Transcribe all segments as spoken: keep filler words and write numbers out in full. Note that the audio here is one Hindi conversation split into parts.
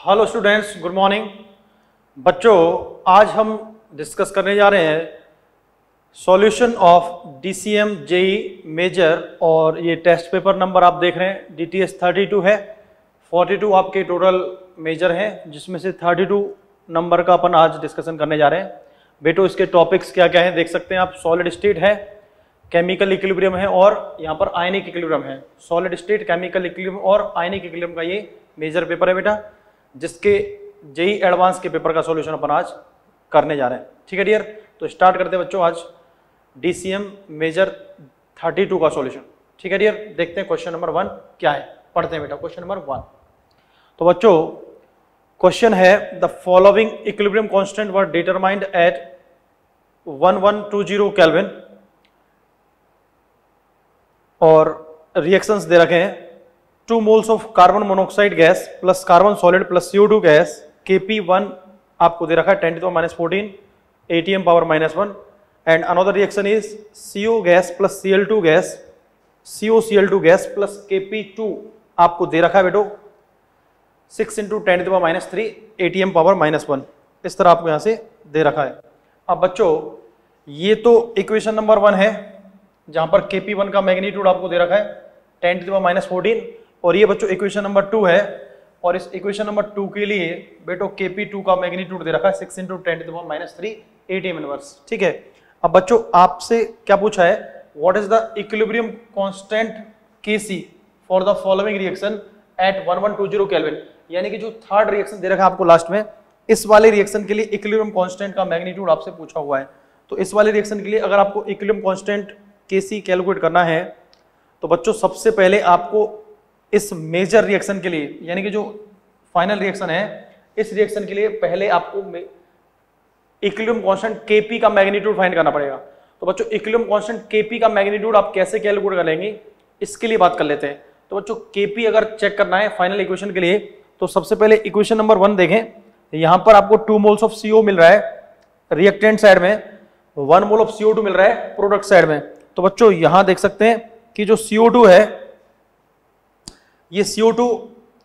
Hello students, good morning. बच्चों, आज हम डिस्कस करने जा रहे हैं solution of DCM JEE major, और ये टेस्ट पेपर नंबर आप देख रहे हैं डीटीएस थर्टी टू है। फोर्टी टू आपके टोटल मेजर हैं, जिसमें से थर्टी टू नंबर का अपन आज डिस्कशन करने जा रहे हैं। बेटो, इसके टॉपिक्स क्या क्या हैं देख सकते हैं आप। सॉलिड स्टेट है, केमिकल इक्विलिब्रियम है, और यहाँ पर आयनिक इक्विलिब्रियम है। सॉलिड स्टेट, केमिकल इक्विलिब्रियम और आयनिक इक्विलिब्रियम का ये मेजर पेपर है बेटा, जिसके जेई एडवांस के पेपर का सॉल्यूशन अपन आज करने जा रहे हैं। ठीक है डियर, तो स्टार्ट करते हैं बच्चों आज डीसीएम मेजर थर्टी टू का सॉल्यूशन। ठीक है डियर, देखते हैं क्वेश्चन नंबर वन क्या है। पढ़ते हैं बेटा क्वेश्चन नंबर वन। तो बच्चों, क्वेश्चन है the following equilibrium constant were determined at one one two zero kelvin, और रिएक्शंस दे रखे हैं two moles of carbon monoxide gas plus carbon solid plus C O two gas, K P one आपको दे रखा है ten to the minus fourteen, atm power minus one, and another reaction is C O gas plus C L two gas, C O C L two gas plus के पी टू आपको दे रखा है बेटो six into ten to the minus three, atm power minus one. इस तरह आपको यहां से दे रखा है। अब बच्चों, ये तो इक्वेशन नंबर वन है, जहां पर के पी वन का मैग्नीट्यूड आपको दे रखा है ten to the minus fourteen, और ये बच्चों इक्वेशन नंबर टू है, और इस इक्वेशन नंबर टू के लिए बेटो के पी टू का मैग्नीट्यूड दे रखा है six into ten to the minus three, atm inverse. ठीक है। अब बच्चों, आपसे क्या पूछा है, what is the equilibrium constant K C for the following reaction at one one two zero kelvin, यानी कि जो थर्ड रिएक्शन दे रखा है आपको लास्ट में, इस वाले रिएक्शन के लिए इक्विलिब्रियम कांस्टेंट का मैग्नीट्यूड आपसे पूछा हुआ है। तो इस वाले रिएक्शन के लिए अगर आपको इक्विलिब्रियम कांस्टेंट के सी कैलकुलेट करना है, तो बच्चों सबसे पहले आपको इस मेजर रिएक्शन के लिए, यानी कि जो फाइनल रिएक्शन है, इस रिएक्शन के लिए पहले आपको इक्विलिब्रियम कांस्टेंट केपी का मैग्नीट्यूड फाइंड करना पड़ेगा। तो बच्चों, इक्विलिब्रियम कांस्टेंट केपी का मैग्नीट्यूड आप कैसे कैलकुलेट कर लेंगे, इसके लिए बात कर लेते हैं। तो बच्चों, केपी अगर चेक करना है फाइनल इक्वेशन के लिए, तो सबसे पहले इक्वेशन नंबर वन देखें। यहां पर आपको टू मोल्स ऑफ सीओ मिल रहा है रिएक्टेंट साइड में, one mole of CO two मिल रहा है प्रोडक्ट साइड में। तो बच्चों, यहां देख सकते हैं कि जो सीओ टू है, ये सी ओ टू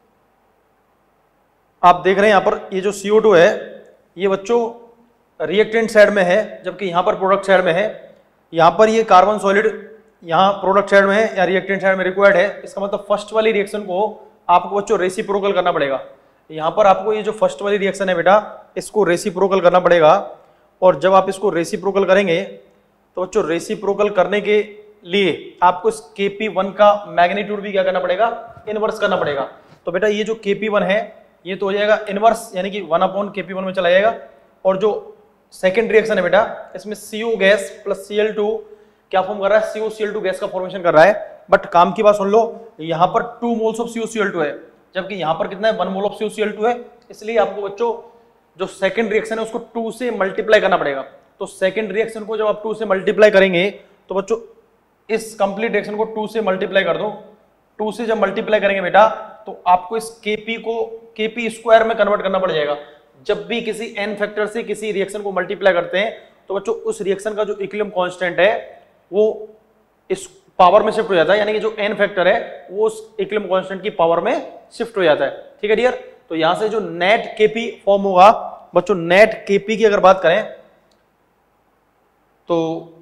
आप देख रहे हैं यहां पर, ये जो सी ओ टू है ये बच्चों रिएक्टेंट साइड में है, जबकि यहां पर प्रोडक्ट साइड में है। यहां पर ये कार्बन सॉलिड यहां प्रोडक्ट साइड में है या रिएक्टेंट साइड में रिक्वायर्ड है। इसका मतलब फर्स्ट वाली रिएक्शन को आपको बच्चों रेसिप्रोकल करना पड़ेगा। यहां पर आपको ये जो फर्स्ट वाली रिएक्शन है बेटा, इसको रेसिप्रोकल करना पड़ेगा, और जब आप इसको रेसिप्रोकल करेंगे तो बच्चों रेसिप्रोकल करने के लिए आपको इस के पी वन का मैग्नीट्यूड भी क्या करना पड़ेगा, इनवर्स करना पड़ेगा। तो बेटा, ये जो के पी वन है ये तो हो जाएगा इनवर्स, यानी कि one upon K P one में चला जाएगा। और जो सेकंड रिएक्शन है बेटा, इसमें C O gas plus C L two क्या फॉर्म कर रहा है, C O C L two gas का फॉर्मेशन कर रहा है। बट काम की बात सुन लो, यहाँ पर two moles of C O C L two है, जबकि यहाँ पर कितना है, one mole of C O C L two है। इसलिए आपको बच्चों जो सेकंड रिएक्शन है उसको टू से मल्टीप्लाई करना पड़ेगा। तो सेकंड रिएक्शन को जब आप टू से मल्टीप्लाई करेंगे, तो बच्चों इस कंप्लीट रिएक्शन को टू से मल्टीप्लाई कर दो। टू से जब मल्टीप्लाई करेंगे बेटा, तो आपको इस केपी को केपी स्क्वायर में कन्वर्ट करना पड़ जाएगा। जब भी किसी एन फैक्टर से किसी रिएक्शन को मल्टीप्लाई करते हैं, तो बच्चों उस रिएक्शन का जो इक्विलिब्रियम कांस्टेंट है वो इस पावर में शिफ्ट हो जाता है, यानी कि जो एन फैक्टर है वो उस इक्विलिब्रियम कांस्टेंट की पावर में शिफ्ट हो जाता है। ठीक है डियर, तो यहां से जो नेट केपी फॉर्म होगा बच्चों, नेट केपी की अगर बात करें तो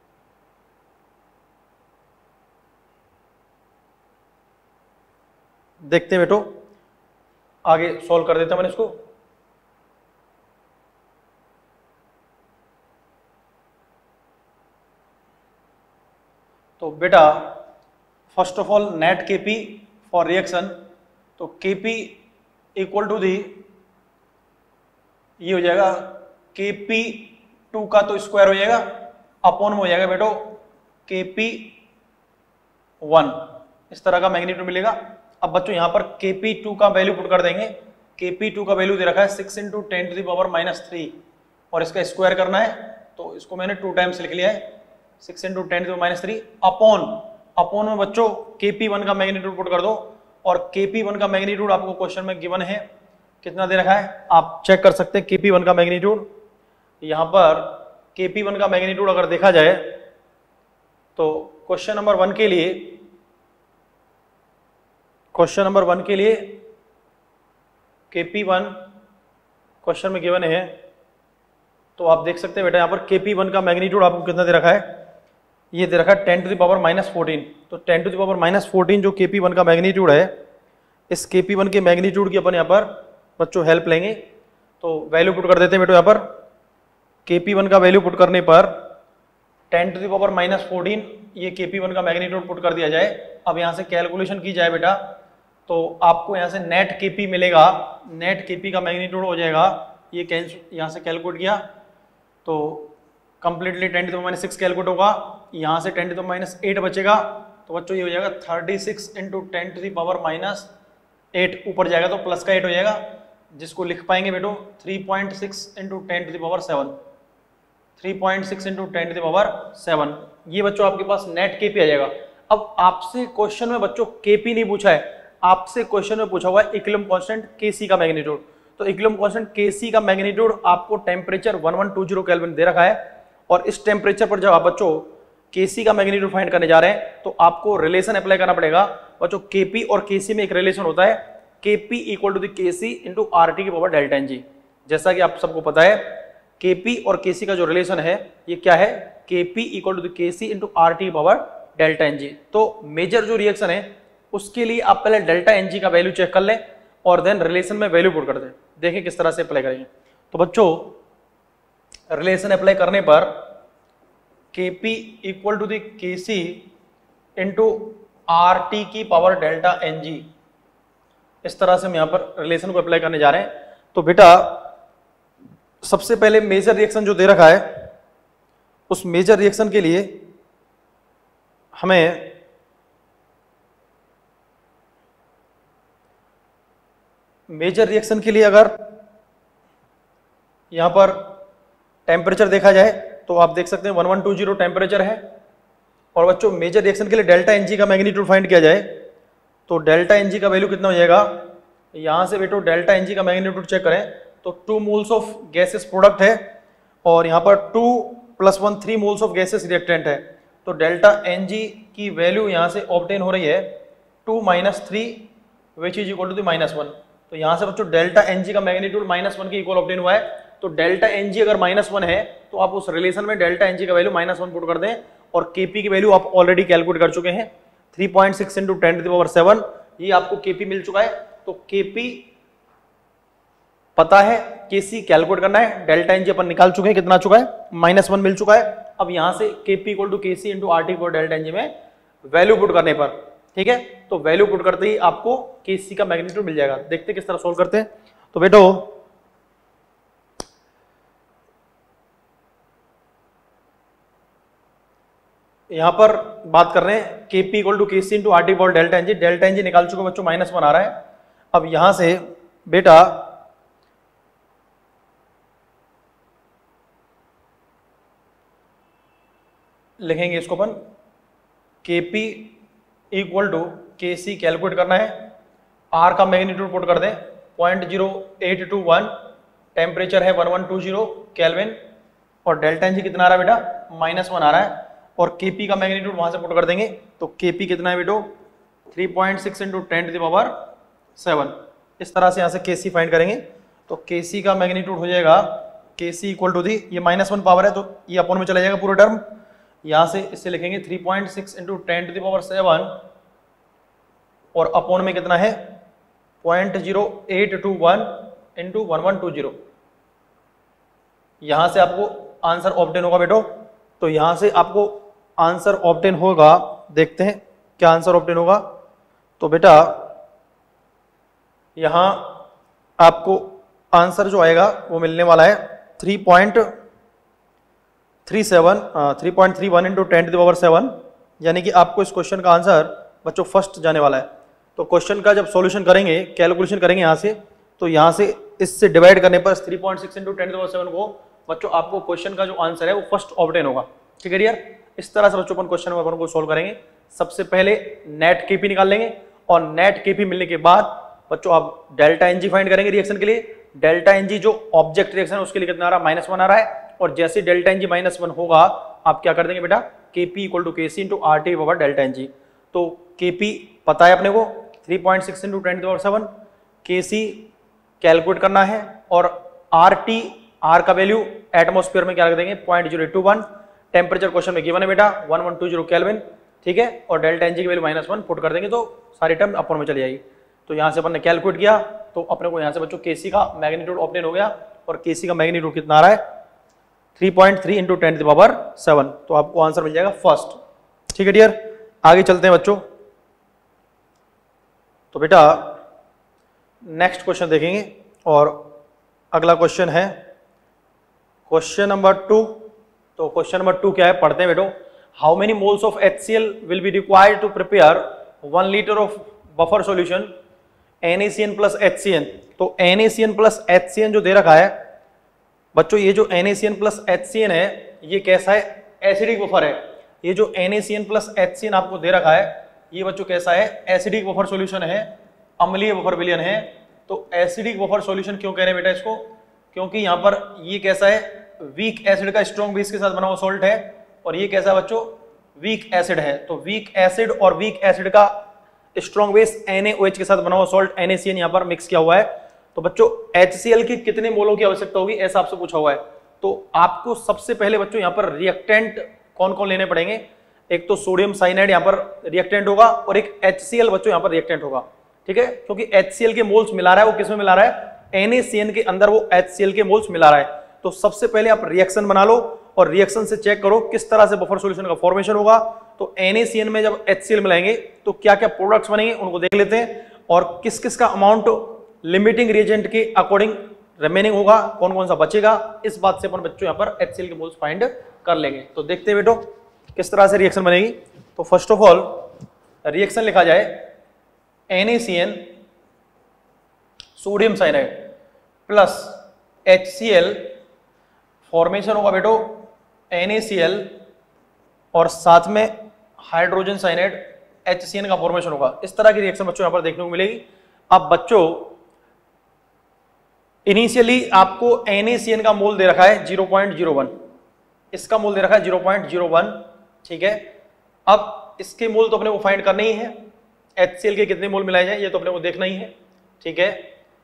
देखते हैं बेटो, आगे सॉल्व कर देता हूं मैंने इसको। तो बेटा, first of all net KP for reaction, तो केपी इक्वल टू दी, ये हो जाएगा केपी टू का तो स्क्वायर हो जाएगा, अपॉन में हो जाएगा बेटो केपी वन, इस तरह का मैग्नीट्यूड मिलेगा। अब बच्चों यहाँ पर के पी टू का वैल्यू पुट कर देंगे। के पी टू का वैल्यू दे रखा है six into ten to the power minus three, और इसका स्क्वायर करना है, तो इसको मैंने टू टाइम्स लिख लिया है, six into ten to the minus three upon upon में बच्चों के पी वन का मैग्नीट्यूड पुट कर दो। और के पी वन का मैग्नीट्यूड आपको क्वेश्चन में गिवन है, कितना दे रखा है आप चेक कर सकते हैं। के पी वन का मैग्नीट्यूड, यहाँ पर के पी वन का मैग्नीट्यूड अगर देखा जाए तो क्वेश्चन नंबर वन के लिए क्वेश्चन नंबर वन के लिए के पी वन क्वेश्चन में गिवन है, तो आप देख सकते हैं बेटा यहाँ पर के पी वन का मैग्नीट्यूड आपको कितना दे रखा है, ये दे रखा है ten to the power minus fourteen. तो ten to the power minus fourteen जो के पी वन का मैग्नीट्यूड है, इस के पी वन के मैग्नीट्यूड की अपन यहाँ पर बच्चों हेल्प लेंगे। तो वैल्यू पुट कर देते हैं बेटो यहाँ पर, के पी वन का वैल्यू पुट करने पर ten to the power minus fourteen ये के पी वन का मैग्नीट्यूड पुट कर दिया जाए। अब यहाँ से कैलकुलेशन की जाए बेटा, तो आपको यहाँ से नेट के पी मिलेगा, नेट के पी का मैग्नीट्यूड हो जाएगा, ये कैंसिल यहाँ से कैलकुलेट किया तो completely ten to the power minus six calculate होगा, यहाँ से ten to the power minus eight बचेगा, तो बच्चों ये हो जाएगा thirty six into ten to the power minus eight, ऊपर जाएगा तो प्लस का एट हो जाएगा, जिसको लिख पाएंगे बेटो three point six into ten to the power seven, three point six into ten to the power seven. ये बच्चों आपके पास नेट केपी आ जाएगा। अब आपसे क्वेश्चन में बच्चों केपी नहीं पूछा है, आपसे क्वेश्चन में पूछा हुआ है इक्विलिब्रियम कांस्टेंट केसी का मैग्नीट्यूड। तो इक्विलिब्रियम कांस्टेंट केसी का मैग्नीट्यूड आपको temperature one one two zero kelvin दे रखा है, और इस टेम्परेचर पर जब आप बच्चों केसी का मैग्नीट्यूड फाइंड करने जा रहे हैं तो आपको रिलेशन अप्लाई करना पड़ेगा। बच्चों केपी और केसी में एक रिलेशन होता है, KP equal to the KC into R T की पावर डेल्टा एन जी। जैसा कि आप सबको पता है केपी और केसी का जो रिलेशन है ये क्या है, KP equal to the KC into R T की पावर डेल्टा एन जी। तो मेजर जो रिएक्शन है उसके लिए आप पहले डेल्टा एन जी का वैल्यू चेक कर लें और देन रिलेशन में वैल्यू पुट कर दें। देखें किस तरह से अप्लाई करेंगे। तो बच्चों रिलेशन अप्लाई करने पर Kp equal to the Kc into R T की पावर डेल्टा एन जी, इस तरह से हम यहां पर रिलेशन को अप्लाई करने जा रहे हैं। तो बेटा सबसे पहले मेजर रिएक्शन जो दे रखा है उस मेजर रिएक्शन के लिए हमें मेजर रिएक्शन के लिए अगर यहां पर टेम्परेचर देखा जाए तो आप देख सकते हैं one one two zero temperature है, और बच्चों मेजर रिएक्शन के लिए डेल्टा एनजी का मैग्नीट्यूड फाइंड किया जाए तो डेल्टा एनजी का वैल्यू कितना हो जाएगा, यहां से बेटो डेल्टा एनजी का मैग्नीट्यूड चेक करें तो two moles of gases product है और यहां पर two plus one three moles of gases reactant है। तो डेल्टा एनजी की वैल्यू यहां से ऑब्टेन हो रही है two minus three which is equal to the minus one. तो यहां से बच्चों डेल्टा एनजी का मैग्नीट्यूड माइनस वन के इक्वल ऑब्टेन हुआ है। तो डेल्टा एनजी अगर माइनस वन है तो आप उस रिलेशन में डेल्टा एनजी का वैल्यू माइनस वन पुट कर दें, और केपी की वैल्यू आप ऑलरेडी कैलकुलेट कर चुके हैं three point six into ten to the power seven, ये आपको केपी मिल चुका है। तो केपी पता है, केसी कैलकुलेट करना है, डेल्टा एनजी अपन निकाल चुके हैं, कितना चुका है माइनस वन मिल चुका है। अब यहां से KP equal to KC into R T for delta NG में वैल्यू पुट करने पर, ठीक है, तो वैल्यू पुट करते ही आपको केसी का मैग्नीट्यूड मिल जाएगा। देखते हैं किस तरह सोल्व करते हैं। तो बेटो यहां पर बात कर रहे हैं KP equal to KC into R T for delta NG, delta NG निकाल चुके बच्चों, माइनस वन आ रहा है। अब यहां से बेटा लिखेंगे इसको अपन Kp equal to Kc calculate करना है, R का मैग्नीट्यूड पुट कर दें point zero eight two one, temperature है one one two zero kelvin, और डेल्टा एनजी कितना आ रहा है बेटा माइनस वन आ रहा है, और Kp का मैग्नीट्यूड वहां से पुट कर देंगे। तो Kp कितना है बेटो three point six into ten to the power seven. इस तरह से यहां से Kc फाइंड करेंगे तो Kc का मैग्नीट्यूड हो जाएगा Kc इक्वल टू दी, ये माइनस वन पावर है तो ये अपॉन में चला जाएगा पूरा टर्म, यहां से इससे लिखेंगे three point six into ten to the power seven, और अपॉन में कितना है point zero eight two one into one one two zero. यहां से आपको आंसर ऑब्टेन होगा बेटो। तो यहां से आपको आंसर ऑब्टेन होगा, देखते हैं क्या आंसर ऑब्टेन होगा। तो बेटा यहां आपको आंसर जो आएगा वो मिलने वाला है three point three seven three point three one into ten to the power seven, यानी कि आपको इस क्वेश्चन का आंसर बच्चों फर्स्ट जाने वाला है। तो क्वेश्चन का जब सॉल्यूशन करेंगे, कैलकुलेशन करेंगे यहाँ से, तो यहाँ से इससे डिवाइड करने पर three point six into ten to the power seven को बच्चों आपको क्वेश्चन का जो आंसर है वो फर्स्ट ऑब्टेन होगा। ठीक है डियर, इस तरह से बच्चों अपन क्वेश्चन में अपन को सोल्व करेंगे। सबसे पहले नेट केपी निकाल लेंगे, और नेट केपी मिलने के बाद बच्चों आप डेल्टा एनजी फाइंड करेंगे रिएक्शन के लिए। डेल्टा एनजी जो ऑब्जेक्ट रिएक्शन है उसके लिए कितना आ रहा है माइनस वन आ रहा है, और जैसे डेल्टा एनजी माइनस वन होगा आप क्या कर देंगे बेटा KP equal to KC into R T power delta NG. तो केपी पता है अपने को three point six into ten to the power seven, KC calculate करना है और आर टी आर का वैल्यू एटमोस्फेयर में क्या रख देंगे point zero two one, temperature question में गिवन है बेटा one one two zero kelvin, ठीक है, और डेल्टा एन जी की वैल्यू माइनस वन पुट कर देंगे तो सारी टर्म अपर में चली जाएगी। तो यहाँ से अपन ने कैलकुलेट किया तो अपने को यहाँ से बच्चों केसी का मैग्नीट्यूड ऑब्टेन हो गया और केसी का मैग्नीट्यूड कितना आ रहा है three point three into ten to the power seven, तो आपको आंसर मिल जाएगा फर्स्ट। ठीक है डियर, आगे चलते हैं बच्चों। तो बेटा नेक्स्ट क्वेश्चन देखेंगे और अगला क्वेश्चन है क्वेश्चन नंबर टू। तो क्वेश्चन नंबर टू क्या है पढ़ते हैं बेटो। How many moles of H C L will be required to prepare one litre of buffer solution N A C N plus H C N. तो N A C N plus H C N जो दे रखा है बच्चों, ये जो N A C N plus H C N है ये कैसा है, एसिडिक बफर है। ये जो N A C N plus H C N आपको दे रखा है ये बच्चों कैसा है, एसिडिक बफर सॉल्यूशन है, अम्लीय बफर विलयन है। तो एसिडिक बफर सॉल्यूशन क्यों कह रहे हैं बेटा इसको, क्योंकि यहाँ पर ये कैसा है, वीक एसिड का स्ट्रॉन्ग बेस के साथ बना हुआ सॉल्ट है और ये कैसा है बच्चों, वीक एसिड है। तो वीक एसिड और वीक एसिड का strong base N A O H के साथ बना हुआ salt N A C N यहाँ पर मिक्स किया हुआ है। तो बच्चों एच सी एल की कितने मोलों की आवश्यकता होगी ऐसा आपसे पूछा हुआ है। तो आपको सबसे पहले बच्चों यहाँ पर रिएक्टेंट कौन कौन लेने पड़ेंगे, एक तो सोडियम साइनाइड यहाँ पर रिएक्टेंट होगा और एक एच सी एल बच्चों यहाँ पर रिएक्टेंट होगा, ठीक है, क्योंकि एच सी एल के मोल्स मिला रहा है वो किसमें मिला रहा है, एन ए सी एन के अंदर वो एच सी एल के मोल्स मिला रहा है। तो सबसे पहले आप रिएक्शन बना लो और रिएक्शन से चेक करो किस तरह से बफर सॉल्यूशन का फॉर्मेशन होगा। तो एन ए सी एन में जब एच सी एल मिलाएंगे तो क्या क्या प्रोडक्ट्स बनेंगे उनको देख लेते हैं और किस किस का अमाउंट लिमिटिंग रिएजेंट के अकॉर्डिंग रिमेनिंग होगा, कौन कौन सा बचेगा, इस बात से अपन बच्चों यहाँ पर एच सी एल के मोल्स फाइंड कर लेंगे। तो देखते हैं बेटो किस तरह से रिएक्शन बनेगी। तो फर्स्ट ऑफ ऑल रिएक्शन लिखा जाए N A C N sodium cyanide plus H C L, formation होगा बेटो एन ए सी एल और साथ में hydrogen cyanide H C N का फॉर्मेशन होगा। इस तरह की रिएक्शन बच्चों यहां पर देखने को मिलेगी। अब बच्चों इनिशियली आपको एन ए सी एन का मोल दे रखा है जीरो पॉइंट जीरो वन, इसका मोल दे रखा है जीरो पॉइंट जीरो वन, ठीक है। अब इसके मोल तो अपने को फाइंड करना ही है, एच सी एल के कितने मोल मिलाए जाए ये तो अपने को देखना ही है, ठीक है,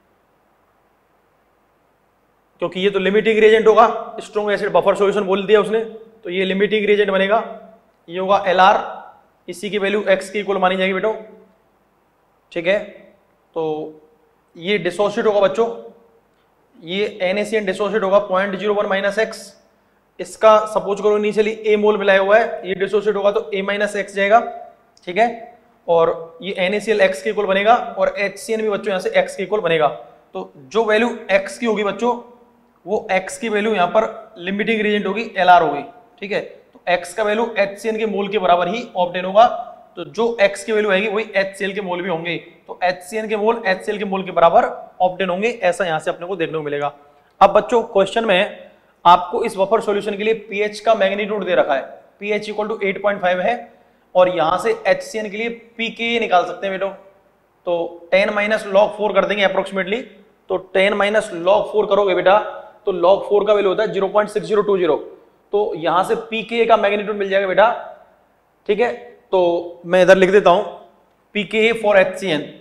क्योंकि ये तो लिमिटिंग रिएजेंट होगा, स्ट्रॉन्ग एसिड बफर सॉल्यूशन बोल दिया उसने, तो ये लिमिटिंग रिएजेंट बनेगा। ये होगा एल आर, इसी की वैल्यू एक्स की इक्वल मानी जाएगी बेटो, ठीक है। तो ये डिसोसिएट होगा बच्चों, ये N A C N dissociate होगा point zero one minus X, इसका सपोज करो इनिशियली ए मोल मिलाया हुआ है, ये डिसोसिएट होगा तो ए माइनस एक्स जाएगा, ठीक है, और ये N A C L X के इक्वल बनेगा और एच सी एन भी बच्चों यहाँ से एक्स के इक्वल बनेगा। तो जो वैल्यू एक्स की होगी बच्चों वो x की वैल्यू यहाँ पर लिमिटिंग रिएजेंट होगी एल आर होगी, ठीक है। तो x का वैल्यू एच सी एन के मोल के बराबर ही ऑब्टेन होगा, तो जो x की वैल्यू आएगी वही एच सी एल के मोल भी होंगे, तो एच सी एन के मोल एच सी एल के मोल के बराबर ऑब्टेन होंगे, ऐसा यहाँ से अपने को देखने को मिलेगा। अब बच्चों क्वेश्चन में आपको इस बफर सॉल्यूशन के लिए पीएच का मैग्नीट्यूड दे रखा है, pH equal to eight point five है और यहाँ से एच सी एन के लिए पीके निकाल सकते हैं बेटो। तो टेन माइनस लॉग फोर कर देंगे अप्रोक्सीमेटली, तो टेन माइनस लॉग फोर करोगे बेटा तो log फोर का वैल्यू होता है zero point six zero two zero, तो यहां से pKa का मैग्नीट्यूड मिल जाएगा बेटा, ठीक है। तो मैं इधर लिख देता हूं pKa for H C N,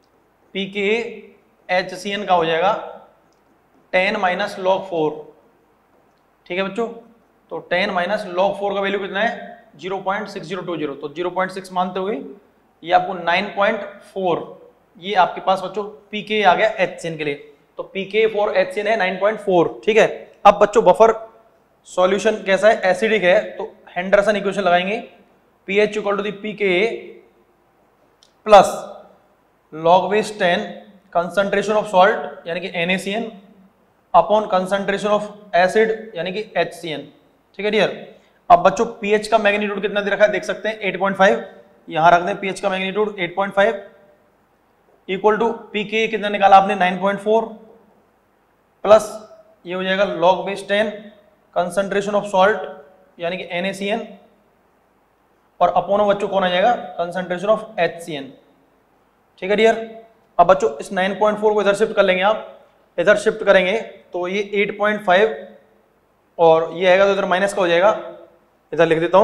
pKa H C N का हो जाएगा टेन माइनस लॉग फोर, ठीक है बच्चों। तो टेन माइनस लॉग फोर का वैल्यू कितना है zero point six zero two zero, तो जीरो पॉइंट सिक्स मानते हुए ये आपको नाइन पॉइंट फोर, ये आपके पास बच्चों pKa आ गया एच सी एन के लिए, तो pK for H C N है नाइन पॉइंट फोर, ठीक है। अब बच्चों बफर सॉल्यूशन कैसा है, एसिडिक है, तो हेंडरसन इक्वेशन लगाएंगे pH equal to the pKa plus log base ten concentration of salt यानी कि N A C N upon concentration of acid यानी कि एच सी एन, ठीक है डियर। अब बच्चों pH का मैग्नीट्यूड कितना दे रखा है देख सकते हैं एट पॉइंट फाइव, यहां रख दें pH का magnitude eight point five equal to pKa कितना निकाला आपने नाइन पॉइंट फोर प्लस ये हो जाएगा log base ten concentration of salt यानी कि एन ए सी एन और अपॉन बच्चों कौन आ जाएगा concentration of H C N, ठीक है डियर। अब बच्चों इस नाइन पॉइंट फोर को इधर शिफ्ट कर लेंगे, आप इधर शिफ्ट करेंगे तो ये एट पॉइंट फाइव और ये आएगा तो इधर माइनस का हो जाएगा, इधर लिख देता हूं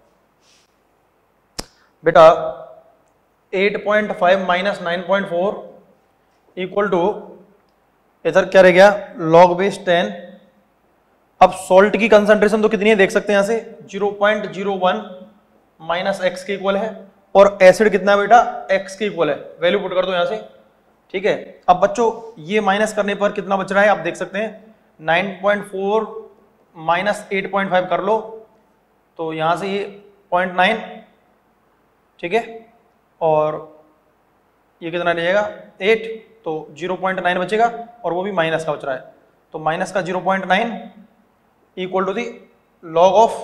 बेटा eight point five minus nine point four equal to इधर क्या रह गया, लॉग बेस टेन। अब सॉल्ट की कंसंट्रेशन तो कितनी है देख सकते हैं यहां से, zero point zero one minus x के इक्वल है, और एसिड कितना है बेटा, एक्स के इक्वल है। वैल्यू पुट कर दो यहां से, ठीक है। अब बच्चों ये माइनस करने पर कितना बच रहा है, आप देख सकते हैं nine point four minus eight point five कर लो, तो यहां से ये पॉइंट नाइन, ठीक है, और ये कितना रह जाएगा एट, तो जीरो पॉइंट नाइन बचेगा, और वो भी माइनस का बच रहा है, तो माइनस का zero point nine equal to the log of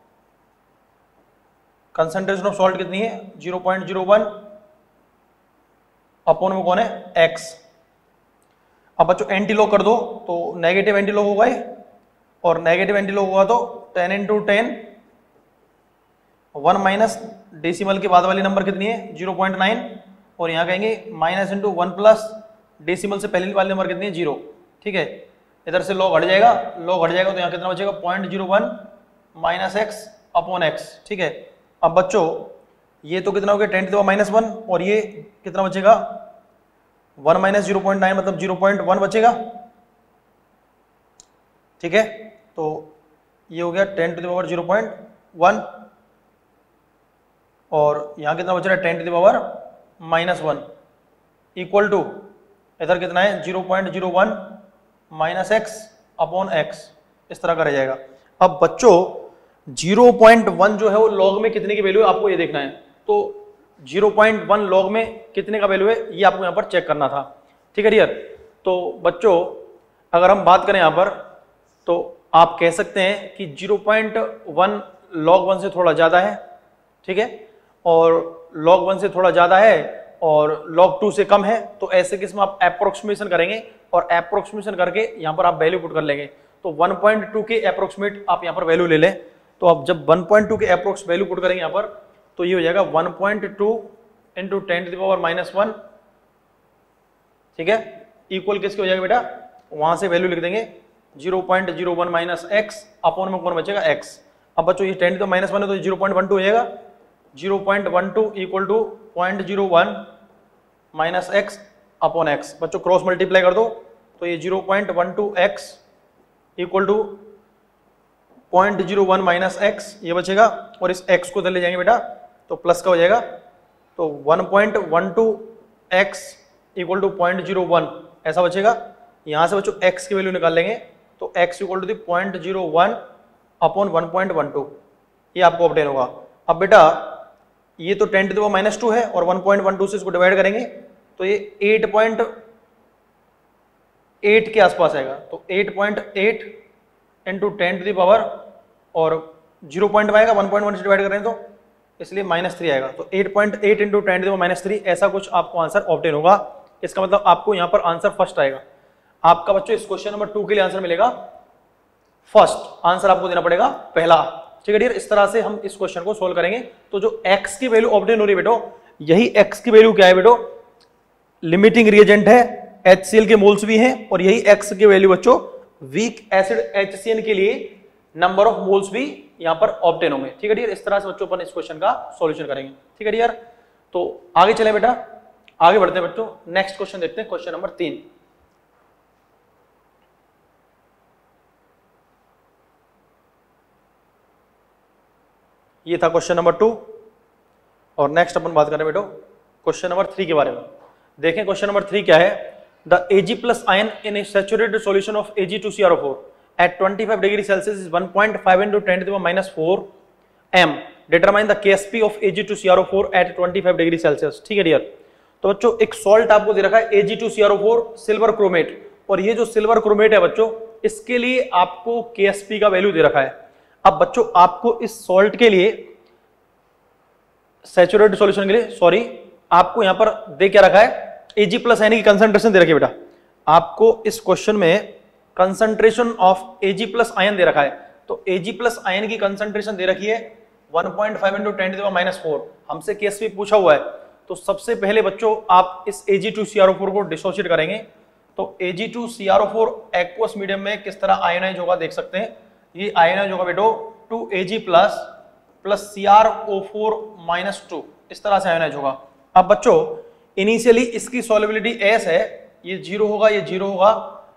concentration of salt कितनी है, zero point zero one upon में कौन है, एक्स। अब बच्चों एंटी लॉग कर दो, तो नेगेटिव एंटी लॉग होगा ये, और नेगेटिव एंटी लॉग होगा तो ten into ten, one minus decimal के बाद वाली नंबर कितनी है, जीरो पॉइंट नाइन, और यहाँ कहेंगे minus into one plus decimal से पहले वाली नंबर कितनी है, जीरो, ठीक है। इधर से लॉग हट जाएगा, लॉग हट जाएगा तो यहाँ कितना बचेगा, point zero one minus X upon X, ठीक है। अब बच्चों ये तो कितना हो गया, ten to the power minus one, और ये कितना बचेगा, one minus zero point nine मतलब जीरो पॉइंट वन बचेगा, ठीक है। तो ये हो गया ten to the power zero point one, और यहाँ कितना बच रहा है, ten to the power minus one equal to इधर कितना है, zero point zero one minus X upon X, इस तरह का रह जाएगा। अब बच्चों जीरो पॉइंट वन जो है वो लॉग में कितने की वैल्यू है आपको ये देखना है, तो जीरो पॉइंट वन लॉग में कितने का वैल्यू है ये आपको यहाँ पर चेक करना था, ठीक है डियर। तो बच्चों अगर हम बात करें यहाँ पर, तो आप कह सकते हैं कि zero point one log one से थोड़ा ज़्यादा है, ठीक है, और लॉग वन से थोड़ा ज़्यादा है और लॉग टू से कम है, तो ऐसे केस में आप अप्रोक्सीमेशन करेंगे, और अप्रोक्सीमेशन करके यहाँ पर आप वैल्यू पुट कर लेंगे। तो वन पॉइंट टू के अप्रोक्सीमेट आप यहाँ पर वैल्यू ले लें, तो आप जब वन पॉइंट टू के अप्रोक्स वैल्यू पुट करेंगे यहाँ पर, तो ये हो जाएगा one point two into ten to the power minus one, ठीक है, इक्वल किसके हो जाएगा बेटा, वहां से वैल्यू लिख देंगे zero point zero one minus X upon में कौन बचेगा, एक्स। अब बच्चों ये ten to the minus one है तो जीरो पॉइंट वन टू हो जाएगा, zero point one two equal to point zero one minus X upon X. बच्चों क्रॉस मल्टीप्लाई कर दो, तो ये zero point one two X equal to point zero one minus x ये बचेगा, और इस x को इधर ले जाएंगे बेटा तो प्लस का हो जाएगा, तो one point one two X equal to point zero one ऐसा बचेगा। यहाँ से बच्चों x की वैल्यू निकाल लेंगे, तो x equal to the point zero one upon one point one two, ये आपको ऑब्टेन होगा। अब बेटा ये तो ten to the power minus two है, और वन पॉइंट वन टू से इसको डिवाइड करेंगे तो ये एट पॉइंट एट के आसपास आएगा, तो eight point eight into ten to the power, और जीरो पॉइंट में आएगा वन पॉइंट वन से डिवाइड करें तो इसलिए माइनस थ्री आएगा, तो eight point eight into ten to the power minus three ऐसा कुछ आपको आंसर ऑब्टेन होगा। इसका मतलब आपको यहाँ पर आंसर फर्स्ट आएगा। आपका बच्चों इस क्वेश्चन नंबर टू के लिए आंसर मिलेगा फर्स्ट, आंसर आपको देना पड़ेगा पहला, ठीक है डियर। इस तरह से हम इस क्वेश्चन को सोल्व करेंगे। तो जो x की वैल्यू ऑब्टेन हो रही है बेटो, यही x की वैल्यू क्या है बेटो, लिमिटिंग रिएजेंट है, HCl के मोल्स भी हैं, और यही x की वैल्यू बच्चों वीक एसिड HCl के लिए नंबर ऑफ मोल्स भी यहां पर ऑब्टेन होंगे, ठीक है डियर। इस तरह से बच्चों अपन इस क्वेश्चन का सॉल्यूशन करेंगे, ठीक है डियर। तो आगे चले बेटा, आगे बढ़ते हैं बच्चों, नेक्स्ट क्वेश्चन देखते हैं, क्वेश्चन नंबर तीन। ये था क्वेश्चन नंबर टू, और नेक्स्ट अपन बात करें बेटो क्वेश्चन नंबर थ्री के बारे में। देखें क्वेश्चन नंबर थ्री क्या है, the Ag plus ion in a saturated solution of A G two C r O four at twenty-five degree Celsius is one point five into ten to the power minus four m. Determine the K S P of A G two C r O four at twenty-five degree Celsius, ठीक है डियर। तो बच्चों एक सॉल्ट आपको दे रखा है A G two C r O four silver chromate, और ये जो सिल्वर क्रोमेट है बच्चों इसके लिए आपको K S P का वैल्यू दे रखा है। अब बच्चों आपको इस सॉल्ट के लिए, सैचुरेटेड सॉल्यूशन के लिए सॉरी, आपको यहां पर दे क्या रखा है, Ag प्लस आयन की कंसंट्रेशन दे रखी है बेटा। आपको इस क्वेश्चन में concentration of Ag plus ion दे रखा है, तो Ag प्लस आयन की कंसंट्रेशन दे रखी है one point five into ten to the power minus four, हमसे K S P पूछा हुआ है। तो सबसे पहले बच्चों आप इस A G two C r O four को डिसोशिएट करेंगे, तो A G two C r O four aqueous medium में किस तरह आयनाइज होगा देख सकते हैं। ये आयनाइज होगा बेटो two Ag plus plus C r O four minus two, इस तरह से आयनाइज होगा। अब बच्चों इनिशियली इसकी सॉल्युबिलिटी S है, ये जीरो होगा, ये जीरो होगा,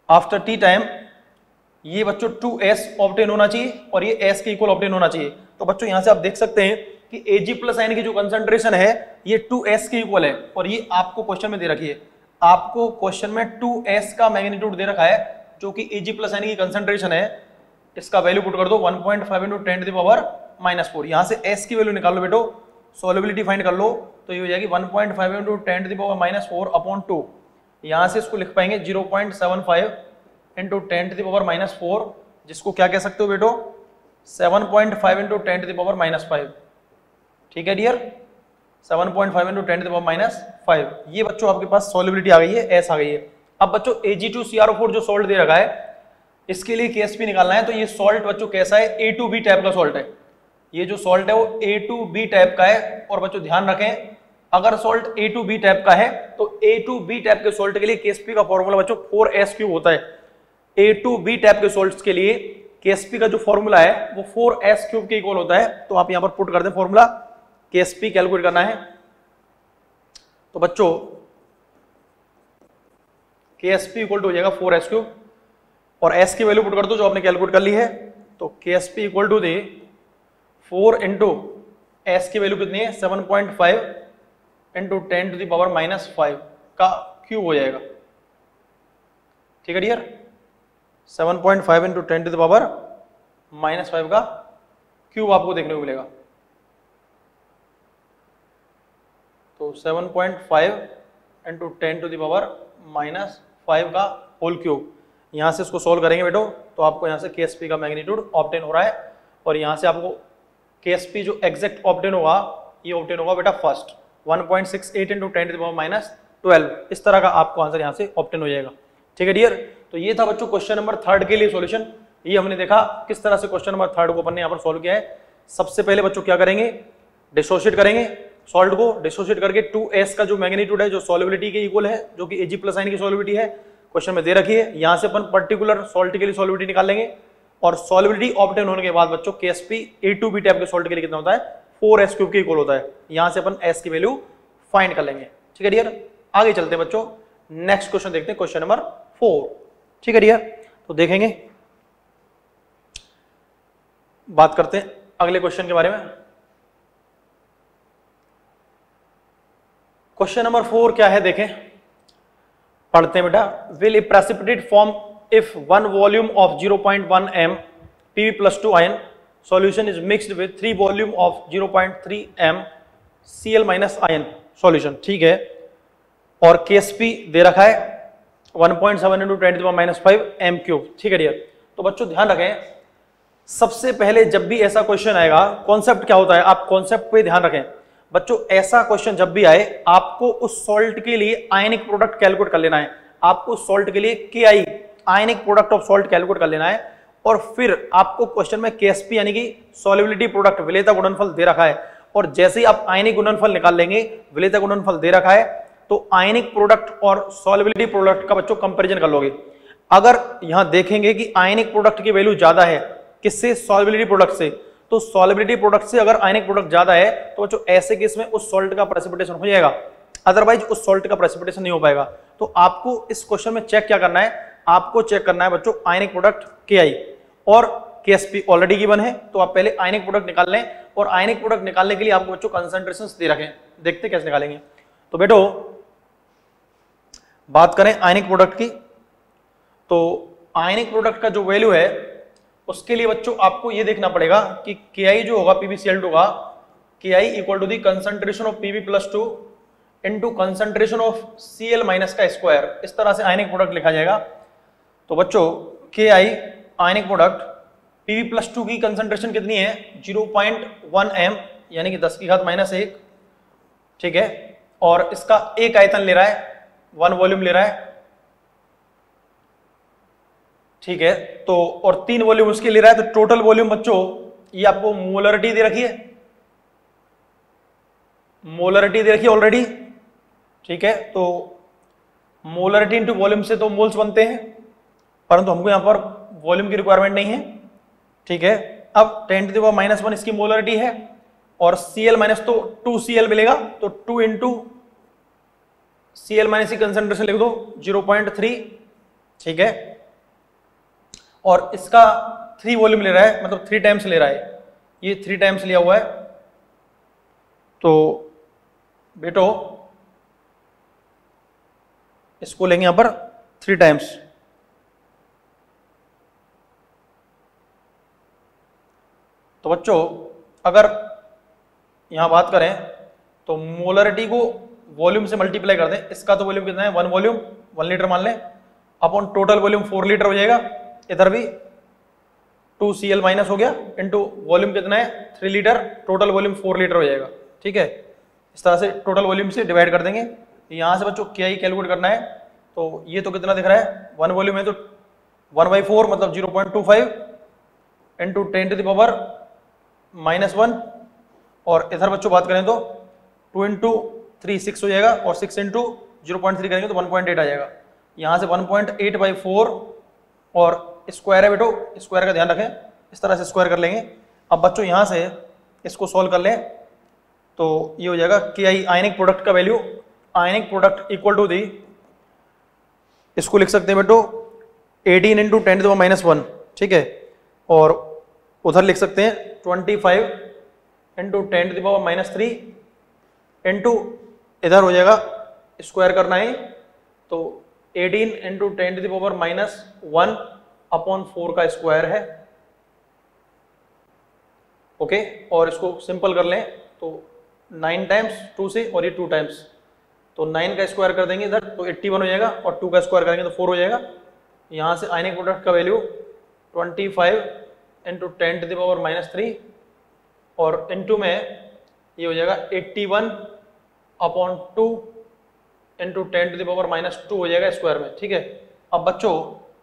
आफ्टर टी टाइम ये बच्चों टू एस ऑब्टेन होना चाहिए और ये एस के इक्वल ऑब्टेन होना चाहिए। तो बच्चों यहां से आप देख सकते हैं कि Ag प्लस आयन की जो कंसंट्रेशन है ये टू एस के इक्वल है और ये आपको क्वेश्चन में दे रखी है। आपको क्वेश्चन में टू एस का मैग्नीट्यूड दे रखा है जो कि Ag प्लस आयन की कंसंट्रेशन है। इसका वैल्यू पुट कर दो one point five into ten to the power minus four. यहां से S की वैल्यू निकाल लो बेटो, सॉल्युबिलिटी फाइंड कर लो तो ये हो जाएगी one point five into ten to the power minus four upon two. यहां से इसको लिख पाएंगे zero point seven five into ten to the power minus four, जिसको क्या कह सकते हो बेटो seven point five into ten to the power minus five. ठीक है dear, seven point five into ten to the power minus five. ये बच्चों आपके पास सॉल्युबिलिटी आ गई है, एस आ गई है। अब बच्चों A G two C R O four जो सॉल्ट दे रखा है इसके लिए के एस पी निकालना है। तो ये सॉल्ट बच्चों कैसा है, ए टू बी टाइप का सॉल्ट है। ये जो सॉल्ट है वो ए टू बी टाइप का है। और बच्चों ध्यान रखें अगर salt A two B type का है तो ए टू बी टाइप के सॉल्ट के लिए के एस पी का फॉर्मूला बच्चों फोर एस क्यूब होता है। ए टू बी टाइप के सॉल्ट्स के लिए के एस पी का जो फॉर्मूला है वो फोर एस क्यूब के इक्वल होता है। तो आप यहां पर पुट कर दें फॉर्मूला, के एस पी कैलकुलेट करना है। तो बच्चों K S P equal to हो जाएगा फोर एस क्यूब और एस की वैल्यू पुट कर दो जो आपने कैलकुलेट कर ली है। तो K S P equal to the four into S की वैल्यू कितनी है seven point five into ten to the power minus five का क्यूब हो जाएगा। ठीक है dear, seven point five into ten to the power minus five का क्यूब आपको देखने को मिलेगा। तो seven point five into ten to the power minus five का होल क्यूब। यहां से इसको सोल्व करेंगे बेटो तो आपको यहां से के एस पी का मैग्नीट्यूड ऑब्टेन हो रहा है और यहां से आपको के एस पी जो एग्जैक्ट ऑब्टेन होगा ये ऑब्टेन होगा बेटा first one point six eight into ten to the power minus twelve. इस तरह का आपको आंसर यहां से ऑब्टेन हो जाएगा। ठीक है डियर, तो ये था बच्चों क्वेश्चन नंबर थर्ड के लिए सॉल्यूशन। ये हमने देखा किस तरह से क्वेश्चन नंबर थर्ड को अपन ने यहाँ पर सॉल्व किया है। सबसे पहले बच्चों क्या करेंगे, डिसोशिएट करेंगे सॉल्ट को। डिसोशिएट करके टू एस का जो मैग्नीट्यूड है जो सॉल्युबिलिटी के इक्वल है जो कि Ag प्लस आयन की सॉल्युबिलिटी है क्वेश्चन में दे रखी है। यहां से अपन पर्टिकुलर सॉल्ट के लिए सॉल्युबिलिटी निकाल लेंगे और सॉल्युबिलिटी ऑब्टेन होने के बाद बच्चों K S P A two B type के सॉल्ट के लिए कितना होता है फोर एस क्यूब के इक्वल होता है। यहां से अपन एस की वैल्यू फाइंड कर लेंगे। ठीक है डियर, आगे चलते हैं बच्चों, नेक्स्ट क्वेश्चन देखते हैं क्वेश्चन नंबर फोर। ठीक है डियर, तो देखेंगे बात करते हैं अगले क्वेश्चन के बारे में। क्वेश्चन नंबर फोर क्या है देखें, पढ़ते हैं बेटा। Will a precipitate form if one volume of zero point one M PB plus two ion solution is mixed with three volume of zero point three M C L minus ion solution. ठीक है, और के एस पी दे रखा है one point seven into ten to the power minus five M cube. ठीक है डियर, तो बच्चों ध्यान रखें सबसे पहले जब भी ऐसा क्वेश्चन आएगा कॉन्सेप्ट क्या होता है, आप कॉन्सेप्ट पे ध्यान रखें बच्चों। ऐसा क्वेश्चन जब भी आए आपको उस सॉल्ट के लिए आयनिक प्रोडक्ट कैलकुलेट कर लेना है। आपको सॉल्ट के लिए K I ionic product of salt calculate कर लेना है और फिर आपको क्वेश्चन में के एस पी यानी कि सॉल्युबिलिटी प्रोडक्ट विलेयता गुणनफल दे रखा है और जैसे ही आप आयनिक गुणनफल निकाल लेंगे, विलेयता गुणनफल दे रखा है तो आयनिक प्रोडक्ट और सॉल्युबिलिटी प्रोडक्ट का बच्चों कंपैरिजन कर लोगे। अगर यहां देखेंगे कि आयनिक प्रोडक्ट की वैल्यू ज्यादा है किससे, सॉल्युबिलिटी प्रोडक्ट से, तो सॉल्युबिलिटी प्रोडक्ट से अगर आयनिक प्रोडक्ट ज्यादा है तो बच्चों ऐसे केस में उस सॉल्ट का प्रेसिपिटेशन हो जाएगा, अदरवाइज उस सॉल्ट का प्रेसिपिटेशन नहीं हो पाएगा। तो आपको इस क्वेश्चन में चेक क्या करना है, आपको चेक करना है बच्चों आयनिक प्रोडक्ट के आई और K S P already given है। तो आप पहले आयनिक प्रोडक्ट निकाल लें और आयनिक प्रोडक्ट निकालने के लिए आपको बच्चों कंसंट्रेशंस दे रखें, देखते कैसे निकालेंगे। तो बेटो बात करें आयनिक प्रोडक्ट की, तो आयनिक प्रोडक्ट का जो वैल्यू है उसके लिए बच्चों आपको ये देखना पड़ेगा कि के आई जो होगा पीबी सी एल टू का, K I equal to the concentration of PB plus two into concentration of C L minus का स्क्वायर। इस तरह से आयनिक प्रोडक्ट लिखा जाएगा। तो बच्चों K I ionic product PB plus two की कंसंट्रेशन कितनी है जीरो पॉइंट वन एम यानी कि दस की घात माइनस एक। ठीक है, और इसका एक आयतन ले रहा है, वन वॉल्यूम ले रहा है। ठीक है, तो और तीन वॉल्यूम उसके ले रहा है, तो टोटल वॉल्यूम बच्चों ये आपको मोलरिटी दे रखी है, मोलरिटी दे रखी है ऑलरेडी। ठीक है, तो मोलरिटी इंटू वॉल्यूम से तो मोल्स बनते हैं, परंतु हमको यहां पर वॉल्यूम की रिक्वायरमेंट नहीं है। ठीक है, अब ten to the power minus one इसकी मोलरिटी है और सी एल माइनस तो टू सी एल मिलेगा, तो two into C L minus की कंसंट्रेशन लिख दो जीरो पॉइंट थ्री। ठीक है, और इसका थ्री वॉल्यूम ले रहा है, मतलब थ्री टाइम्स ले रहा है, ये थ्री टाइम्स लिया हुआ है, तो बेटो इसको लेंगे यहां पर थ्री टाइम्स। तो बच्चों अगर यहां बात करें तो मोलरिटी को वॉल्यूम से मल्टीप्लाई कर दें, इसका तो वॉल्यूम कितना है, वन वॉल्यूम वन लीटर मान लें, upon total volume four litre हो जाएगा, इधर भी टू सी एल माइनस हो गया, इनटू वॉल्यूम कितना है three litre, total volume four litre हो जाएगा। ठीक है, इस तरह से टोटल वॉल्यूम से डिवाइड कर देंगे। यहां से बच्चों के आई कैलकुलेट करना है, तो ये तो कितना दिख रहा है, वन वॉल्यूम है तो वन बाई फोर मतलब zero point two five into ten to the power minus one, और इधर बच्चों बात करें तो टू इंटू थ्री सिक्स हो जाएगा, और six into zero point three करेंगे तो वन पॉइंट एट आ जाएगा। यहाँ से one point eight by four और स्क्वायर है बेटो, स्क्वायर का ध्यान रखें, इस तरह से स्क्वायर कर लेंगे। अब बच्चों यहाँ से इसको सॉल्व कर लें तो ये हो जाएगा कि आई आयनिक प्रोडक्ट का value, ionic product equal to the, इसको लिख सकते हैं बेटो eighteen into ten to the power minus one, ठीक है, और उधर लिख सकते हैं twenty five into ten to the power minus three into इधर हो जाएगा स्क्वायर करना है तो eighteen into ten to the power minus one upon four का स्क्वायर है। ओके, और इसको सिंपल कर लें तो नाइन टाइम्स टू से, और ये टू टाइम्स, तो नाइन का स्क्वायर कर देंगे इधर तो एट्टी वन हो जाएगा, और टू का स्क्वायर करेंगे तो फोर हो जाएगा। यहाँ से आयनिक प्रोडक्ट का value twenty five into ten to the power minus three, और इंटू में ये हो जाएगा eighty one upon two into ten to the power minus two हो जाएगा स्क्वायर में। ठीक है, अब बच्चों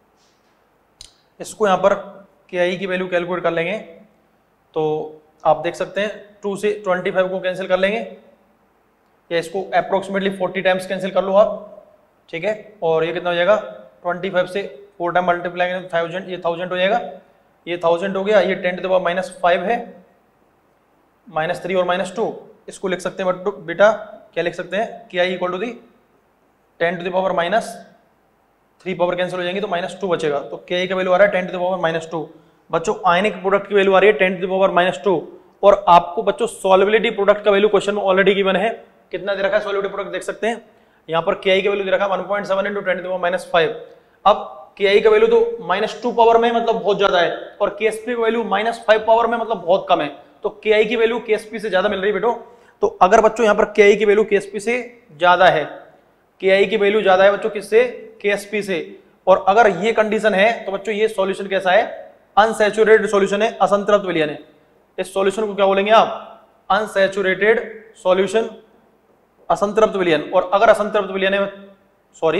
इसको यहाँ पर के आई की वैल्यू कैलकुलेट कर लेंगे, तो आप देख सकते हैं टू से ट्वेंटी फाइव को कैंसिल कर लेंगे, या इसको अप्रोक्सीमेटली फोर्टी टाइम्स कैंसिल कर लो आप। ठीक है, और ये कितना हो जाएगा, ट्वेंटी फाइव से फोर टाइम मल्टीप्लाई करेंगे तो थाउजेंड, ये थाउजेंड हो जाएगा, ये थाउजेंड हो गया, ये ten to the power minus five है, माइनस थ्री और माइनस टू, इसको लिख सकते हैं बट बेटा क्या लिख सकते हैं, कि I equal to the ten to the power minus three, power cancel हो जाएंगे तो माइनस टू बचेगा, तो के आई का वैल्यू आ रहा है ten to the power minus two. बच्चों आयनिक प्रोडक्ट की वैल्यू आ रही है ten to the power minus two, और आपको बच्चों सॉल्युबिलिटी प्रोडक्ट का वैल्यू क्वेश्चन में ऑलरेडी गिवन है, कितना दे रखा है सॉल्युबिलिटी प्रोडक्ट देख सकते हैं, यहाँ पर के आई का वैल्यू दे रखा है one point seven into ten to the power minus five. अब के आई का वैल्यू तो माइनस टू पावर में मतलब बहुत ज्यादा है, और के एस पी का वैल्यू माइनस फाइव पावर में मतलब बहुत कम है, तो के आई की वैल्यू के एस पी से ज्यादा मिल रही है बेटो। तो अगर बच्चों यहाँ पर के आई की वैल्यू के एस पी से ज्यादा है, के आई की वैल्यू ज्यादा है बच्चों किससे, के एस पी से, और अगर ये कंडीशन है तो बच्चों ये सॉल्यूशन कैसा है, अनसैचुरेटेड सॉल्यूशन है, असंतृप्त विलयन है। इस सॉल्यूशन को क्या बोलेंगे आप, अनसैचुरेटेड सॉल्यूशन, असंतृप्त विलयन। और अगर असंतृप्त विलयन है, सॉरी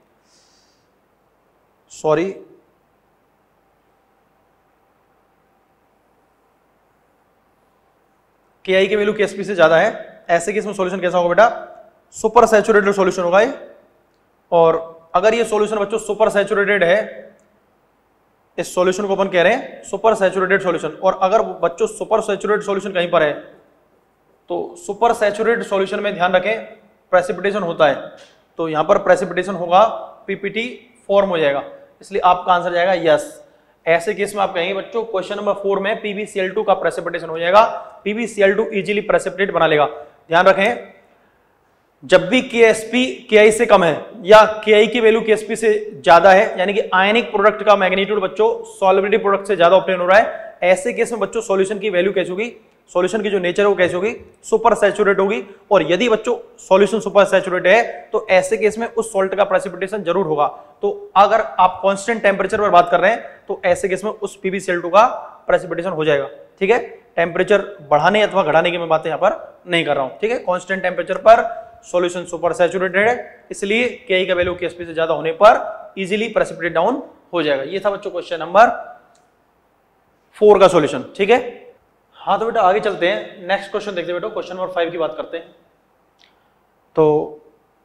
सॉरी के आई की वैल्यू के एस पी से ज्यादा है, ऐसे केस में सॉल्यूशन कैसा होगा बेटा, सुपर सैचुरेटेड सॉल्यूशन होगा ये। और अगर ये सॉल्यूशन बच्चों सुपर सैचुरेटेड है, इस सॉल्यूशन को अपन कह रहे हैं सुपर सैचुरेटेड सॉल्यूशन, और अगर बच्चों सुपर सैचुरेटेड सॉल्यूशन कहीं पर है तो सुपर सैचुरेटेड सॉल्यूशन में ध्यान रखें प्रेसिपिटेशन होता है, तो यहां पर प्रेसिपिटेशन होगा पीपीटी फॉर्म हो जाएगा, इसलिए आपका आंसर जाएगा यस। ऐसे केस में आप कहेंगे बच्चों क्वेश्चन नंबर फोर में P B C L two का प्रेसिपिटेशन हो जाएगा, P B C L two easily precipitate बना लेगा। ध्यान रखें जब भी के एस पी के आई से कम है या के आई की वैल्यू के एस पी से ज्यादा है, यानी कि आयनिक प्रोडक्ट का मैग्नीट्यूड बच्चों सॉल्युबिलिटी प्रोडक्ट से ज्यादा ऑब्टेन हो रहा है, ऐसे केस में बच्चों सॉल्यूशन की वैल्यू कैसी होगी, सॉल्यूशन की जो नेचर है वो कैसी होगी, सुपर सैचुरेट होगी। और यदि बच्चों सॉल्यूशन सुपर सैचुरेट है तो ऐसे केस में उस सॉल्ट का प्रेसिपिटेशन जरूर होगा। तो अगर आप कांस्टेंट टेम्परेचर पर बात कर रहे हैं तो ऐसे केस में उस P B C L two का प्रेसिपिटेशन हो जाएगा। ठीक है, टेम्परेचर बढ़ाने अथवा घटाने की मैं बातें यहां पर नहीं कर रहा हूं। ठीक है, कांस्टेंट टेम्परेचर पर सॉल्यूशन सुपर सैचुरेटेड है, इसलिए के आई का वैल्यू के एस पी से ज्यादा होने पर इजीली प्रेसिपिटेट डाउन हो जाएगा। ये था बच्चों क्वेश्चन नंबर फोर का सॉल्यूशन। ठीक है, हाँ तो बेटा आगे चलते हैं, नेक्स्ट क्वेश्चन देखते हैं बेटा, क्वेश्चन नंबर फाइव की बात करते हैं। तो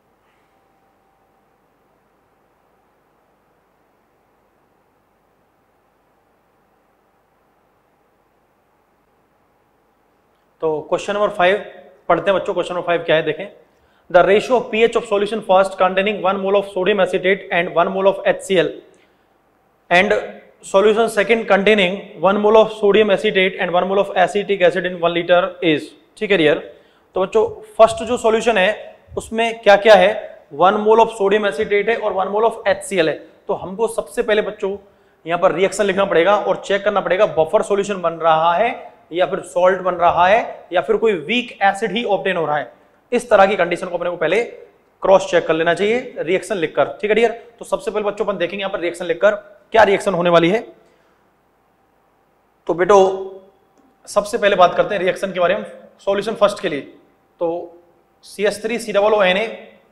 तो क्वेश्चन नंबर फाइव पढ़ते हैं बच्चों। क्वेश्चन नंबर फाइव क्या है देखें, the ratio of pH of solution first containing one mole of sodium acetate and one mole of H C L and solution second containing one mole of sodium acetate and one mole of acetic acid in one liter is, ठीक है डियर। तो बच्चों फर्स्ट जो सॉल्यूशन है उसमें क्या क्या है, one mole of sodium acetate है और वन मोल ऑफ HCl है। तो हमको सबसे पहले बच्चों यहाँ पर रिएक्शन लिखना पड़ेगा और चेक करना पड़ेगा बफर सॉल्यूशन बन रहा है या फिर सॉल्ट बन रहा है या फिर कोई वीक एसिड ही ऑब्टेन हो रहा है। इस तरह की कंडीशन को अपने को पहले क्रॉस चेक कर लेना चाहिए रिएक्शन लिखकर, ठीक है डियर। तो सबसे पहले बच्चों अपन देखेंगे यहाँ पर रिएक्शन लिखकर क्या रिएक्शन होने वाली है। तो बेटो सबसे पहले बात करते हैं रिएक्शन के बारे में सॉल्यूशन फर्स्ट के लिए। तो C H three C double O N A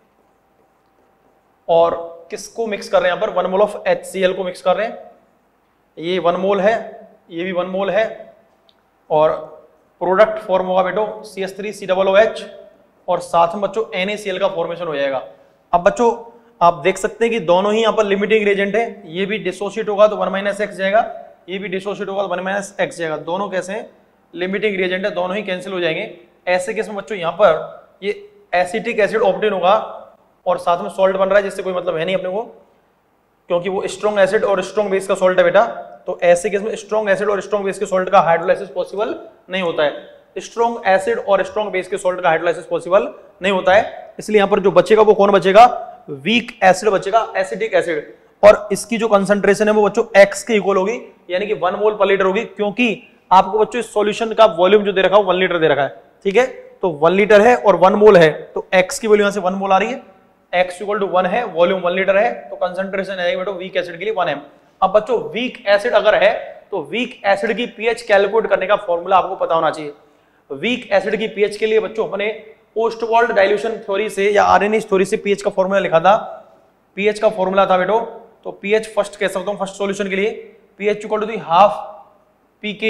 और किसको मिक्स कर रहे हैं यहाँ पर, one mole of H C L को मिक्स कर रहे हैं। ये वन मोल है, ये भी वन मोल है और प्रोडक्ट फॉर्म होगा बेटो C H three C double O H और साथ में बच्चों एन ए सी एल का फॉर्मेशन हो जाएगा। अब बच्चों आप देख सकते हैं कि दोनों ही यहाँ पर लिमिटिंग रिएजेंट है, ये भी डिसोसिएट होगा तो वन माइनस एक्स जाएगा, ये भी डिसोसिएट होगा तो वन माइनस एक्स जाएगा। दोनों कैसे हैं, लिमिटिंग रिएजेंट है, दोनों ही कैंसिल हो जाएंगे। ऐसे केस में बच्चों यहाँ पर ये एसिटिक एसिड ऑब्टेन होगा और साथ में सॉल्ट बन रहा है जिससे कोई मतलब है नहीं अपने को, क्योंकि वो स्ट्रॉन्ग एसिड और स्ट्रॉन्ग बेस का सॉल्ट है बेटा। तो ऐसे केस में स्ट्रॉन्ग एसिड और स्ट्रॉन्ग बेस के सॉल्ट का हाइड्रोलाइसिस पॉसिबल नहीं होता है। स्ट्रॉन्ग एसिड और स्ट्रॉन्ग बेस के सॉल्ट का हाइड्रोलाइसिस पॉसिबल नहीं होता है, इसलिए यहाँ पर जो बचेगा वो कौन बचेगा, वीक एसिड बचेगा, एसिटिक एसिड। और इसकी जो कंसंट्रेशन है वो बच्चों एक्स के इक्वल होगी, यानी कि वन मोल पर लीटर होगी, क्योंकि आपको बच्चों इस सॉल्यूशन का वॉल्यूम जो दे रखा है वन लीटर दे रखा है, ठीक है। तो वन लीटर है और वन मोल है, तो एक्स की वैल्यू यहाँ से वन मोल आ रही है, एक्स इक्वल टू वन है, वॉल्यूम वन लीटर है, तो कंसंट्रेशन आएगा बेटो वीक एसिड के लिए वन एम। अब बच्चों वीक एसिड अगर है तो वीक एसिड की पीएच कैलकुलेट करने का फॉर्मूला आपको पता होना चाहिए। वीक एसिड की पीएच के लिए बच्चों अपने ओस्टवाल्ड डाइल्यूशन थ्योरी से या आरएनएस थ्योरी से पीएच का फॉर्मूला लिखा था। पीएच का फॉर्मूला था बेटो, तो पीएच फर्स्ट कह सकता हूं फर्स्ट सॉल्यूशन के लिए pH equal to the half pK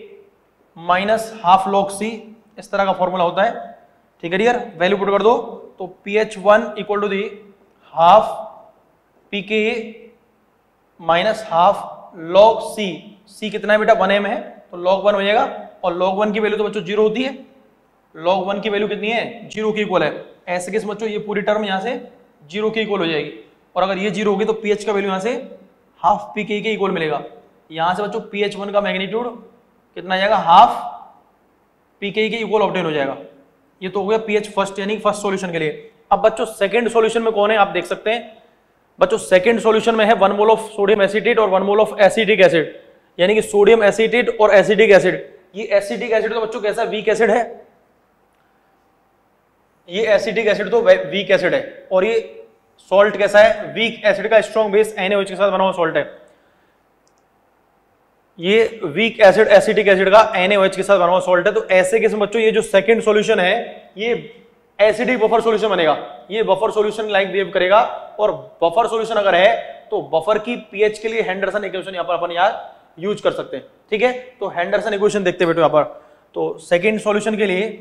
minus half log C, इस तरह का फॉर्मूला होता है, ठीक है डियर। वैल्यू पुट कर दो तो pH one equal to the half pK minus half log C, C कितना है बेटा वन एम है, तो लॉग वन हो जाएगा। और लॉग वन की वैल्यू तो बच्चों जीरो होती है, लॉग वन की वैल्यू कितनी है, जीरो की इक्वल है। ऐसे केस बच्चों ये पूरी टर्म यहाँ से जीरो की इक्वल हो जाएगी, और अगर ये जीरो होगी तो पीएच का वैल्यू यहाँ से हाफ पीके के इक्वल मिलेगा। यहाँ से बच्चों पीएच वन का मैग्नीट्यूड कितना आ जाएगा, हाफ पीके के इक्वल ऑब्टेन हो जाएगा। ये तो हो गया पीएच फर्स्ट यानी फर्स्ट सॉल्यूशन के लिए। अब बच्चों सेकंड सॉल्यूशन में कौन है आप देख सकते हैं, बच्चों सेकंड सॉल्यूशन में है one mole of sodium acetate और one mole of acetic acid, यानी कि सोडियम एसीटेट और एसिटिक एसिड। ये एसिटिक एसिड तो बच्चों कैसा वीक एसिड है, ये एसिटिक एसिड तो वीक एसिड है, और ये सॉल्ट कैसा है, वीक एसिड का स्ट्रॉन्ग बेस एनएओएच के साथ बना हुआ सॉल्ट है। ये वीक एसिड एसिटिक एसिड का एनएओएच के साथ बना हुआ सॉल्ट है। तो ऐसे केस में बच्चों ये जो सेकंड सॉल्यूशन है ये एसिडिक बफर सॉल्यूशन बनेगा, ये बफर सॉल्यूशन लाइक बिहेव करेगा। और बफर सॉल्यूशन अगर है तो बफर की पीएच के लिए हेंडरसन इक्वेशन यहां पर अपन यार यूज कर सकते हैं, ठीक है। तो हेंडरसन इक्वेशन देखते हैं बेटो यहां पर। तो सेकंड सॉल्यूशन के लिए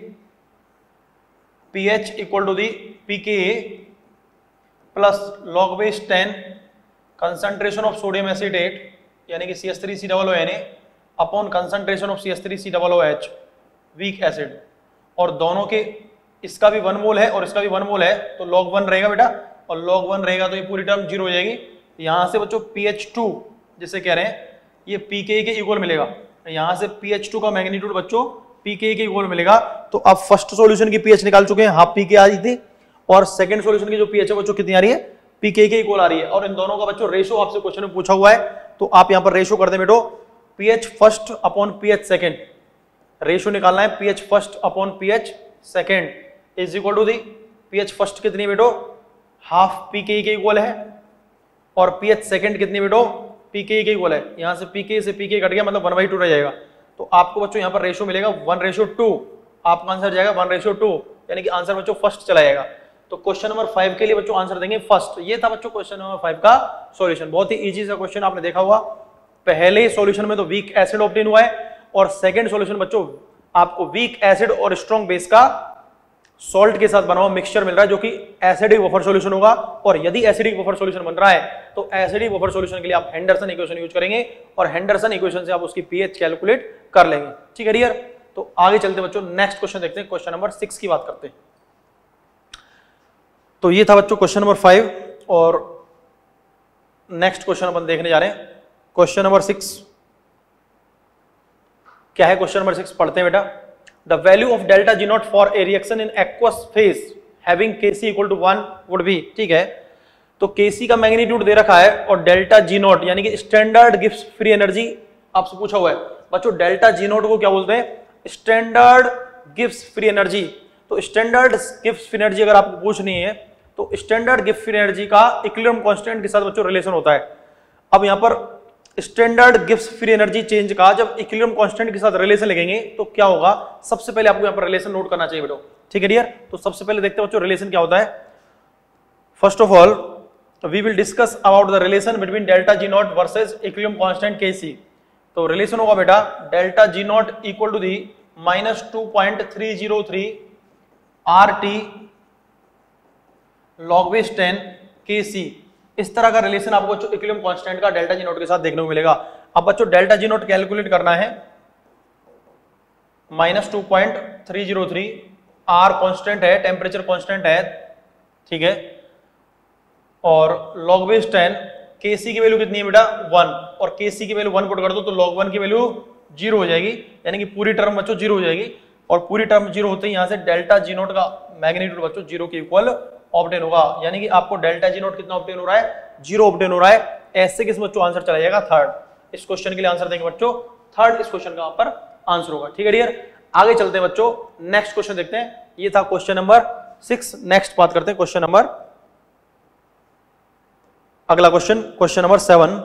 pH equal to the pK plus log base ten concentration of sodium acetate यानी कि C H three C double O N A upon concentration of C H three C double O H weak acid, और दोनों के इसका भी वन मोल है और इसका भी वन मोल है, तो लॉग वन रहेगा बेटा, और लॉग वन रहेगा तो ये पूरी टर्म जीरो हो जाएगी। यहां से बच्चों पी एच टू जिसे कह रहे हैं ये पीके के इक्वल मिलेगा, यहां से पी एच टू का मैग्नीट्यूड बच्चों पीके के इक्वल मिलेगा। तो अब फर्स्ट सॉल्यूशन की पीएच निकाल चुके हैं, हाफ पीके आ रही थी, और सेकंड सॉल्यूशन की जो पीएच है बच्चों कितनी आ रही है, पीके के इक्वल आ रही है। और इन दोनों का बच्चों रेशो आपसे क्वेश्चन में पूछा हुआ है, तो आप यहां पर रेशो कर दें बेटो, pH first upon pH second, ratio निकालना है pH first upon pH second is equal to the pH first कितनी बेटो, हाफ पीके के इक्वल है, और पीएच सेकंड कितनी बेटो, पीके के इक्वल है। यहां से पीके से पीके कट गया, मतलब वन बाई टू रह जाएगा। तो आपको बच्चों यहां पर रेशो मिलेगा वन रेशो टू, आपका आंसर जाएगा वन रेशो टू, यानी कि आंसर बच्चों फर्स्ट चला जाएगा। तो क्वेश्चन नंबर फाइव के लिए बच्चों आंसर देंगे फर्स्ट। ये था बच्चों क्वेश्चन नंबर फाइव का सॉल्यूशन, बहुत ही इजी सा क्वेश्चन आपने देखा हुआ। पहले सॉल्यूशन में तो वीक एसिड ऑब्टेन हुआ है, और सेकंड सॉल्यूशन बच्चों आपको वीक एसिड और स्ट्रॉन्ग बेस का सॉल्ट के साथ बना हुआ मिक्सचर मिल रहा है, जो कि एसिडिक बफर सॉल्यूशन होगा। और यदि एसिडिक बफर सॉल्यूशन बन रहा है तो एसिडिक बफर सॉल्यूशन के लिए आप हेंडरसन इक्वेशन यूज करेंगे, और हेंडरसन इक्वेशन से आप उसकी पीएच कैलकुलेट कर लेंगे, ठीक है डियर। तो आगे चलते बच्चों नेक्स्ट क्वेश्चन देखते हैं, क्वेश्चन नंबर सिक्स की बात करते हैं। तो ये था बच्चों क्वेश्चन नंबर फाइव, और नेक्स्ट क्वेश्चन अपन देखने जा रहे हैं क्वेश्चन नंबर सिक्स क्या है? क्वेश्चन नंबर सिक्स पढ़ते हैं बेटा। The value of delta G not for a reaction in aqueous phase having KC equal to one would be, ठीक है। तो केसी का मैग्नीट्यूड दे रखा है और डेल्टा जी नॉट यानी कि स्टैंडर्ड गिव्स फ्री एनर्जी आपसे पूछा हुआ है। बच्चों डेल्टा जी नॉट को क्या बोलते हैं? स्टैंडर्ड गिव्स फ्री एनर्जी। तो स्टैंडर्ड गिव्स फ्री एनर्जी अगर आपको पूछनी है तो स्टैंडर्ड गिव्स फ्री एनर्जी का इक्विलिब्रियम कांस्टेंट के साथ बच्चों रिलेशन होता है। अब यहां पर स्टैंडर्ड गिव्स फ्री एनर्जी चेंज का जब इक्विलिब्रियम कांस्टेंट के साथ रिलेशन लगेंगे तो क्या होगा? सबसे पहले आपको यहां पर रिलेशन नोट करना चाहिए बेटो, ठीक है डियर। तो सबसे पहले देखते हैं बच्चों रिलेशन क्या होता है। First of all we will discuss about the relation between delta G not versus equilibrium constant KC. तो रिलेशन होगा बेटा delta G not equal to the minus two point three zero three R T log base ten K C. इस तरह का रिलेशन आपको इक्विलिब्रियम कांस्टेंट का डेल्टा जी नॉट के साथ देखने को मिलेगा। अब बच्चों डेल्टा जी नॉट कैलकुलेट करना है, minus two point three zero three R constant है, टेम्परेचर कांस्टेंट है, ठीक है। और लॉग बेस टेन केसी की वैल्यू कितनी है बेटा? वन। और केसी की वैल्यू वन पुट कर दो तो लॉग वन की वैल्यू जीरो हो जाएगी, यानी कि पूरी टर्म बच्चों जीरो हो जाएगी। और पूरी टर्म जीरो होते ही यहां से डेल्टा जी नॉट का मैग्नीट्यूड बच्चों जीरो के इक्वल ऑब्टेन होगा, यानी कि आपको डेल्टा जी नॉट कितना ऑब्टेन हो रहा है? जीरो ऑब्टेन हो रहा है। ऐसे किस बच्चों आंसर चला जाएगा थर्ड। इस क्वेश्चन के लिए आंसर देंगे बच्चों थर्ड, इस क्वेश्चन का पर आंसर होगा, ठीक है डियर। आगे चलते हैं बच्चों, नेक्स्ट क्वेश्चन देखते हैं। ये था क्वेश्चन नंबर सिक्स। नेक्स्ट बात करते हैं क्वेश्चन नंबर अगला क्वेश्चन, क्वेश्चन नंबर सेवन।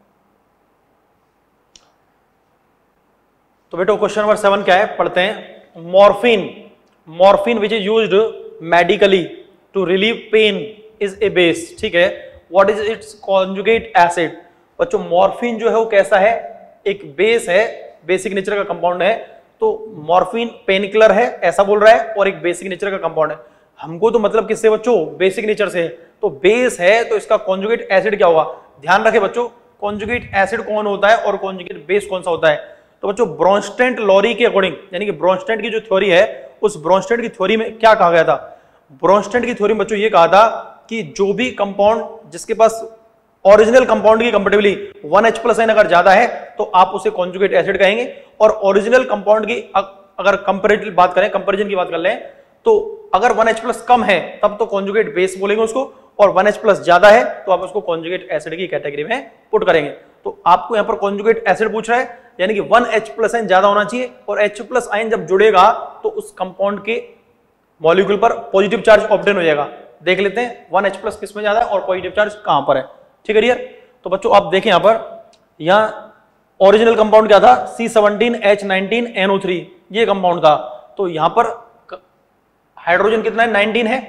तो बेटो क्वेश्चन नंबर सेवन क्या है पढ़ते हैं। Morphine morphine which is used medically to relieve pain is a base, ठीक है। What is its conjugate acid? बच्चों मॉर्फिन जो है वो कैसा है? एक बेस है, बेसिक नेचर का कंपाउंड है। तो मॉर्फिन पेन किलर है ऐसा बोल रहा है और एक बेसिक नेचर का कंपाउंड है। हमको तो मतलब किससे बच्चों? बेसिक नेचर से। तो बेस है तो इसका कॉन्जुगेट एसिड क्या होगा? ध्यान रखे बच्चों कॉन्जुगेट एसिड कौन होता है और कॉन्जुगेट बेस कौन सा होता है। तो बच्चों ब्रोंस्टेंट लॉरी के अकॉर्डिंग, यानी कि ब्रोंस्टेंट की जो थ्योरी है उस ब्रोंस्टेंट की थ्योरी में क्या कहा गया था? ब्रोंस्टेंट की थ्योरी में बच्चों ये कहा था कि जो भी कंपाउंड जिसके पास ओरिजिनल कंपाउंड की comparatively one H plus N अगर ज्यादा है तो आप उसे कॉन्जुगेट एसिड कहेंगे। और ओरिजिनल कंपाउंड की अगर कंपेरेटिव बात करें, कंपैरिजन की बात कर लें, तो अगर वन एच प्लस कम है तब तो कॉन्जुगेट बेस बोलेंगे उसको, और वन एच प्लस ज्यादा है तो आप उसको कॉन्जुगेट एसिड की कैटेगरी में पुट करेंगे। तो आपको यहां पर कॉन्जुगेट एसिड पूछ रहा है, यानी कि वन एच प्लस एन ज्यादा होना चाहिए और H प्लस आयन जब जुड़ेगा तो उस कंपाउंड के मॉलिक्यूल पर पॉजिटिव चार्ज ऑब्टेन हो जाएगा। देख लेते हैं वन एच प्लस किस में ज्यादा है और पॉजिटिव चार्ज कहां पर है, ठीक है डियर। तो बच्चों आप देखें यहां पर, यहां ओरिजिनल कंपाउंड क्या था? C seventeen H nineteen N O three, ये कंपाउंड था। तो यहां पर हाइड्रोजन कितना है? नाइनटीन है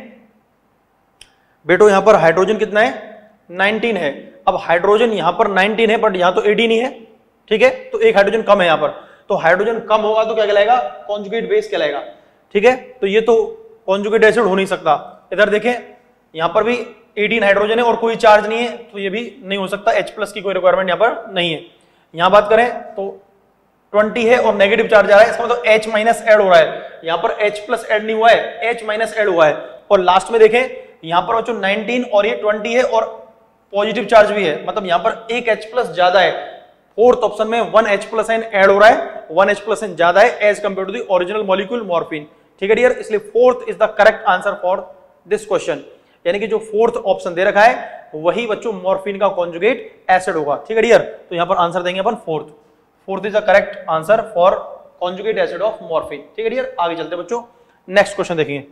बेटो। यहां पर हाइड्रोजन कितना है? नाइनटीन है। अब हाइड्रोजन यहां पर नाइनटीन है बट यहां तो एटीन ही है, ठीक है। तो एक हाइड्रोजन कम है यहां पर, तो हाइड्रोजन कम होगा तो क्या कहलाएगा? कॉन्जुगेट बेस कहलाएगा, ठीक है। तो ये तो कॉन्जुगेट एसिड हो नहीं सकता। इधर देखें यहां पर भी एटीन हाइड्रोजन है और कोई चार्ज नहीं है, तो ये भी नहीं हो सकता। H प्लस की कोई रिक्वायरमेंट यहां पर नहीं है। यहां बात करें तो ट्वेंटी है और नेगेटिव चार्ज आ रहा है, इसका मतलब H माइनस ऐड हो रहा है। यहां पर H प्लस ऐड नहीं हुआ है, H माइनस ऐड हुआ है। और लास्ट में देखें यहां पर बच्चों नाइनटीन और ये ट्वेंटी है और पॉजिटिव चार्ज भी है, मतलब यहां पर एक H प्लस ज्यादा है। फोर्थ ऑप्शन में one H plus N add हो रहा है, वन H प्लस एन ज्यादा है as compare to the original molecule morphine, ठीक है डियर। इसलिए fourth is the correct answer for this question, यानी कि जो फोर्थ ऑप्शन दे रखा है वही बच्चों मॉर्फिन का कॉन्जुगेट एसिड होगा, ठीक है डियर। तो यहां पर आंसर देंगे अपन fourth. Fourth is the correct answer for conjugate acid of morphine, ठीक है डियर। आगे चलते हैं बच्चों, नेक्स्ट क्वेश्चन देखिए।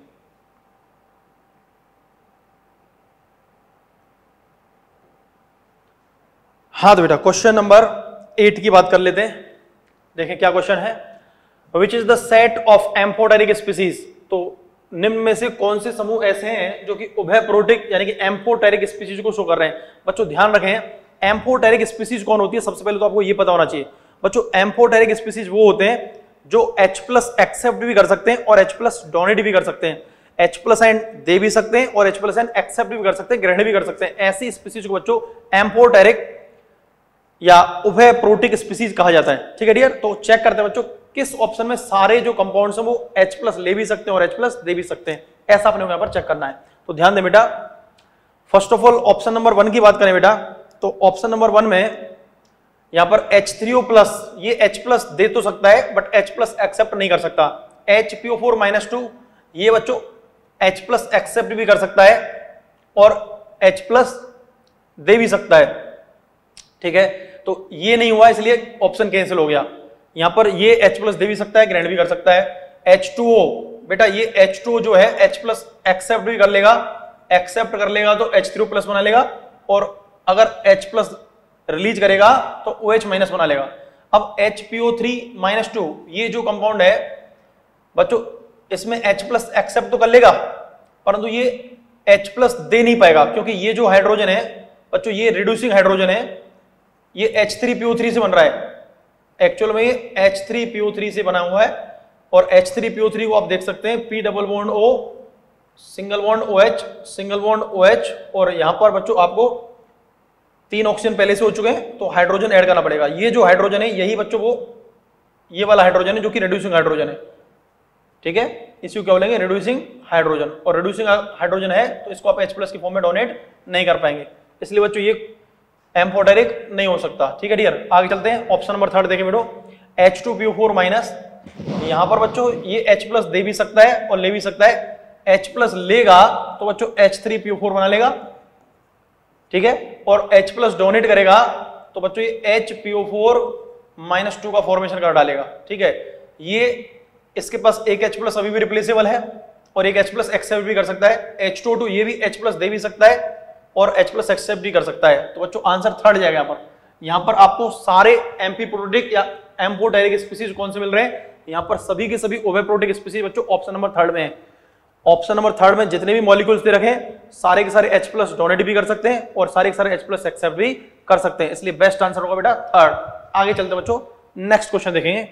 हाँ तो बेटा क्वेश्चन नंबर एट की बात कर लेते हैं। देखें क्या क्वेश्चन है, which is the set of amphoteric species. तो निम्न में से कौन से समूह ऐसे हैं जो कि उभयप्रोटिक यानी कि एम्फोटेरिक स्पीसीज को शो कर रहे हैं। बच्चों ध्यान रखें एम्फोटेरिक स्पीसीज कौन होती है, सबसे पहले तो आपको ये पता होना चाहिए। बच्चों एम्फोटेरिक स्पीसीज वो होते हैं जो H प्लस एक्सेप्ट भी कर सकते हैं और H प्लस डोनेट भी कर सकते हैं। H प्लस एन दे भी सकते हैं और H प्लस एन एक्सेप्ट भी कर सकते हैं, ग्रहण भी कर सकते हैं। ऐसी स्पीसीज को बच्चों एम्फोटेरिक या उभयप्रोटिक स्पीसीज कहा जाता है, ठीक है डियर। तो चेक करते हैं बच्चों किस ऑप्शन में सारे जो कंपाउंड्स हैं वो H प्लस ले भी सकते हैं और H प्लस दे भी सकते हैं, ऐसा अपने को यहां पर चेक करना है। तो ध्यान दें बेटा, first of all option number one की बात करें बेटा, तो ऑप्शन नंबर वन में यहां पर एच थ्री ओ प्लस, ये H प्लस दे तो सकता है बट H प्लस एक्सेप्ट नहीं कर सकता। H P O four minus two, ये बच्चों H प्लस एक्सेप्ट भी कर सकता है और H प्लस दे भी सकता है, ठीक है। तो ये नहीं हुआ इसलिए ऑप्शन कैंसिल हो गया। यहां पर ये H प्लस दे भी सकता है, ग्रैंड भी कर सकता है। एच टू ओ, बेटा ये एच टू ओ जो है H प्लस एक्सेप्ट भी कर लेगा, एक्सेप्ट कर लेगा तो एच थ्री ओ प्लस बना लेगा, और अगर H प्लस रिलीज करेगा तो OH माइनस बना लेगा। अब H P O three minus two, ये जो कंपाउंड है बच्चों इसमें H प्लस एक्सेप्ट तो कर लेगा परंतु ये H प्लस दे नहीं पाएगा, क्योंकि ये जो हाइड्रोजन है बच्चों ये रिड्यूसिंग हाइड्रोजन है, ये H three P O three से बन रहा है। एक्चुअल में ये H three P O three से बना हुआ है, और H three P O three को आप देख सकते हैं P double bond O, single bond OH, single bond OH, और यहां पर बच्चों आपको तीन ऑक्सीजन पहले से हो चुके हैं तो हाइड्रोजन ऐड करना पड़ेगा। ये जो हाइड्रोजन है यही बच्चों वो ये वाला हाइड्रोजन है जो कि रिड्यूसिंग हाइड्रोजन है, ठीक है। इसको क्या बोलेंगे, रिड्यूसिंग हाइड्रोजन, और रिड्यूसिंग हाइड्रोजन है तो इसको आप H प्लस के फॉर्म में डोनेट नहीं कर पाएंगे, इसलिए बच्चों ये एम्फोटेरिक नहीं हो सकता, ठीक है डियर। आगे चलते हैं, ऑप्शन नंबर थर्ड देखें बेटो, H two P O four minus, यहां पर बच्चों ये H प्लस दे भी सकता है और ले भी सकता है। H प्लस लेगा तो बच्चों H three P O four बना लेगा, ठीक है, और H प्लस डोनेट करेगा तो बच्चों ये H P O four minus two का फॉर्मेशन कर डालेगा, ठीक है। ये इसके पास एक H प्लस अभी भी रिप्लेसेबल है और एक H प्लस एक्सेप्ट भी कर सकता है। एच टू टू ये भी H प्लस दे भी सकता है और H प्लस एक्सेप्ट भी कर सकता है, तो बच्चों आंसर थर्ड जाएगा यहाँ पर। यहाँ पर आपको सारे एम्फीप्रोटिक या एम्फोटेरिक स्पीसीज कौन से मिल रहे हैं, यहाँ पर सभी के सभी ओवेप्रोटिक स्पीसीज बच्चों ऑप्शन नंबर थर्ड में है। ऑप्शन नंबर थर्ड में जितने भी मॉलिक्यूल्स दे रखे सारे के सारे H प्लस डोनेट भी कर सकते हैं और सारे के सारे H प्लस एक्सेप्ट भी कर सकते हैं, इसलिए बेस्ट आंसर होगा बेटा थर्ड। आगे चलते बच्चों, नेक्स्ट क्वेश्चन देखेंगे।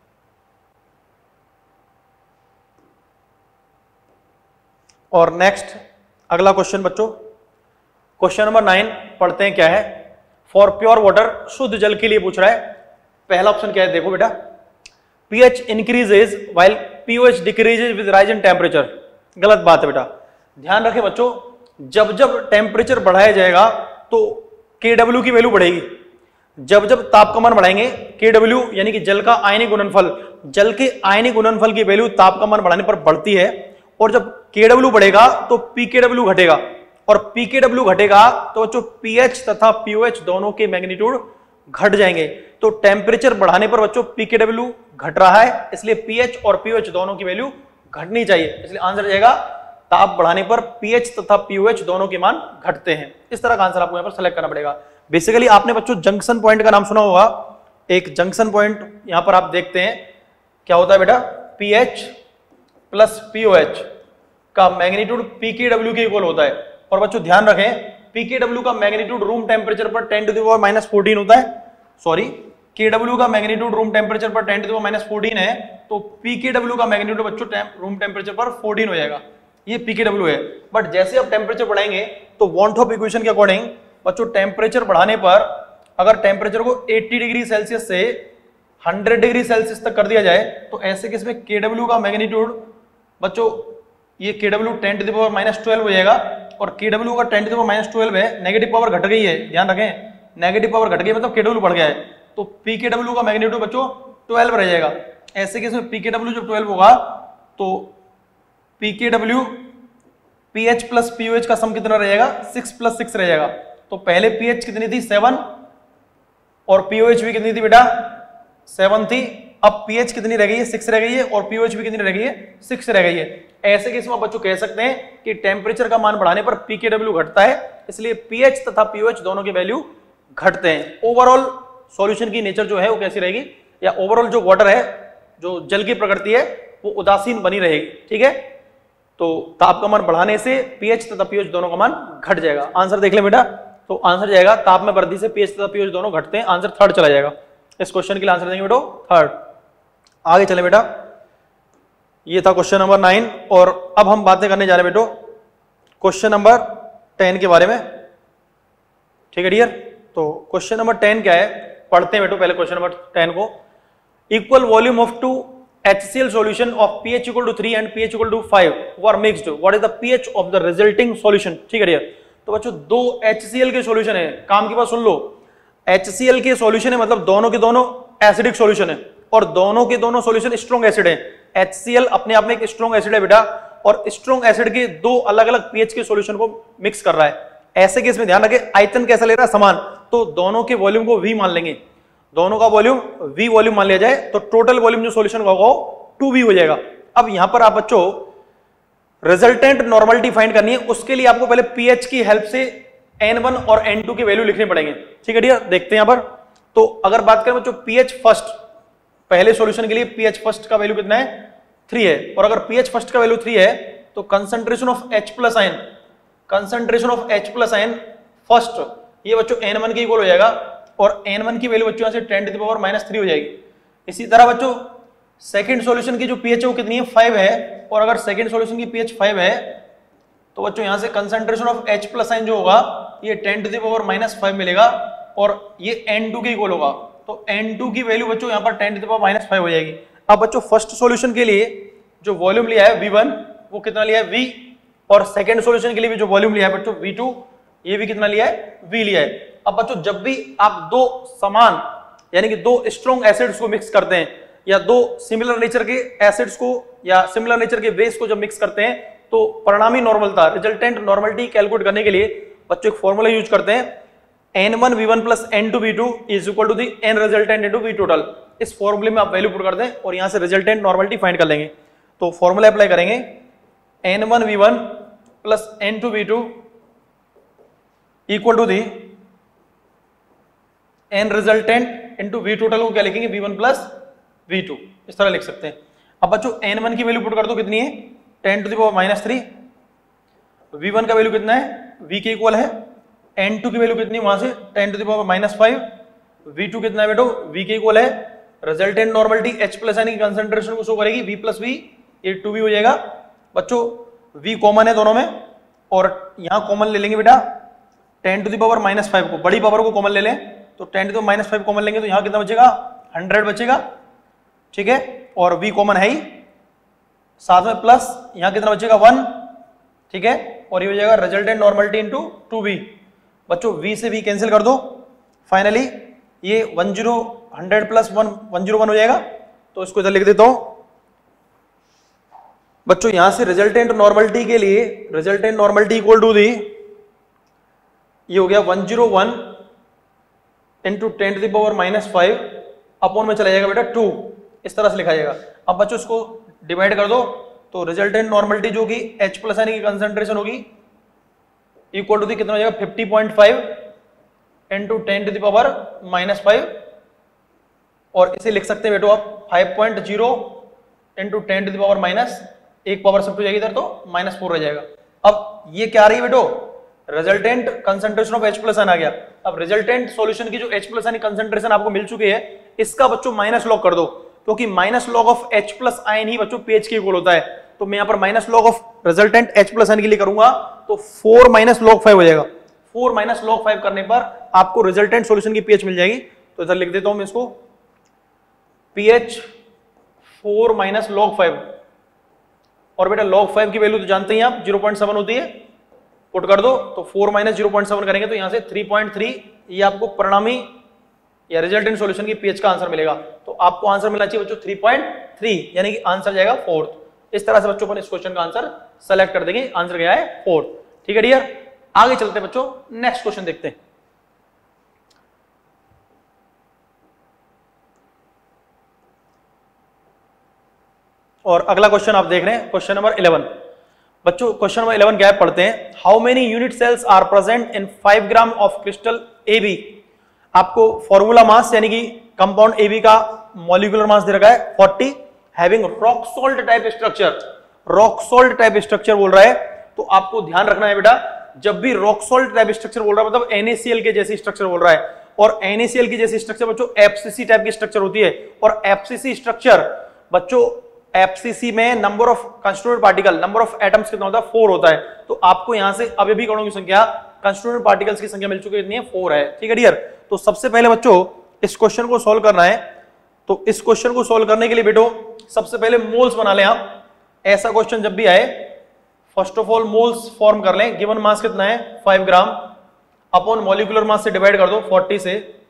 और नेक्स्ट अगला क्वेश्चन बच्चों, क्वेश्चन नंबर नाइन पढ़ते हैं क्या है। फॉर प्योर वाटर, शुद्ध जल के लिए पूछ रहा है। पहला ऑप्शन क्या है, देखो बेटा, pH increases while pOH decreases with rise in temperature. गलत बात है बेटा, ध्यान रखें बच्चों, जब जब टेम्परेचर बढ़ाया जाएगा तो केडब्ल्यू की वैल्यू बढ़ेगी। जब जब तापमान बढ़ाएंगे केडब्ल्यू यानी कि जल का आयनिक गुणनफल, जल के आयनिक गुणनफल की वैल्यू तापमान बढ़ाने पर बढ़ती है, और जब केडब्ल्यू बढ़ेगा तो पीकेडब्ल्यू घटेगा, और पीकेडब्ल्यू घटेगा तो बच्चों पीएच तथा पीओएच दोनों के मैग्नीट्यूड घट जाएंगे। तो टेम्परेचर बढ़ाने पर बच्चों पीकेडब्ल्यू घट रहा है, इसलिए पीएच और पीओएच दोनों की वैल्यू घटनी चाहिए, इसलिए आंसर जाएगा ताप बढ़ाने पर पीएच तथा पीओएच दोनों के मान घटते हैं। इस तरह का आंसर आपको यहां पर सेलेक्ट करना पड़ेगा। बेसिकली आपने बच्चों जंक्शन पॉइंट का नाम सुना होगा, एक जंक्शन पॉइंट यहां पर आप देखते हैं क्या होता है बेटा, पीएच प्लस पीओएच का मैग्नीट्यूड पीकेडब्ल्यू के इक्वल होता है। और बच्चों ध्यान रखें, पीकेडब्ल्यू का मैग्नीट्यूड रूम टेम्परेचर पर ten to the power minus fourteen होता है, सॉरी केडब्ल्यू का मैग्नीट्यूड रूम टेम्परेचर पर ten to the power minus fourteen है, तो पीकेडब्ल्यू का मैग्नीट्यूड बच्चों रूम टेम्परेचर पर फोर्टीन हो जाएगा, ये पीकेडब्ल्यू है। बट जैसे आप टेम्परेचर बढ़ाएंगे तो वॉन्थॉप इक्वेशन के अकॉर्डिंग बच्चों टेम्परेचर बढ़ाने पर अगर टेम्परेचर को अस्सी डिग्री सेल्सियस से सौ डिग्री सेल्सियस तक कर दिया जाए तो ऐसे केस में केडब्ल्यू का मैग्नीट्यूड बच्चों ये KW ten to the power minus twelve हो जाएगा, और केडब्ल्यू का ten to the power minus twelve है, नेगेटिव पावर घट गई है, ध्यान रखें नेगेटिव पावर घट गई मतलब केडब्ल्यू बढ़ गया है, तो पीकेडब्ल्यू का मैग्नीट्यूड बच्चों ट्वेल्व रह जाएगा। ऐसे केस में पीकेडब्ल्यू जब ट्वेल्व होगा तो पीकेडब्ल्यू पीएच प्लस पीओएच का सम कितना रहेगा, सिक्स प्लस सिक्स रह जाएगा। तो पहले पीएच कितनी थी, सेवन, और पीओएच भी कितनी थी बेटा, सेवन थी। अब पीएच कितनी रह गई है, सिक्स रह गई है, और पीओएच भी कितनी रह गई है, सिक्स रह गई है। ऐसे केस में बच्चों कह सकते हैं कि टेम्परेचर का मान बढ़ाने पर पीकेडब्ल्यू घटता है, इसलिए पीएच तथा पीओएच दोनों की वैल्यू घटते हैं। ओवरऑल सॉल्यूशन की नेचर जो है वो कैसी रहेगी, या ओवरऑल जो वाटर है, जो जल की प्रकृति है वो उदासीन बनी रहेगी, ठीक है। तो ताप का मान बढ़ाने से पीएच तथा पीओएच दोनों का मान घट जाएगा। आंसर देख ले बेटा, तो आंसर जाएगा ताप में वृद्धि से पीएच तथा पीओएच दोनों घटते हैं, आंसर थर्ड चला जाएगा। इस क्वेश्चन के लिए आंसर देंगे बेटो थर्ड। आगे चले बेटा, ये था क्वेश्चन नंबर नाइन, और अब हम बातें करने जा रहे हैं बेटो क्वेश्चन नंबर टेन के बारे में, ठीक है डियर। तो क्वेश्चन नंबर टेन क्या है, पढ़ते हैं बेटो पहले क्वेश्चन नंबर टेन को। Equal volume of two HCl solution of pH equal to three and pH equal to five were mixed. What is the pH of the resulting solution? ठीक है डियर। तो बच्चों दो HCl के सॉल्यूशन है, काम की बात सुन लो। HCl के सॉल्यूशन है मतलब दोनों के दोनों एसिडिक सॉल्यूशन है और दोनों के दोनों सॉल्यूशन स्ट्रॉन्ग एसिड है। HCl अपने आप में एक स्ट्रॉन्ग एसिड है बेटा और स्ट्रॉन्ग एसिड के दो अलग अलग पीएच के सॉल्यूशन को मिक्स कर रहा है। ऐसे केस में ध्यान रखें आयतन कैसा ले रहा है समान, तो दोनों के वॉल्यूम को V मान लेंगे, दोनों का वॉल्यूम V वॉल्यूम मान लिया जाए तो टोटल वॉल्यूम जो सॉल्यूशन का होगा वो टू V हो जाएगा। अब यहां पर आप बच्चों रिजल्टेंट नॉर्मलिटी फाइंड करनी है, उसके लिए आपको पहले पीएच की हेल्प से एन वन और एन टू के वैल्यू लिखने पड़ेंगे। ठीक है डियर, देखते हैं यहां पर। तो अगर बात करें बच्चों पीएच फर्स्ट, पहले सॉल्यूशन के लिए पीएच फर्स्ट का वैल्यू कितना है थ्री है और अगर पीएच फर्स्ट का वैल्यू थ्री है तो concentration of H plus ion, concentration of H plus ion first ये बच्चों एन वन के इक्वल हो जाएगा और एन वन की वैल्यू बच्चों से ten to the power minus three हो जाएगी। इसी तरह बच्चों सेकंड सॉल्यूशन की जो पीएच है वो कितनी है फाइव है और अगर सेकंड सॉल्यूशन की पीएच फाइव है तो बच्चों यहां से concentration of H plus ion जो होगा ये ten to the power minus five मिलेगा और ये एन टू के इक्वल होगा तो एन टू की वैल्यू बच्चों यहां पर ten to the power minus five हो जाएगी। अब बच्चों फर्स्ट सॉल्यूशन के लिए जो वॉल्यूम लिया है वी वन वो कितना लिया है V और सेकंड सॉल्यूशन के लिए भी जो वॉल्यूम लिया है बच्चों वी टू ये भी कितना लिया है V लिया है। अब बच्चों जब भी आप दो समान यानी कि दो स्ट्रॉन्ग एसिड्स को मिक्स करते हैं या दो सिमिलर नेचर के एसिड्स को या सिमिलर नेचर के बेस को जब मिक्स करते हैं तो परिणामी नॉर्मलता रिजल्टेंट नॉर्मलिटी कैलकुलेट करने के लिए बच्चों एक फॉर्मूला यूज करते हैं N one V one plus N two V two is equal to the N resultant into V total. इस फॉर्मूले में आप वैल्यू पुट कर दें और यहां से रिजल्टेंट नॉर्मलिटी फाइंड कर लेंगे। तो फॉर्मूला अप्लाई करेंगे N one V one plus N two V two equal to the N resultant into V total को क्या लिखेंगे V one plus V two, इस तरह लिख सकते हैं। अब बच्चों एन वन की वैल्यू पुट कर दो कितनी है ten to the power minus three, V one का वैल्यू कितना है v के इक्वल है, एन टू की वैल्यू कितनी है वहां से ten to the power minus five, V two कितना है बेटो v के इक्वल है resultant normality H plus ion की कंसंट्रेशन को शो करेगी v प्लस वी, ये टू वी हो जाएगा। बच्चों v कॉमन है दोनों में और यहां कॉमन ले लेंगे बेटा ten to the power minus five को, बड़ी पावर को कॉमन ले लें तो ten to the minus five common लेंगे तो यहां कितना बचेगा हंड्रेड बचेगा। ठीक है और v कॉमन है ही, साथ में प्लस यहां कितना बचेगा वन। ठीक है और ये हो जाएगा resultant normality into two V. बच्चों v से v कैंसिल कर दो, फाइनली ये one zero hundred plus one one zero one हो जाएगा तो इसको इधर लिख देता हूं। बच्चों यहां से रिजल्टेंट नॉर्मलिटी के लिए resultant normality equal to the ये हो गया one zero one into ten to the power minus five upon में चला जाएगा बेटा टू, इस तरह से लिखा जाएगा। अब बच्चों इसको डिवाइड कर दो तो रिजल्टेंट नॉर्मलिटी जो कि H प्लस आयन की कंसंट्रेशन होगी इक्वल टू दी कितना हो जाएगा fifty point five into ten to the power minus five और इसे लिख सकते हैं बेटो आप five point zero into ten to the power minus एक पावर शिफ्ट हो जाएगी इधर तो माइनस फोर रह जाएगा। अब ये क्या आ रही है बेटो resultant concentration of H plus ion आ गया। अब रिजल्टेंट सॉल्यूशन की जो H प्लस आयन कंसंट्रेशन आपको मिल चुकी है इसका बच्चों माइनस लॉग कर दो क्योंकि minus log of H plus ion ही बच्चों पीएच के इक्वल होता है। तो मैं यहां पर minus log of resultant H plus ion के लिए करूंगा तो फोर माइनस लॉग फाइव हो जाएगा। फोर माइनस लॉग फाइव करने पर आपको रिजल्टेंट सॉल्यूशन की पीएच मिल जाएगी। तो इधर लिख देता हूं मैं इसको pH four minus log five और बेटा लॉग फाइव की वैल्यू तो जानते ही आप जीरो पॉइंट सेवन होती है, पुट कर दो तो four minus zero point seven करेंगे तो यहां से थ्री पॉइंट थ्री ये आपको परिणामी या रिजल्टेंट सॉल्यूशन की पीएच का आंसर मिलेगा। तो आपको आंसर मिलना चाहिए बच्चों थ्री पॉइंट थ्री यानी कि आंसर जाएगा फोर्थ। इस तरह से बच्चों अपन इस क्वेश्चन का आंसर सेलेक्ट कर देंगे, आंसर गया है फोर्थ। ठीक है डियर, आगे चलते हैं बच्चों नेक्स्ट क्वेश्चन देखते हैं। और अगला क्वेश्चन आप देख रहे हैं क्वेश्चन नंबर इलेवन। बच्चों क्वेश्चन नंबर इलेवन क्या है पढ़ते हैं। How many unit cells are present in five gram of crystal A B. आपको फॉर्मूला मास यानी कि कंपाउंड ए बी का मॉलिक्यूलर मास दे रखा है forty, having rock salt type structure. Rock salt type structure बोल रहा है तो आपको ध्यान रखना है बेटा जब भी रॉक सॉल्ट टाइप स्ट्रक्चर बोल रहा है मतलब एन ए सी एल के जैसी स्ट्रक्चर बोल रहा है और एन ए सी एल की जैसी स्ट्रक्चर बच्चों एफ सी सी टाइप की स्ट्रक्चर होती है और एफ सी सी स्ट्रक्चर बच्चों एफ सी सी में number of constituent particle number of atoms कितना होता है फोर होता है। तो आपको यहां से अभी कणों की संख्या कंस्टिट्यूएंट पार्टिकल्स की संख्या मिल चुकी है कितनी है फोर है। ठीक है डियर, तो सबसे पहले बच्चों इस क्वेश्चन को सॉल्व करना है। तो इस क्वेश्चन को सॉल्व करने के लिए बेटो सबसे पहले मोल्स बना लें आप। ऐसा क्वेश्चन जब भी आए first of all moles form कर लें। गिवन मास कितना है five gram upon molecular mass से डिवाइड कर दो फोर्टी से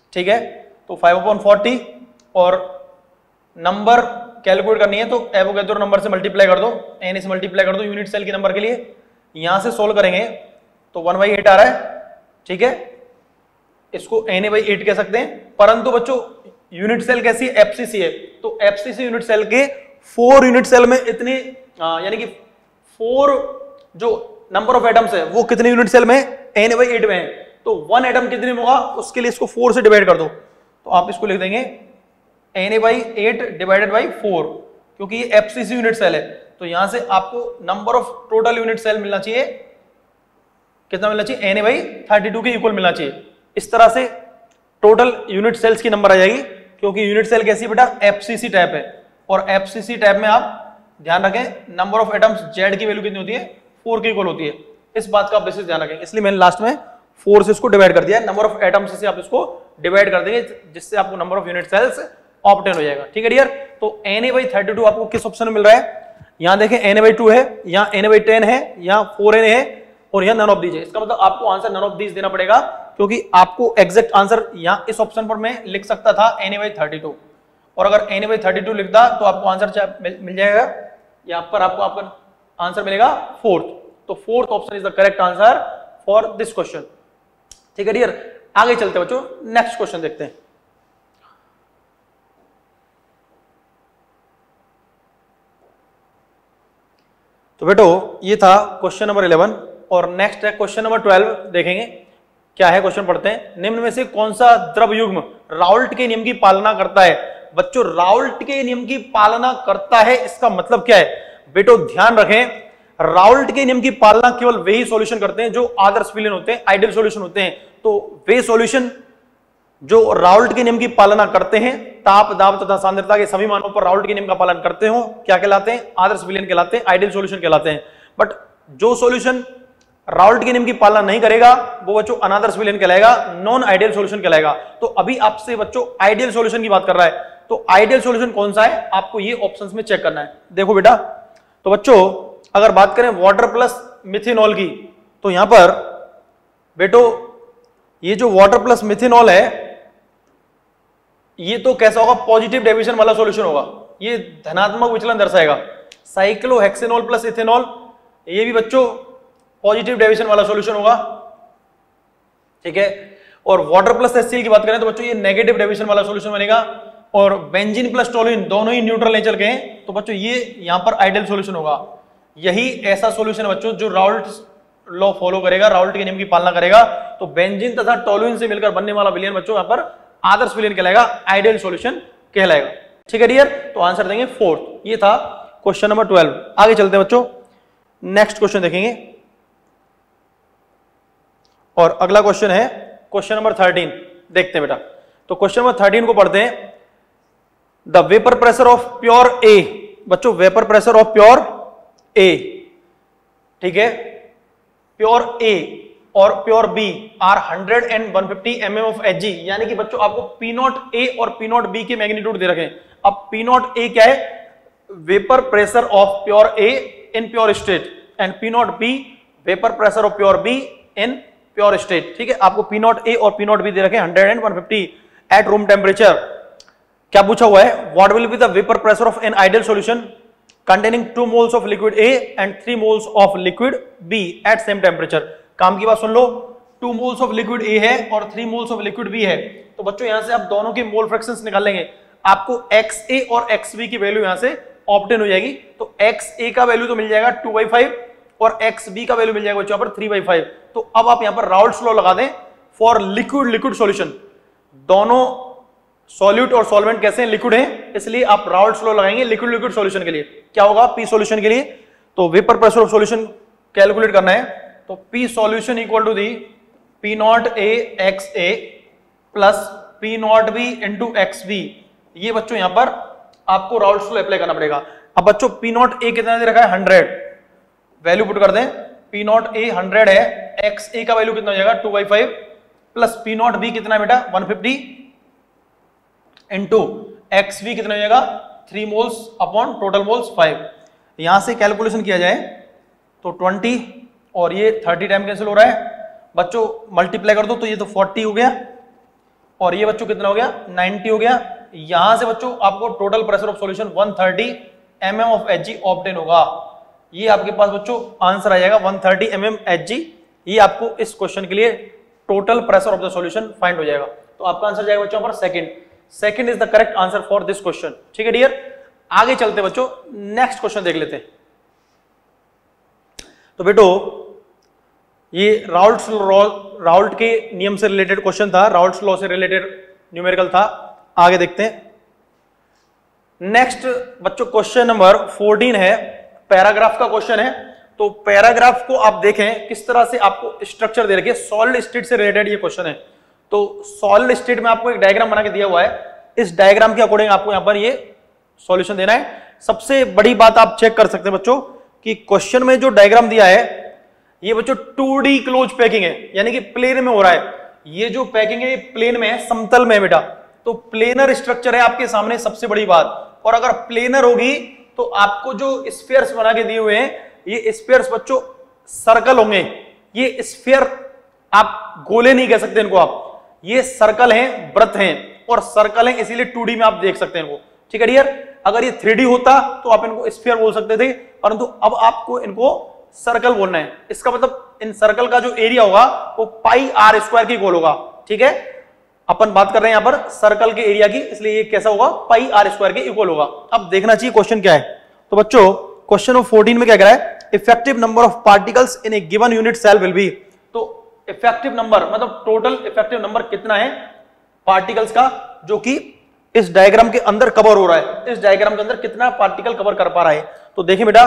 ठीक है, तो फाइव अपॉन फोर्टी और नंबर कैलकुलेट करनी है तो एवोगैड्रो नंबर से मल्टीप्लाई कर दो, एन से मल्टीप्लाई कर दो यूनिट सेल के नंबर के लिए। यहां से सोल्व करेंगे तो वन बाई एट आ रहा है, ठीक है, इसको एन बाई एट कह सकते हैं। परंतु बच्चों यूनिट सेल कैसी है, एफसीसी है, तो एफसीसी यूनिट सेल के फोर यूनिट सेल में इतनी यानी कि फोर जो नंबर ऑफ एटम्स है वो कितने यूनिट सेल में, एन बाई एट में है, तो वन एटम कितने में होगा उसके लिए इसको फोर से डिवाइड कर दो, तो आप इसको लिख देंगे N by eight divided by four, क्योंकि ये एफसीसी यूनिट सेल है तो यहां से आपको number of total unit cell मिलना चाहिए, कितना मिलना चाहिए, एन बाई थर्टी टू के इक्वल मिलना चाहिए। इस तरह से टोटल यूनिट सेल्स की नंबर आ जाएगी, क्योंकि यूनिट सेल कैसी बेटा, एफसीसी टाइप है, और एफसीसी टाइप में आप ध्यान रखें नंबर ऑफ एटम्स जेड की वैल्यू कितनी होती है, फोर के इक्वल होती है, इस बात का आप विशेष ध्यान रखें। इसलिए मैंने लास्ट में फोर से इसको डिवाइड कर दिया, नंबर ऑफ एटम्स से आप इसको डिवाइड कर देंगे जिससे आपको number of unit cells obtain हो जाएगा, ठीक है डियर। तो एन बाई थर्टी टू आपको किस ऑप्शन में मिल रहा है, यहां देखें एन बाई टू है, यहाँ एन बाई टेन है, यहाँ फोर एन है और यहाँ नन ऑफ दीज है। इसका मतलब आपको आंसर नन ऑफ दीज देना पड़ेगा, क्योंकि आपको एग्जैक्ट आंसर यहाँ इस ऑप्शन पर मैं लिख सकता था एन बाई थर्टी टू, और अगर एन बाई थर्टी टू लिखता तो आपको आंसर मिल जाएगा, यहाँ पर आपको आपका आंसर मिलेगा फोर्थ, तो fourth option is the correct answer for this question, ठीक है डियर। आगे चलते बच्चों, नेक्स्ट क्वेश्चन देखते हैं। तो बेटो ये था क्वेश्चन नंबर इलेवन, और नेक्स्ट है क्वेश्चन नंबर ट्वेल्व, देखेंगे क्या है, क्वेश्चन पढ़ते हैं। निम्न में से कौन सा द्रव युग्म राउल्ट के नियम की पालना करता है। बच्चों राउल्ट के नियम की पालना करता है, इसका मतलब क्या है बेटो, ध्यान रखें, राउल्ट के नियम की पालना केवल वही सॉल्यूशन करते हैं जो आदर्श विलयन होते हैं, आइडियल सॉल्यूशन होते हैं। तो वे सॉल्यूशन जो राउल्ट के नियम की पालना करते हैं, ताप दाब तथा सांद्रता के सभी मानों पर राउल्ट के नियम का पालन करते हो, क्या कहलाते हैं, आदर्श विलयन कहलाते हैं, आइडियल सॉल्यूशन कहलाते हैं। बट जो सॉल्यूशन राउल्ट के नियम की पालना नहीं करेगा वो बच्चों अनादर्श विलयन कहलाएगा, नॉन आइडियल सॉल्यूशन कहलाएगा। तो अभी आपसे बच्चों आइडियल सॉल्यूशन की बात कर रहा है, तो आइडियल सॉल्यूशन कौन सा है आपको ये ऑप्शंस में चेक करना है। देखो बेटा, तो बच्चों अगर बात करें वाटर प्लस मिथेनॉल की, तो यहां पर बेटो ये जो वाटर प्लस मिथेनॉल है ये तो कैसा होगा, पॉजिटिव डेविएशन वाला सॉल्यूशन होगा, ये धनात्मक विचलन दर्शाएगा। साइक्लोहेक्सेनॉल प्लस इथेनॉल ये भी बच्चों पॉजिटिव डेविएशन वाला सॉल्यूशन होगा, ठीक है। और वाटर प्लस एचसीएल की बात करें तो बच्चों ये नेगेटिव डेविएशन वाला सॉल्यूशन बनेगा। और बेंजीन प्लस टोलुइन दोनों ही न्यूट्रल नेचर के हैं, तो बच्चों ये यहां पर आइडियल सॉल्यूशन होगा। यही ऐसा सॉल्यूशन है बच्चों जो राउल्ट लॉ फॉलो करेगा, राउल्ट के नियम की पालना करेगा। तो बेंजीन तथा टोलुइन से मिलकर बनने वाला विलयन बच्चों यहां पर आदर्श विलयन कहलाएगा, आइडियल सॉल्यूशन कहलाएगा, ठीक है डियर। तो आंसर देंगे फोर्थ। ये था क्वेश्चन नंबर ट्वेल्व। आगे चलते हैं बच्चों, नेक्स्ट क्वेश्चन देखेंगे, और अगला क्वेश्चन है क्वेश्चन नंबर थर्टीन। देखते हैं बेटा, तो क्वेश्चन नंबर थर्टीन को पढ़ते हैं। The vapour pressure of pure A, बच्चों vapour pressure of pure A, ठीक है, प्योर ए और pure B are hundred and one fifty M M of H G, यानी कि बच्चों आपको पी नॉट ए और पी नॉट बी के मैग्नीट्यूड दे रखे हैं। अब पी नॉट ए क्या है, vapour pressure of pure A in pure state, and P not B vapour pressure of pure B in pure state, ठीक है। आपको पी नॉट ए और पी नॉट बी दे रखे हैं hundred and one fifty at room temperature. क्या पूछा हुआ है, what will be the vapour pressure of an ideal solution containing two moles of liquid A and three moles of liquid B at same temperature। काम की बात सुन लो, two moles of liquid A है और three moles of liquid B है, तो बच्चों यहां से आप दोनों के मोल फ्रैक्शंस निकाल लेंगे, आपको एक्स ए और एक्स बी की वैल्यू यहां से ऑब्टेन हो जाएगी। तो एक्स ए का वैल्यू तो मिल जाएगा टू बाई फाइव और एक्स बी का वैल्यू मिल जाएगा बच्चों यहाँ पर थ्री बाई फाइव। तो अब आप यहां पर राउल्ट्स लॉ लगा दें फॉर लिक्विड लिक्विड सॉल्यूशन। दोनों सॉल्यूट और सॉल्वेंट कैसे हैं, लिक्विड हैं, इसलिए आप राउल्ट्स लॉ लगाएंगे लिक्विड लिक्विड सॉल्यूशन के लिए। क्या होगा, पी सॉल्यूशन के लिए तो vapour pressure of solution calculate करना है, तो P solution equal to the P not A X A plus P not B into X B. ये बच्चों यहां पर आपको राउल्ट्स लॉ अप्लाई करना पड़ेगा। अब बच्चों पी नॉट ए कितना दे रखा है, हंड्रेड, वैल्यू पुट कर दें, पी नॉट ए हंड्रेड है, एक्स ए का वैल्यू कितना हो जाएगा two by five plus P not B कितना है बेटा one fifty into X B कितना हो जाएगा three moles upon total moles five. यहां से कैलकुलेशन किया जाए तो ट्वेंटी और ये थर्टी टाइम कैंसिल हो रहा है बच्चों, मल्टीप्लाई कर दो तो ये तो फोर्टी हो गया और ये बच्चों कितना हो गया नाइंटी हो गया। यहां से बच्चों आपको total pressure of solution one thirty M M of H G obtain होगा। ये आपके पास बच्चों आंसर आ जाएगा one thirty M M H G. ये आपको इस क्वेश्चन के लिए total pressure of the solution find हो जाएगा। तो आपका आंसर जाएगा बच्चों पर second. Second is the correct answer for this question. ठीक है डियर, आगे चलते बच्चों, नेक्स्ट क्वेश्चन देख लेते हैं। तो बेटो ये राउल्ट्स लॉ, राउल्ट के नियम से रिलेटेड क्वेश्चन था, राउल्ट्स लॉ से रिलेटेड न्यूमेरिकल था। आगे देखते हैं नेक्स्ट बच्चों, क्वेश्चन नंबर फोर्टीन है, पैराग्राफ का क्वेश्चन है। तो पैराग्राफ को आप देखें किस तरह से आपको स्ट्रक्चर दे रखी है, सॉलिड स्टेट से रिलेटेड ये क्वेश्चन है। तो सॉलिड स्टेट में आपको एक डायग्राम बना के दिया हुआ है, इस डायग्राम के अकॉर्डिंग आपको यहां पर ये सॉल्यूशन देना है। सबसे बड़ी बात आप चेक कर सकते हैं बच्चों कि क्वेश्चन में जो डायग्राम दिया है ये बच्चों टू डी क्लोज पैकिंग है, यानी कि प्लेन में हो रहा है। ये जो पैकिंग है ये प्लेन में है, समतल में है बेटा। तो प्लेनर स्ट्रक्चर है आपके सामने, सबसे बड़ी बात। और अगर प्लेनर होगी तो आपको जो स्फीयर्स बना के दिए हुए हैं ये स्फीयर्स बच्चों सर्कल होंगे। ये स्फीयर आप गोले नहीं कह सकते इनको, आप ये सर्कल हैं, वृत्त हैं, और सर्कल हैं इसीलिए टू डी में आप देख सकते हैं इनको। ठीक है डियर, अगर ये थ्री डी होता तो आप इनको स्फीयर बोल सकते थे, परंतु अब आपको इनको सर्कल बोलना है। इसका मतलब इन सर्कल का जो एरिया होगा वो पाई आर स्क्वायर की इक्वल होगा। ठीक है, अपन बात कर रहे हैं यहां पर सर्कल के एरिया की, इसलिए ये कैसा होगा, पाई आर स्क्वायर के इक्वल होगा। अब देखना चाहिए क्वेश्चन क्या है। तो बच्चों क्वेश्चन ऑफ फोर्टीन में क्या कह रहा है, effective number of particles in a given unit cell will be. तो इफेक्टिव नंबर मतलब टोटल इफेक्टिव नंबर कितना है पार्टिकल्स का, जो कि इस डायग्राम के अंदर कवर हो रहा है। इस डायग्राम के अंदर कितना पार्टिकल कवर कर पा रहा है। तो देखिए बेटा,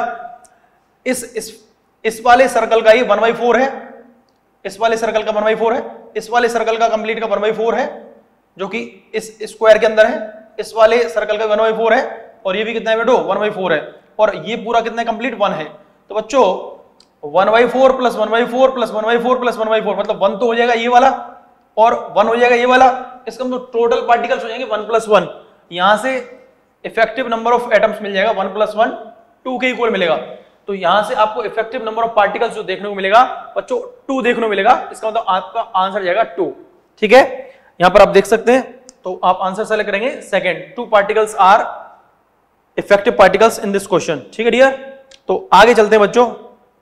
इस इस इस वाले सर्कल का ही वन बाई फोर है, इस वाले सर्कल का वन बाई फोर है, इस वाले सर्कल का कंप्लीट का वन बाई फोर है, जो कि इस स्क्वायर के अंदर है। इस वाले सर्कल का वन बाई फोर है, और ये भी कितना है बेटो, वन बाई फोर है, और ये पूरा कितना कंप्लीट वन है। तो बच्चों one by four plus one by four plus one by four plus one by four मतलब वन तो हो जाएगा ये वाला, और वन हो जाएगा ये वाला। इसका मतलब टोटल पार्टिकल्स हो जाएंगे वन प्लस वन। यहां से इफेक्टिव नंबर ऑफ एटम्स मिल जाएगा वन प्लस वन, टू के इक्वल मिलेगा। तो यहां से आपको इफेक्टिव नंबर ऑफ पार्टिकल्स जो देखने को मिलेगा बच्चों टू देखने को मिलेगा। इसका मतलब आपका आंसर जाएगा टू। ठीक है, यहां पर आप देख सकते हैं। तो आप आंसर सेलेक्ट करेंगे second, two particles are effective particles in this question. ठीक है डियर, तो आगे चलते हैं बच्चों।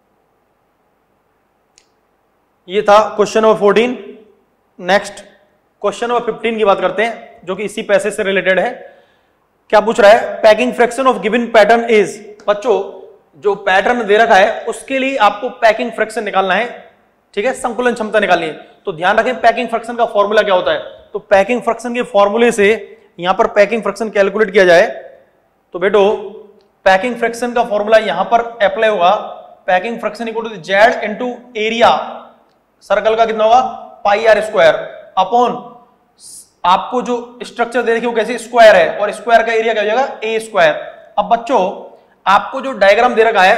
ये था question number fourteen. Next question number fifteen की बात करते हैं, जो कि इसी पैसेज से रिलेटेड है। क्या पूछ रहा है, packing fraction of given pattern is. बच्चों जो पैटर्न दे रखा है उसके लिए आपको पैकिंग फ्रैक्शन निकालना है। ठीक है, संकुलन क्षमता निकालनी है। तो ध्यान रखें पैकिंग फ्रैक्शन का फॉर्मूला क्या होता है। तो पैकिंग फ्रैक्शन के फॉर्मूले से यहां पर पैकिंग फ्रैक्शन कैलकुलेट किया जाए तो बेटो पैकिंग फ्रैक्शन का फॉर्मूला यहां पर अप्लाई होगा। Packing fraction equal to Z into area circle का कितना होगा, पाई आर स्क्वायर अपॉन आपको जो स्ट्रक्चर दे रखी है वो कैसे स्क्वायर है, और स्क्वायर का एरिया क्या हो जाएगा, ए स्क्वायर। अब बच्चों आपको जो डायग्राम दे रखा है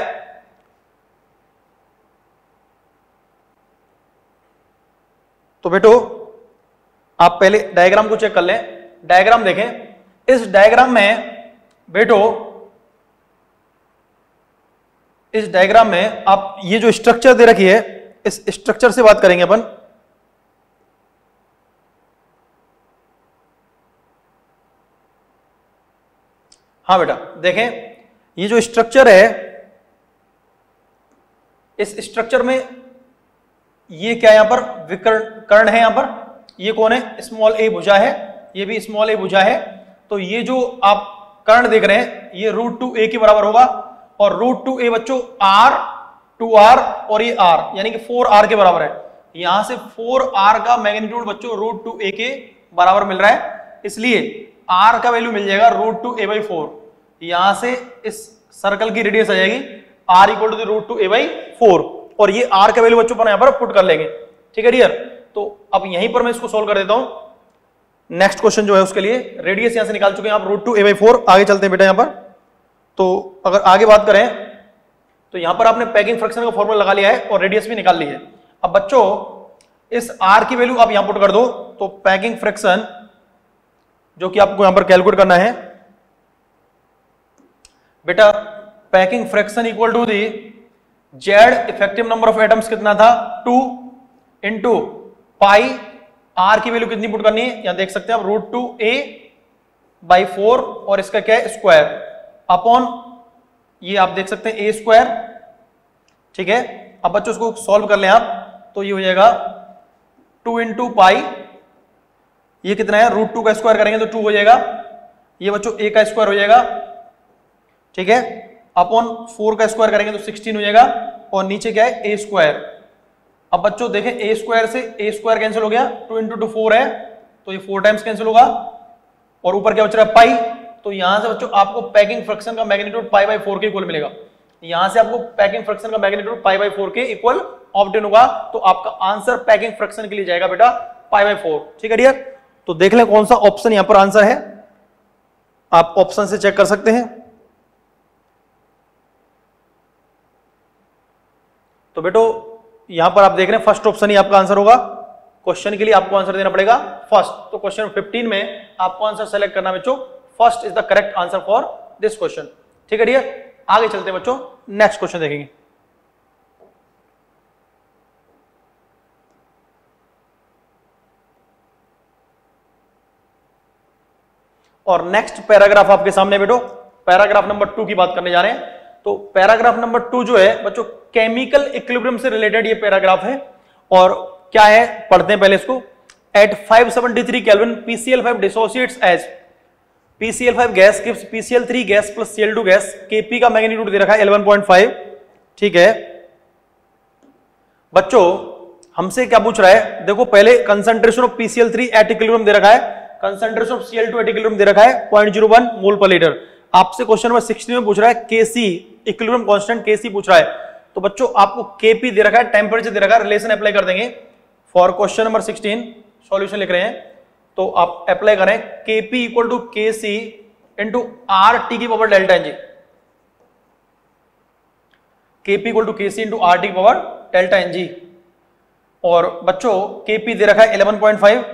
तो बेटो आप पहले डायग्राम को चेक कर लें। डायग्राम देखें, इस डायग्राम में बेटो इस डायग्राम में आप ये जो स्ट्रक्चर दे रखी है इस स्ट्रक्चर से बात करेंगे अपन। हाँ बेटा देखें, ये जो स्ट्रक्चर है इस स्ट्रक्चर में ये क्या यहां पर विकर्ण कर्ण है, यहां पर ये कौन है, स्मॉल ए भुजा है, ये भी स्मॉल ए भुजा है। तो ये जो आप कर्ण देख रहे हैं ये रूट टू ए के बराबर होगा, और रूट टू ए बच्चों आर टू आर और ये आर यानी कि फोर आर के बराबर है। यहां से फोर आर का मैग्नीट्यूड बच्चों रूट टू ए के बराबर मिल रहा है, इसलिए आर का वैल्यू मिल जाएगा root two A by four. यहां से इस सर्कल की रेडियस आ जाएगी R equal to root two A by four, और ये आर का वैल्यू बच्चों पर यहां पर पुट कर लेंगे। ठीक है डियर, तो अब यहीं पर मैं इसको सोल्व कर देता हूं। नेक्स्ट क्वेश्चन जो है उसके लिए रेडियस यहां से निकाल चुके हैं आप root two A by four. आगे चलते हैं बेटा यहां पर। तो अगर आगे बात करें तो यहां पर आपने पैकिंग फ्रैक्शन का फॉर्मूला लगा लिया है और रेडियस भी निकाल ली है। अब बच्चों इस आर की वैल्यू आप यहां पुट कर दो, तो पैकिंग फ्रैक्शन जो कि आपको यहां पर कैलकुलेट करना है बेटा, packing fraction equal to the Z effective number of atoms कितना था, टू इंटू पाई आर की वैल्यू कितनी पुट करनी है, यहां देख सकते हैं आप root two A by four और इसका क्या है स्क्वायर अपॉन ये आप देख सकते हैं ए स्क्वायर। ठीक है, अब बच्चों इसको सॉल्व कर लें आप तो ये हो जाएगा टू इंटू पाई, ये कितना है रूट टू का स्क्वायर करेंगे तो टू हो जाएगा, ये बच्चों ए का स्क्वायर हो जाएगा। ठीक है, अपॉन फोर का स्क्वायर करेंगे तो सिक्सटीन हो जाएगा और नीचे क्या है ए स्क्वायर। अब बच्चों देखें ए स्क्वायर से ए स्क्वायर कैंसिल हो गया, टू इंटू टू फोर है तो ये फोर टाइम्स कैंसिल होगा और ऊपर क्या बच रहा है पाई। तो यहां से बच्चों आपको पैकिंग फ्रैक्शन का मैग्नीट्यूड पाई बाई फोर के इक्वल मिलेगा, यहां से आपको पैकिंग फ्रैक्शन का मैग्नीट्यूड पाई बाई फोर के इक्वल ऑब्टेन होगा। तो आपका आंसर पैकिंग फ्रैक्शन के लिए जाएगा बेटा पाई बाई फोर। ठीक है डियर, तो देख लें कौन सा ऑप्शन यहां पर आंसर है, आप ऑप्शन से चेक कर सकते हैं। तो बेटो यहां पर आप देख रहे हैं फर्स्ट ऑप्शन ही आपका आंसर होगा, क्वेश्चन के लिए आपको आंसर देना पड़ेगा फर्स्ट। तो क्वेश्चन फिफ्टीन में आपको आंसर सेलेक्ट करना बच्चों, first is the correct answer for this question. ठीक है डियर, आगे चलते हैं बच्चों, नेक्स्ट क्वेश्चन देखेंगे। और नेक्स्ट पैराग्राफ आपके सामने बेटो, पैराग्राफ नंबर टू की बात करने जा रहे हैं। तो पैराग्राफ नंबर टू जो है बच्चों केमिकल इक्विलिब्रियम से रिलेटेड ये पैराग्राफ है और क्या है पढ़ते हैं पहले इसको। At five seventy three kelvin P C L five dissociates as P C L five gas gives P C L three gas plus C L two gas, Kp का मैग्नीट्यूड दे रखा है इलेवन पॉइंट फाइव। ठीक है बच्चों हमसे क्या पूछ रहा है, देखो पहले concentration of P C L three at equilibrium दे रखा है, concentration of C L two at equilibrium दे रखा है पॉइंट जीरो वन मोल पर लीटर। आपसे क्वेश्चन नंबर सिक्सटीन में पूछ रहा है Kc इक्विलिब्रियम कांस्टेंट Kc पूछ रहा है, तो बच्चों आपको Kp दे रखा है, टेंपरेचर दे रखा है, रिलेशन अप्लाई कर देंगे for question number sixteen. Solution लिख रहे हैं तो आप अप्लाई करें Kp equal to Kc into R T की power delta N G, Kp equal to Kc into R T की पावर डेल्टा एन जी। और बच्चों Kp दे रखा है eleven point five,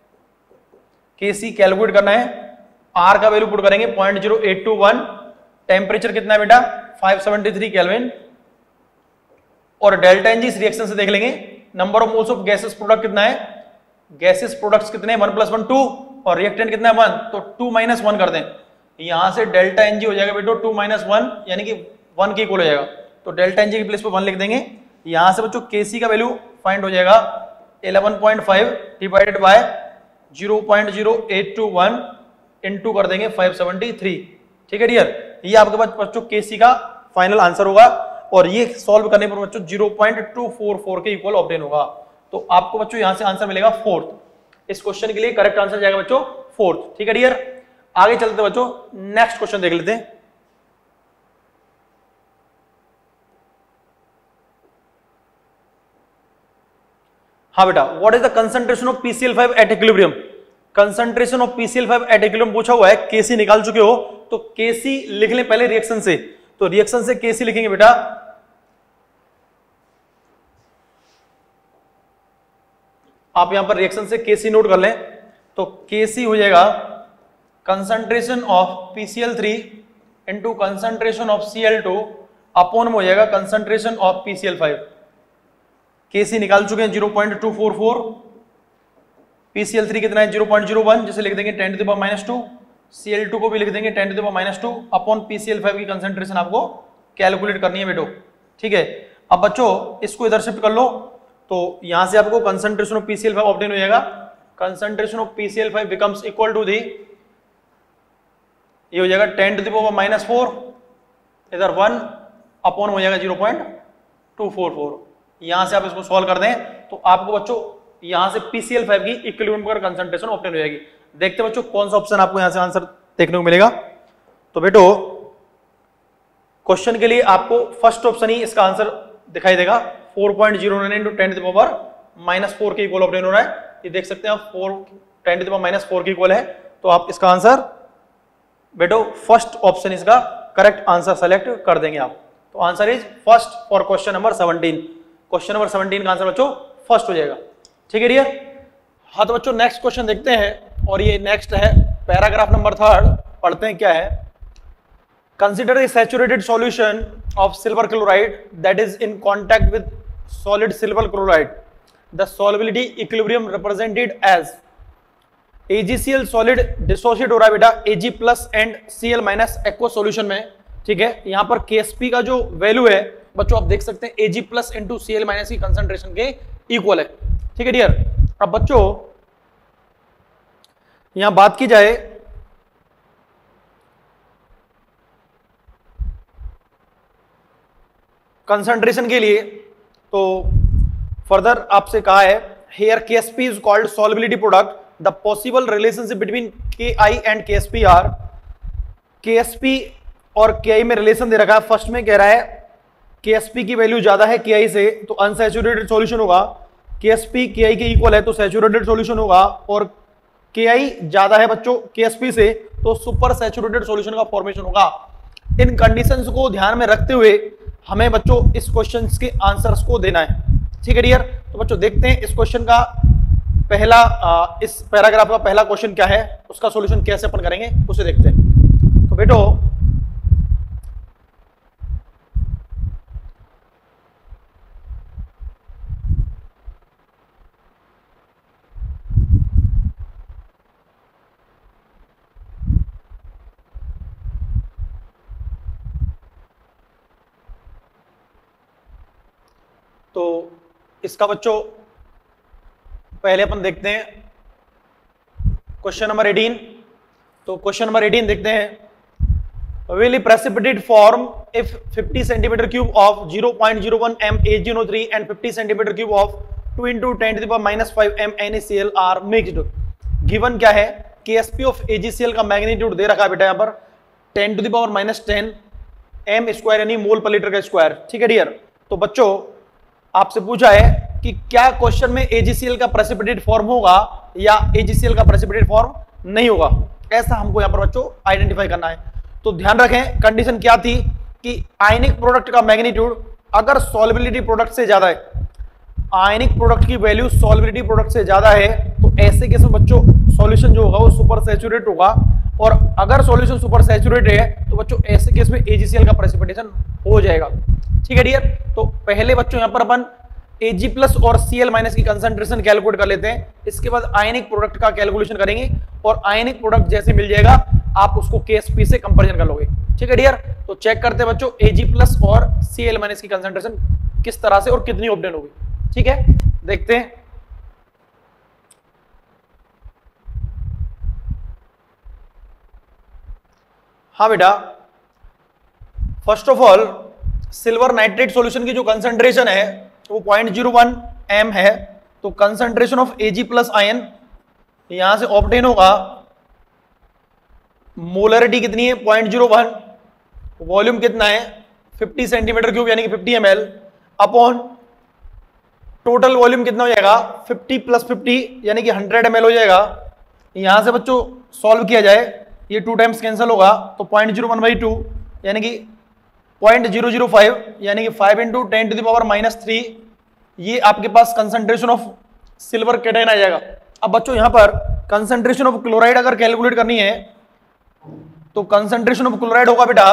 Kc calculate करना है, R का वैल्यू पुट करेंगे point zero eight two one, temperature कितना है बेटा फाइव सेवेंटी थ्री केल्विन और डेल्टा एन जी इस रिएक्शन से देख लेंगे। Number of moles of gases product कितना है, गैसेस प्रोडक्ट्स कितने वन प्लस वन टू और रिएक्टेंट कितना है वन, तो टू माइनस वन कर दें, यहां से डेल्टा एन जी हो जाएगा बेटो टू माइनस वन यानी कि वन के इक्वल हो जाएगा, तो डेल्टा एन जी की प्लेस पे वन लिख देंगे। यहां से बच्चों Kc का वैल्यू फाइंड हो जाएगा eleven point five divided by zero point zero eight two one into कर देंगे फाइव सेवेंटी थ्री। ठीक है डियर, ये आपके पास बच्चों Kc का फाइनल आंसर होगा और ये सॉल्व करने पर बच्चों zero point two four four के इक्वल ऑब्टेन होगा। तो आपको बच्चों यहां से आंसर मिलेगा फोर्थ, इस क्वेश्चन के लिए करेक्ट आंसर जाएगा बच्चों फोर्थ। ठीक है डियर, आगे चलते बच्चों नेक्स्ट क्वेश्चन देख लेते हैं। हाँ बेटा, what is the concentration of P C L five at equilibrium, concentration of P C L five at equilibrium पूछा हुआ है, Kc निकाल चुके हो तो Kc लिख लें पहले रिएक्शन से, तो रिएक्शन से Kc लिखेंगे बेटा, आप यहां पर रिएक्शन से Kc नोट कर लें, तो Kc हो जाएगा concentration of P C L three into concentration of C L two upon में हो जाएगा concentration of P C L five. Kc निकाल चुके हैं zero point two four four, P C L three कितना है जीरो पॉइंट जीरो वन, जिसे लिख देंगे ten to the power minus two, C L two को भी लिख देंगे ten to the power minus two upon P C L five की कंसंट्रेशन आपको कैलकुलेट करनी है बेटो। ठीक है, अब बच्चों इसको इधर शिफ्ट कर लो, तो यहां से आपको concentration of P C L five obtain हो जाएगा, concentration of P C L five becomes equal to the, ये हो जाएगा ten to the power minus four, इधर वन अपॉन हो जाएगा zero point two four four. यहां से आप इसको सॉल्व कर दें तो आपको बच्चों यहां से पी सी एल फाइव की इक्विलिब्रियम पर कंसंट्रेशन ऑब्टेन हो जाएगी। देखते हैं बच्चों कौन सा ऑप्शन आपको यहां से आंसर देखने को मिलेगा। तो बेटो क्वेश्चन के लिए आपको फर्स्ट ऑप्शन ही इसका आंसर दिखाई देगा, four point zero nine into ten to the power minus four के इक्वल ऑब्टेन हो रहा है, ये देख सकते हैं आप four ten to the power minus four के इक्वल है, तो आप इसका आंसर बेटो फर्स्ट ऑप्शन इसका करेक्ट आंसर सेलेक्ट कर देंगे आप। तो answer is first for question number seventeen, question number seventeen का आंसर बच्चों फर्स्ट हो जाएगा। ठीक है डियर, हाँ तो बच्चों नेक्स्ट क्वेश्चन देखते हैं और ये नेक्स्ट है पैराग्राफ नंबर थर्ड, पढ़ते हैं क्या है। Consider the saturated solution of silver chloride that is in contact with solid silver chloride the solubility equilibrium represented as A G C L solid dissociate हो रहा है बेटा A G plus and Cl minus aqueous solution में, ठीक है। यहाँ पर K S P का जो वैल्यू है बच्चों आप देख सकते हैं A G plus into Cl minus की कंसंट्रेशन के इक्वल है, ठीक है डियर। अब बच्चों यहां बात की जाए कंसंट्रेशन के लिए, तो फर्दर आपसे कहा है here K S P is called solubility product. The possible relationship between K I and K S P are K S P और K I में रिलेशन दे रखा है। फर्स्ट में कह रहा है K S P की वैल्यू ज्यादा है K I से तो अनसैचुरेटेड सॉल्यूशन होगा, K S P K I के इक्वल है तो सैचुरेटेड सॉल्यूशन होगा, और K I ज्यादा है बच्चों K S P से तो सुपर सैचुरेटेड सॉल्यूशन का फॉर्मेशन होगा। इन कंडीशंस को ध्यान में रखते हुए हमें बच्चों इस क्वेश्चन के आंसर्स को देना है, ठीक है डियर। तो बच्चों देखते हैं इस क्वेश्चन का पहला आ, इस पैराग्राफ का पहला क्वेश्चन क्या है, उसका सॉल्यूशन कैसे अपन करेंगे उसे देखते हैं। तो बेटो तो इसका बच्चों पहले अपन देखते हैं क्वेश्चन नंबर अठारह। तो क्वेश्चन नंबर अठारह देखते हैं will precipitate form if fifty centimeter cube of zero point zero one m A G N O three and fifty centimeter cube of two into ten to the power minus five m NaCl are mixed। Given क्या है K S P of A G C L का मैग्नीट्यूड दे रखा है बेटा यहाँ पर ten to the power minus ten m square यानी मोल पर लीटर का स्क्वायर, ठीक है डियर। तो बच्चों आपसे पूछा है कि क्या क्वेश्चन में A G C L का प्रेसिपिटेट फॉर्म होगा या A G C L का प्रेसिपिटेट फॉर्म नहीं होगा, ऐसा हमको यहाँ पर बच्चों आइडेंटिफाई करना है। तो ध्यान रखें कंडीशन क्या थी कि आयनिक प्रोडक्ट का मैग्नीट्यूड अगर सॉल्युबिलिटी प्रोडक्ट से ज्यादा है, आयनिक प्रोडक्ट की वैल्यू सॉल्युबिलिटी प्रोडक्ट से ज्यादा है तो ऐसे केस में बच्चों सॉल्यूशन जो होगा वो सुपर सैचुरेट होगा, और अगर सॉल्यूशन सुपर सैचुरेट है तो बच्चों ऐसे केस में A G C L का प्रेसिपिटेशन हो जाएगा, ठीक है डियर। तो पहले बच्चों यहाँ पर अपन Ag प्लस और Cl माइनस की कंसंट्रेशन कैलकुलेट कर लेते हैं, इसके बाद आयनिक प्रोडक्ट का कैलकुलेशन करेंगे और आयनिक प्रोडक्ट जैसे मिल जाएगा आप उसको K S P से कंपैरिजन कर लोगे, ठीक है डियर। तो चेक करते हैं बच्चों Ag प्लस और Cl माइनस की कंसंट्रेशन किस तरह से और कितनी ऑब्टेन होगी, ठीक है देखते हैं। हाँ बेटा, first of all silver nitrate solution की जो कंसंट्रेशन है वो पॉइंट जीरो वन एम है, तो concentration of Ag plus ion यहां से ऑब्टेन होगा, मोलरिटी कितनी है पॉइंट जीरो वन, वॉल्यूम कितना है फिफ्टी सेंटीमीटर क्यूब यानी कि fifty M L upon total volume कितना हो जाएगा फिफ्टी प्लस फिफ्टी यानी कि हंड्रेड एम एल हो जाएगा। यहां से बच्चों सॉल्व किया जाए ये टू टाइम्स कैंसिल होगा तो point zero one by two यानी कि पॉइंट जीरो जीरो फाइव यानी कि five into ten to the power minus three, ये आपके पास कंसंट्रेशन ऑफ सिल्वर कैटायन आ जाएगा। अब बच्चों यहां पर कंसंट्रेशन ऑफ क्लोराइड अगर कैलकुलेट करनी है तो कंसंट्रेशन ऑफ क्लोराइड होगा बेटा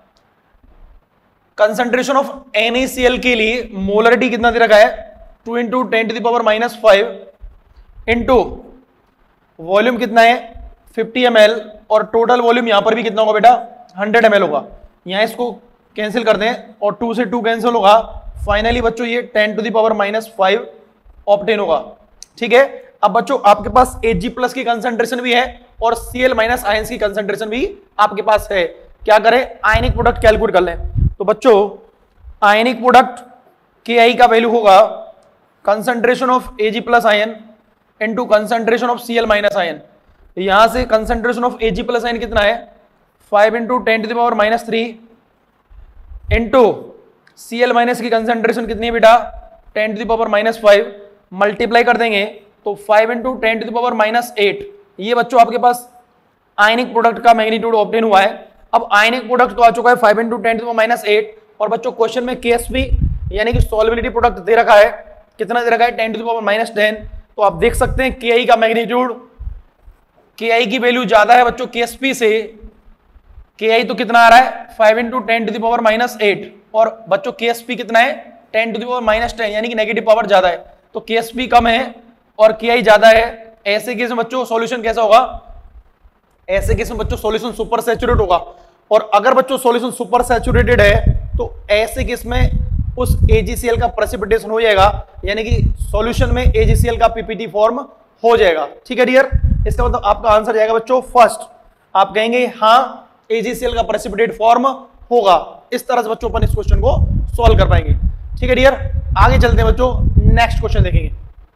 कंसंट्रेशन ऑफ NaCl के लिए मोलरिटी कितना दे रखा है two into ten to the power minus five into volume कितना है फिफ्टी एम एल और टोटल वॉल्यूम यहां पर भी कितना होगा बेटा हंड्रेड एम एल होगा। यहां इसको कैंसिल कर दें और टू से टू कैंसिल होगा, फाइनली बच्चों ये ten to the power minus five obtain होगा, ठीक है। अब बच्चों आपके पास Ag प्लस की कंसंट्रेशन भी है और Cl माइनस आयंस की कंसंट्रेशन भी आपके पास है, क्या करें आयनिक प्रोडक्ट कैलकुलेट कर लें। तो बच्चों आयनिक प्रोडक्ट Ki का वैल्यू होगा concentration of Ag plus ion into concentration of Cl minus ion. यहां से concentration of Ag plus ion कितना है five into ten to the power minus three into Cl minus की कंसंट्रेशन कितनी है बेटा ten to the power minus five, multiply कर देंगे तो five into ten to the power minus eight, ये बच्चों आपके पास आयनिक प्रोडक्ट का मैग्नीट्यूड ऑब्टेन हुआ है। अब आयनिक प्रोडक्ट तो आ चुका है five into ten to the power minus eight, और बच्चों क्वेश्चन में K S P यानी कि सॉल्युबिलिटी प्रोडक्ट दे रखा है, कितना दे रखा है ten to the power minus ten. तो आप देख सकते हैं Ki का मैग्नीट्यूड, Ki की वैल्यू ज्यादा है बच्चों K S P से, Ki तो कितना आ रहा है five into ten to the power minus eight, और बच्चों K S P कितना है ten to the power minus ten यानी कि नेगेटिव पावर ज्यादा है। तो केएसपी कम है और केआई ज्यादा है, ऐसे केस में बच्चों सॉल्यूशन कैसा होगा, ऐसे केस में बच्चों सॉल्यूशन सुपर सैचुरेट होगा। और अगर बच्चों सॉल्यूशन सुपर सैचुरेटेड है तो ऐसे केस में उस एजीसीएल का प्रेसिपिटेशन हो जाएगा, यानी कि सॉल्यूशन में एजीसीएल का पीपीटी फॉर्म हो जाएगा। ठीक है डियर, इसका मतलब आपका आंसर जाएगा बच्चों फर्स्ट, आप कहेंगे हाँ एजीसीएल का प्रेसिपिटेट फॉर्म होगा। इस तरह से बच्चों अपन इस क्वेश्चन को सॉल्व कर पाएंगे। ठीक है डियर, आगे चलते हैं बच्चों, नेक्स्ट क्वेश्चन देखेंगे।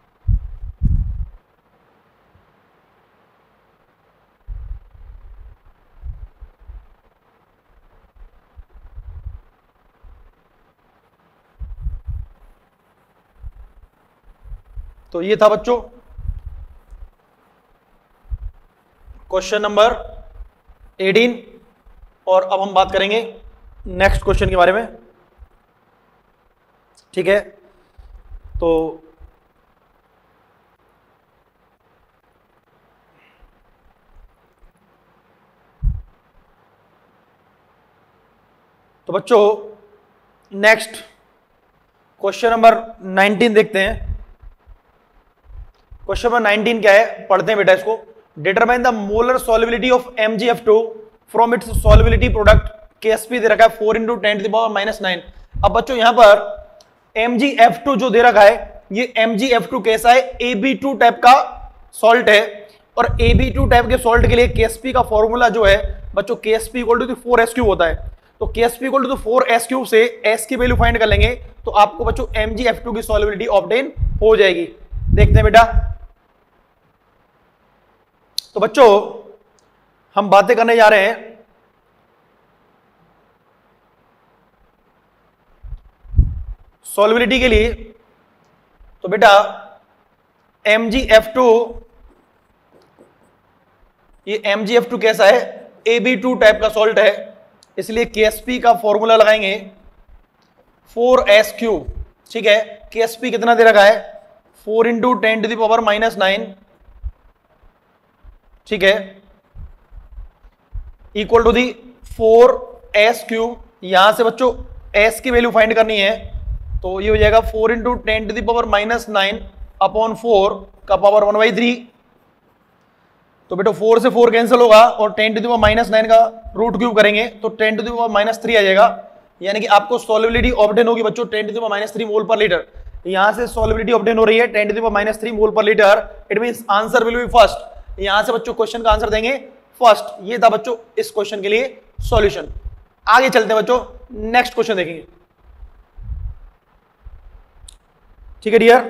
तो ये था बच्चों क्वेश्चन नंबर अठारह, और अब हम बात करेंगे नेक्स्ट क्वेश्चन के बारे में। ठीक है, तो तो बच्चों नेक्स्ट क्वेश्चन नंबर उन्नीस देखते हैं। क्वेश्चन नंबर उन्नीस क्या है, पढ़ते हैं बेटा इसको। Determine the molar solubility of M G F two from its solubility product, KSP दे रखा है four into ten to the power minus nine. अब बच्चों यहां पर एम जी एफ टू जो दे रखा है, ये एम जी एफ टू कैसा है, ए बी टू टाइप का सॉल्ट है, और ए बी टू टाइप के सॉल्ट के लिए केएसपी का फॉर्मूला जो है बच्चों KSP equal to four S cube होता है। तो KSP equal to four S cube से एस की वैल्यू फाइंड कर लेंगे तो आपको बच्चों एम जी एफ टू की सॉल्युबिलिटी ऑब्टेन हो जाएगी। देखते हैं बेटा। तो बच्चों हम बातें करने जा रहे हैं सॉल्युबिलिटी के लिए। तो बेटा एम जी एफ टू, ये एम जी एफ टू कैसा है, ए बी टू टाइप का सॉल्ट है, इसलिए केएसपी का फॉर्मूला लगाएंगे फोर एस क्यूब। ठीक है, केएसपी कितना दे रखा है, four into ten to the power minus nine. ठीक है, equal to the four S cube. यहां से बच्चों एस की वैल्यू फाइंड करनी है, तो ये हो जाएगा four into ten to the power minus nine upon four का पावर वन बाई थ्री। तो बेटा फोर से फोर कैंसिल होगा और ten to the power minus nine का रूट क्यूब करेंगे तो ten to the power minus three आ जाएगा, यानी कि आपको सॉल्युबिलिटी ऑब्टेन होगी बच्चों ten to the power minus three mole पर लीटर। यहां से सॉल्युबिलिटी ऑब्टेन हो रही है ten to the power minus three mole पर litre, it means answer will be first. यहां से बच्चों क्वेश्चन का आंसर देंगे फर्स्ट। ये था बच्चों इस क्वेश्चन के लिए सॉल्यूशन। आगे चलते हैं बच्चों, नेक्स्ट क्वेश्चन देखेंगे। ठीक है डियर,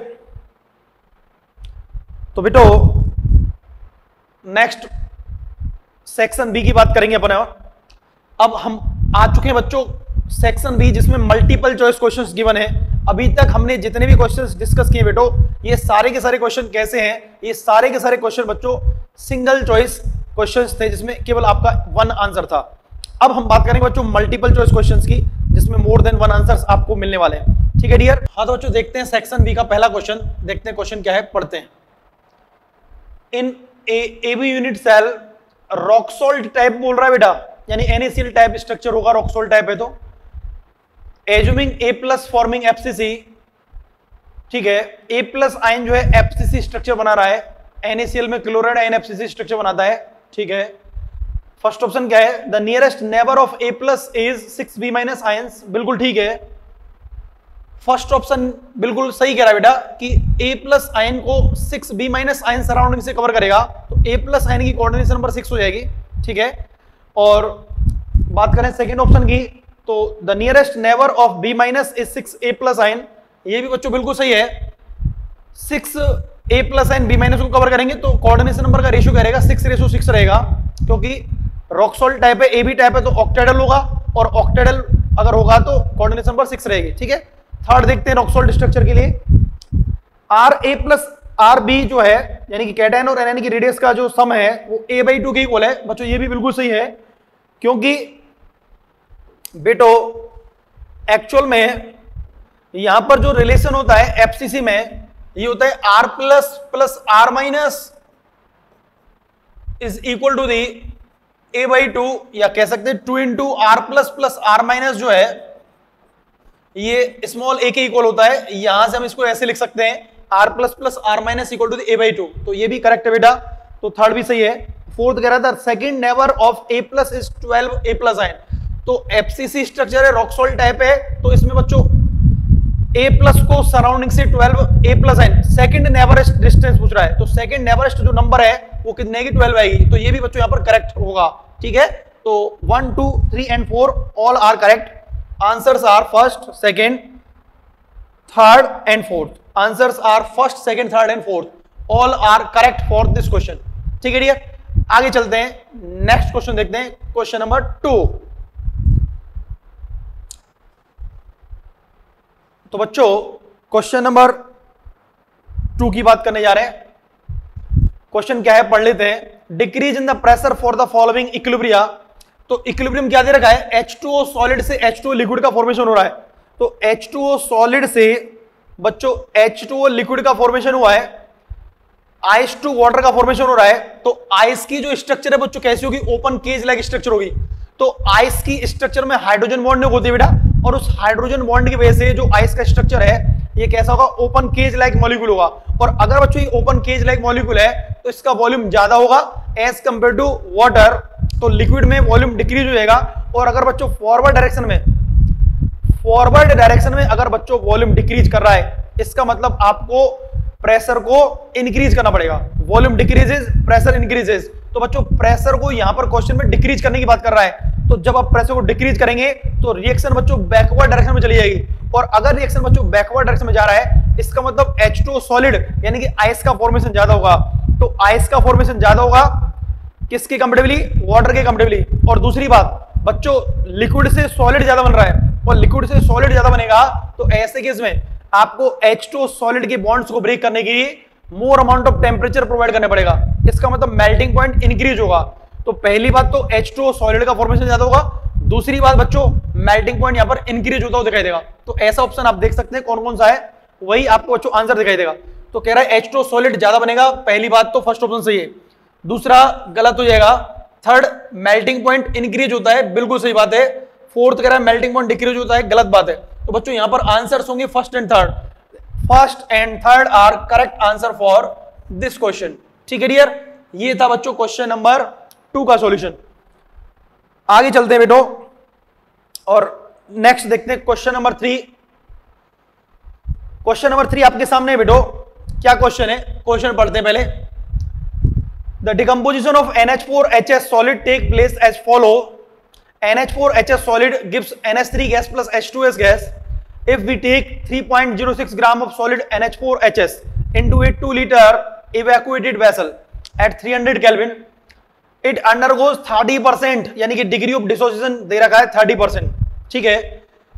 तो बेटो नेक्स्ट सेक्शन बी की बात करेंगे अपन। अब हम आ चुके हैं बच्चों सेक्शन बी, जिसमें मल्टीपल चॉइस क्वेश्चंस गिवन है। अभी तक हमने जितने भी क्वेश्चंस डिस्कस किए बेटो, ये सारे के सारे क्वेश्चन कैसे हैं, ये सारे के सारे क्वेश्चन बच्चों सिंगल चॉइस क्वेश्चंस थे, जिसमें केवल आपका वन आंसर था। अब हम बात करेंगे बच्चों मल्टीपल चॉइस क्वेश्चंस की, जिसमें मोर देन वन आंसर्स आपको मिलने वाले हैं। ठीक है डियर, हाँ तो बच्चों देखते हैं सेक्शन बी का पहला क्वेश्चन। देखते हैं क्वेश्चन क्या है, पढ़ते हैं। In A B unit cell rock salt type बोल रहा है बेटा, यानी एनएसीएल टाइप स्ट्रक्चर होगा, रॉक सॉल्ट टाइप है तो। Assuming A plus forming FCC, ठीक है, ए प्लस आयन जो है एफसीसी स्ट्रक्चर बना रहा है, एनएसीएल में क्लोराइड आयन एफसीसी स्ट्रक्चर बनाता है। ठीक है, फर्स्ट ऑप्शन क्या है, the nearest neighbour of A plus is six B minus ions, बिल्कुल ठीक है। फर्स्ट ऑप्शन बिल्कुल सही कह रहा है बेटा कि ए प्लस आयन को six B minus ion surrounding से कवर करेगा, तो ए प्लस आयन की कोऑर्डिनेशन नंबर सिक्स हो जाएगी। ठीक है, और बात करें सेकंड ऑप्शन की, तो the nearest neighbour of B minus is six A plus ion, ये भी बच्चों बिल्कुल सही है। Six A plus ion B minus को कवर करेंगे तो कोऑर्डिनेशन नंबर का रेशियो क्या रहेगा, सिक्स रेशियो सिक्स रहेगा, क्योंकि रॉक सॉल्ट टाइप है, ए बी टाइप है तो ऑक्टेडल होगा, और ऑक्टेडल अगर होगा तो कोऑर्डिनेशन नंबर सिक्स रहेगी। ठीक है, थर्ड देखते हैं रॉक सॉल्ट स्ट्रक्चर के लिए। R A plus R B जो है, यानी कि कैटायन और एनायन की रेडियस का जो सम है वो ए बाई टू के इक्वल है। बच्चों ये भी बिल्कुल सही है, क्योंकि बेटो एक्चुअल में यहां पर जो रिलेशन होता है एफसीसी में, ये होता है R plus plus R minus is equal to the A by two, या कह सकते हैं two into R plus plus R minus जो है ये स्मॉल ए के इक्वल होता है। यहां से हम इसको ऐसे लिख सकते हैं R plus plus R minus equal to A by two, तो ये भी करेक्ट है बेटा, तो थर्ड भी सही है। फोर्थ कह रहा था second neighbour of A plus is twelve A plus ion, तो एफसीसी स्ट्रक्चर है, रॉक सॉल्ट टाइप है, तो इसमें बच्चों ए प्लस को सराउंडिंग से twelve A plus ion, second nearest distance पूछ रहा है, तो सेकंड नेबरेस्ट जो नंबर है वो कितने की ट्वेल्व आएगी, तो ये भी बच्चों यहाँ पर करेक्ट होगा। ठीक है, तो one two three and four all are correct, answers are first second third and fourth, answers are first second third and fourth, all are correct for this question. ठीक है डियर, आगे चलते हैं, नेक्स्ट क्वेश्चन देखते हैं, क्वेश्चन नंबर टू। तो बच्चों क्वेश्चन नंबर टू की बात करने जा रहे हैं। क्वेश्चन क्या है पढ़ लेते हैं। Decrease in the pressure for the following equilibria, तो इक्विलिब्रियम क्या दे रखा है, एच टू ओ सॉलिड से एच टू ओ लिक्विड का फॉर्मेशन हो रहा है, तो एच टू ओ सॉलिड से बच्चों एच टू ओ लिक्विड का फॉर्मेशन हुआ है, आइस टू वाटर का फॉर्मेशन हो रहा है, तो आइस की जो स्ट्रक्चर है बच्चों कैसी होगी, ओपन केज लाइक स्ट्रक्चर होगी, तो आइस की स्ट्रक्चर में हाइड्रोजन बॉन्ड होती है बेटा, और उस हाइड्रोजन बॉन्ड की वजह से जो आइस का स्ट्रक्चर है ये कैसा होगा, ओपन केज लाइक मॉलिक्यूल होगा, और अगर बच्चों ये ओपन केज लाइक मॉलिक्यूल है तो इसका वॉल्यूम ज्यादा होगा एज कंपेयर टू वाटर, तो लिक्विड में वॉल्यूम डिक्रीज हो जाएगा। और अगर बच्चों फॉरवर्ड डायरेक्शन में फॉरवर्ड डायरेक्शन में अगर बच्चों वॉल्यूम डिक्रीज कर रहा है, इसका मतलब आपको प्रेशर को इंक्रीज करना पड़ेगा, वॉल्यूम डिक्रीजेस प्रेशर इंक्रीजेस, तो बच्चों प्रेशर को यहां पर क्वेश्चन में डिक्रीज करने की बात कर रहा है, तो जब आप प्रेशर को डिक्रीज करेंगे तो रिएक्शन बच्चों बैकवर्ड डायरेक्शन में चली जाएगी, और अगर रिएक्शन बच्चों बैकवर्ड डायरेक्शन में जा रहा है इसका मतलब एच टू ओ सॉलिड यानी कि आइस का फॉर्मेशन ज्यादा होगा, तो आइस का फॉर्मेशन ज्यादा होगा किसके कंपेरेटिवली, वाटर के कंपेरेटिवली। और दूसरी बात बच्चों लिक्विड से सॉलिड ज्यादा बन रहा है, और लिक्विड से सॉलिड ज्यादा बनेगा तो ऐसे केस में आपको एच टू ओ सॉलिड के बॉन्ड्स को ब्रेक करने के लिए more amount of temperature provide करना पड़ेगा, इसका मतलब मेल्टिंग पॉइंट इंक्रीज होगा। तो पहली बात तो एच टू ओ सॉलिड का फॉर्मेशन ज्यादा होगा, दूसरी बात बच्चों मेल्टिंग पॉइंट यहां पर इंक्रीज होता हुआ दिखाई देगा, तो ऐसा ऑप्शन आप देख सकते हैं कौन कौन सा है, वही आपको बच्चों आंसर दिखाई देगा। तो कह रहा है एच टू ओ सॉलिड ज्यादा बनेगा, पहली बात तो फर्स्ट ऑप्शन सही है, दूसरा गलत हो जाएगा, थर्ड मेल्टिंग पॉइंट इंक्रीज होता है, बिल्कुल सही बात है, फोर्थ कह रहा है मेल्टिंग पॉइंट डिक्रीज होता है, गलत बात है। तो बच्चों यहां पर आंसर्स होंगे first and third, first and third are correct answer for this question. ठीक है डियर, ये था बच्चों क्वेश्चन नंबर टू का सॉल्यूशन। आगे चलते हैं बेटो और नेक्स्ट देखते हैं question number three. Question number three आपके सामने है बेटो, क्या क्वेश्चन है, क्वेश्चन पढ़ते हैं पहले। The decomposition of N H four H S solid take place as follow, N H four H S solid gives N H three gas plus H two S gas. If we take three point zero six gram of solid N H four H S into a two liter evacuated vessel at three hundred Kelvin, it undergoes thirty percent, यानी कि डिग्री ऑफ डिसोसिएशन दे रखा है थर्टी परसेंट। ठीक है,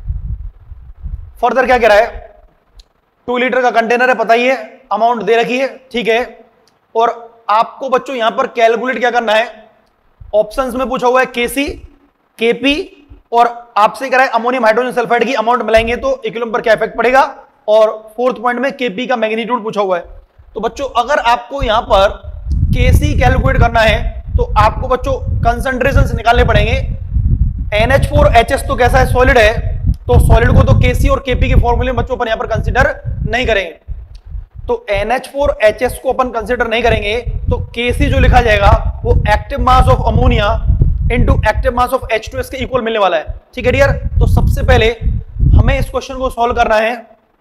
फर्दर क्या कह रहा है, टू लीटर का कंटेनर है, पता ही है, अमाउंट दे रखी है। ठीक है, और आपको बच्चों यहां पर कैलकुलेट क्या करना है, ऑप्शंस में पूछा हुआ है केसी, केपी, और आपसे कह रहा है अमोनियम हाइड्रोजन सल्फाइड की अमाउंट मिलाएंगे तो इक्विलिब्रियम पर क्या इफेक्ट पड़ेगा, और फोर्थ पॉइंट में केपी का मैग्नीट्यूड पूछा हुआ है। तो बच्चों अगर आपको यहां पर केसी कैलकुलेट करना है तो आपको बच्चों कंसंट्रेशन निकालने पड़ेंगे। N H four H S तो कैसा है, सॉलिड है, तो सॉलिड को तो केसी और केपी के फॉर्मूले में बच्चों अपन यहां पर कंसीडर नहीं करेंगे, तो N H four H S को अपन कंसीडर नहीं करेंगे, तो केसी जो लिखा जाएगा वो active mass of ammonia into active mass of H two S के इक्वल मिलने वाला है। ठीक है डियर, तो सबसे पहले हमें इस क्वेश्चन को सॉल्व करना है।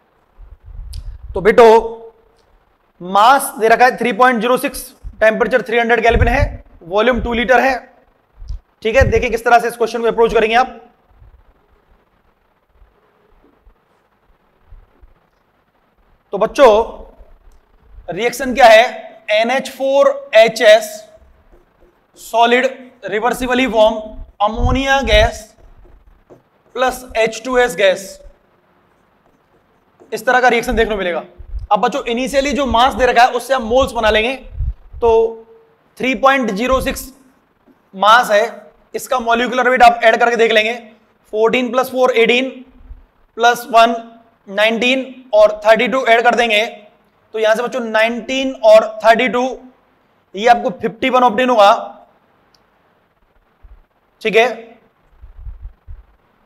तो बेटो मास दे रखा है three point zero six, temperature three hundred kelvin है, वॉल्यूम टू लीटर है। ठीक है, देखिए किस तरह से इस क्वेश्चन को अप्रोच करेंगे आप। तो बच्चों रिएक्शन क्या है, N H four H S solid reversibly form ammonia gas plus H two S gas, इस तरह का रिएक्शन देखने को मिलेगा। अब बच्चों इनिशियली जो मास दे रखा है उससे हम मोल्स बना लेंगे, तो three point zero six mass है, इसका मॉलिक्यूलर वेट आप ऐड करके देख लेंगे, fourteen plus four eighteen plus one nineteen और थर्टी टू ऐड कर देंगे, तो यहां से बच्चों नाइनटीन और थर्टी टू, ये आपको फिफ्टी वन ऑब्टेन होगा। ठीक है,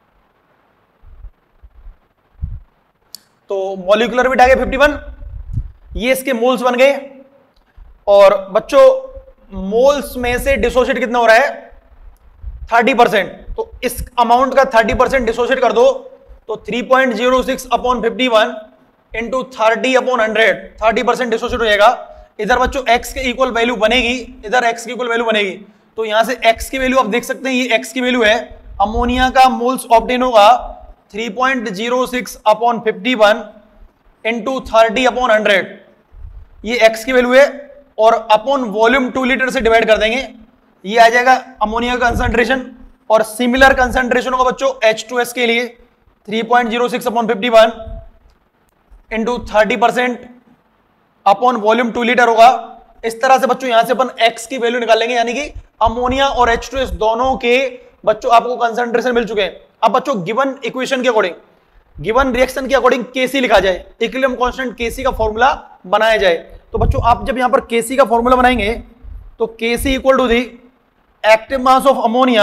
तो मॉलिक्यूलर वेट आ गया फिफ्टी वन, ये इसके मोल्स बन गए, और बच्चों मोल्स में से डिसोशिएट कितना हो रहा है, थर्टी परसेंट। तो इस अमाउंट का थर्टी परसेंट डिसोशिएट कर दो, तो three point zero six upon fifty one into thirty upon hundred, thirty percent dissociate हो जाएगा। इधर बच्चों x के इक्वल वैल्यू बनेगी, इधर x की इक्वल वैल्यू बनेगी, तो यहां से x की वैल्यू आप देख सकते हैं, ये x की वैल्यू है। अमोनिया का मोल्स ऑब्टेन होगा three point zero six upon fifty one into thirty upon hundred, ये x की वैल्यू है, और अपॉन वॉल्यूम टू लीटर से डिवाइड कर देंगे, ये आ जाएगा अमोनिया का कंसंट्रेशन। और सिमिलर कंसंट्रेशन होगा बच्चों एच टू एस के लिए, three point zero six upon fifty one into thirty percent upon volume two litre होगा। इस तरह से बच्चों यहां से अपन x की वैल्यू निकालेंगे, यानी कि अमोनिया और एच टू एस दोनों के बच्चों आपको कंसंट्रेशन मिल चुके हैं। अब बच्चों गिवन इक्वेशन के अकॉर्डिंग, गिवन रिएक्शन के अकॉर्डिंग केसी लिखा जाए, इक्विलिब्रियम कांस्टेंट केसी का फॉर्मूला बनाया जाए। तो बच्चों आप जब यहां पर केसी का फॉर्मूला बनाएंगे तो KC equal to the active mass of ammonia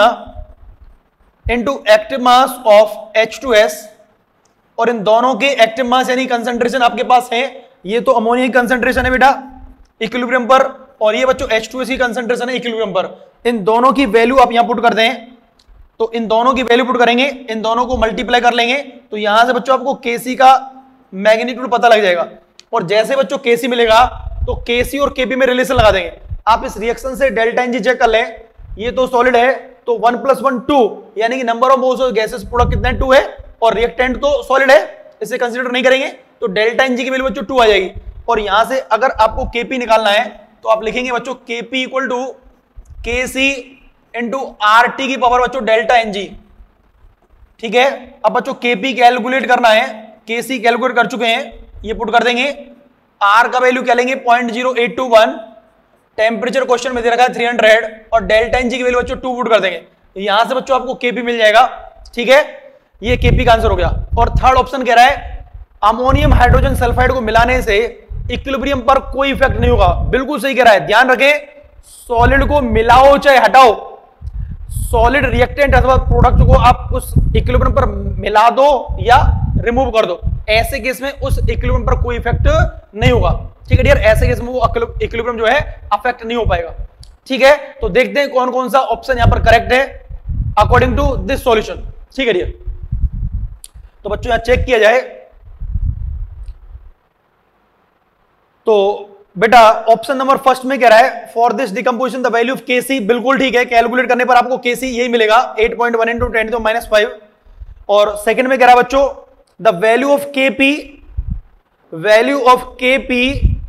into active mass of H two S, और इन दोनों के एक्टिव मास यानी कंसंट्रेशन आपके पास है, ये तो अमोनिया की कंसंट्रेशन है बेटा इक्विलिब्रियम पर, और ये बच्चों एच टू एस की कंसंट्रेशन है इक्विलिब्रियम पर। इन दोनों की वैल्यू आप यहां पुट कर दें, तो इन दोनों की वैल्यू पुट करेंगे, इन दोनों को मल्टीप्लाई कर लेंगे, तो यहां से बच्चों आपको केसी का मैग्नीट्यूड पता लग जाएगा। और जैसे बच्चों केसी मिलेगा तो केसी और केपी में रिलेशन लगा देंगे। आप इस रिएक्शन से डेल्टा एनजी चेक कर लें, ये तो सॉलिड है, तो वन प्लस वन टू, यानी कि number of moles of gases product कितना है, टू है, और रिएक्टेंट तो सॉलिड है, इसे कंसीडर नहीं करेंगे, तो डेल्टा एनजी की वैल्यू बच्चों टू आ जाएगी। और यहां से अगर आपको केपी निकालना है तो आप लिखेंगे बच्चों KP equal to KC into R T की पावर बच्चों डेल्टा एनजी, ठीक है। अब बच्चों केपी कैलकुलेट करना है, केसी कैलकुलेट कर चुके हैं, ये पुट कर देंगे, आर का वैल्यू क्या लेंगे point zero eight two one, temperature question में दे रखा है थ्री हंड्रेड, और डेल्टा एनजी की वैल्यू बच्चों टू पुट कर देंगे, यहां से बच्चों आपको केपी मिल जाएगा, ठीक है। ये केपी का आंसर हो गया। और थर्ड ऑप्शन कह रहा है अमोनियम हाइड्रोजन सल्फाइड को मिलाने से इक्विलिब्रियम पर कोई इफेक्ट नहीं होगा। बिल्कुल सही कह रहा है, ध्यान रखें, सॉलिड को मिलाओ चाहे हटाओ, सॉलिड रिएक्टेंट अथवा प्रोडक्ट को आप उस इक्विलिब्रियम पर मिला दो या रिमूव कर दो, ऐसे केस में उस इक्विलिब्रियम पर कोई इफेक्ट नहीं होगा, ठीक है डियर। ऐसे केस में वो इक्विलिब्रियम जो है अफेक्ट नहीं हो पाएगा, ठीक है। तो देखते हैं कौन कौन सा ऑप्शन यहां पर करेक्ट है अकॉर्डिंग टू दिस सॉल्यूशन, ठीक है डियर। तो बच्चों यहां चेक किया जाए तो बेटा ऑप्शन नंबर फर्स्ट में कह रहा है for this decomposition the value of KC, बिल्कुल ठीक है, कैलकुलेट करने पर आपको केसी यही मिलेगा eight point one into ten to minus five. और सेकंड में कह रहा है बच्चों the value of KP, value of KP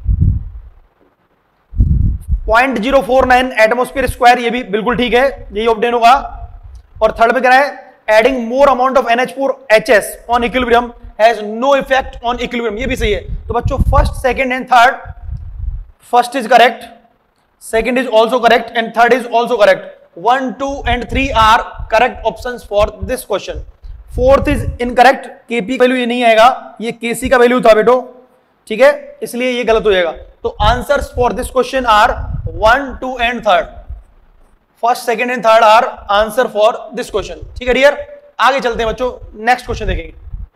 point zero four nine atmosphere square, ये भी बिल्कुल ठीक है, यही ऑब्टेन होगा। और थर्ड में कह रहा है adding more amount of N H four H S on equilibrium has no effect on equilibrium, ये भी सही है। तो बच्चों first second and third, first is correct, second is also correct and third is also correct. One two and three are correct options for this question. Fourth is incorrect, KP value ये नहीं आएगा, ये केसी का वैल्यू था बेटो, ठीक है, इसलिए ये गलत हो जाएगा। तो answers for this question are one two and third, first second and third are answer for this question, ठीक है डियर। आगे चलते हैं बच्चों, नेक्स्ट क्वेश्चन देखेंगे।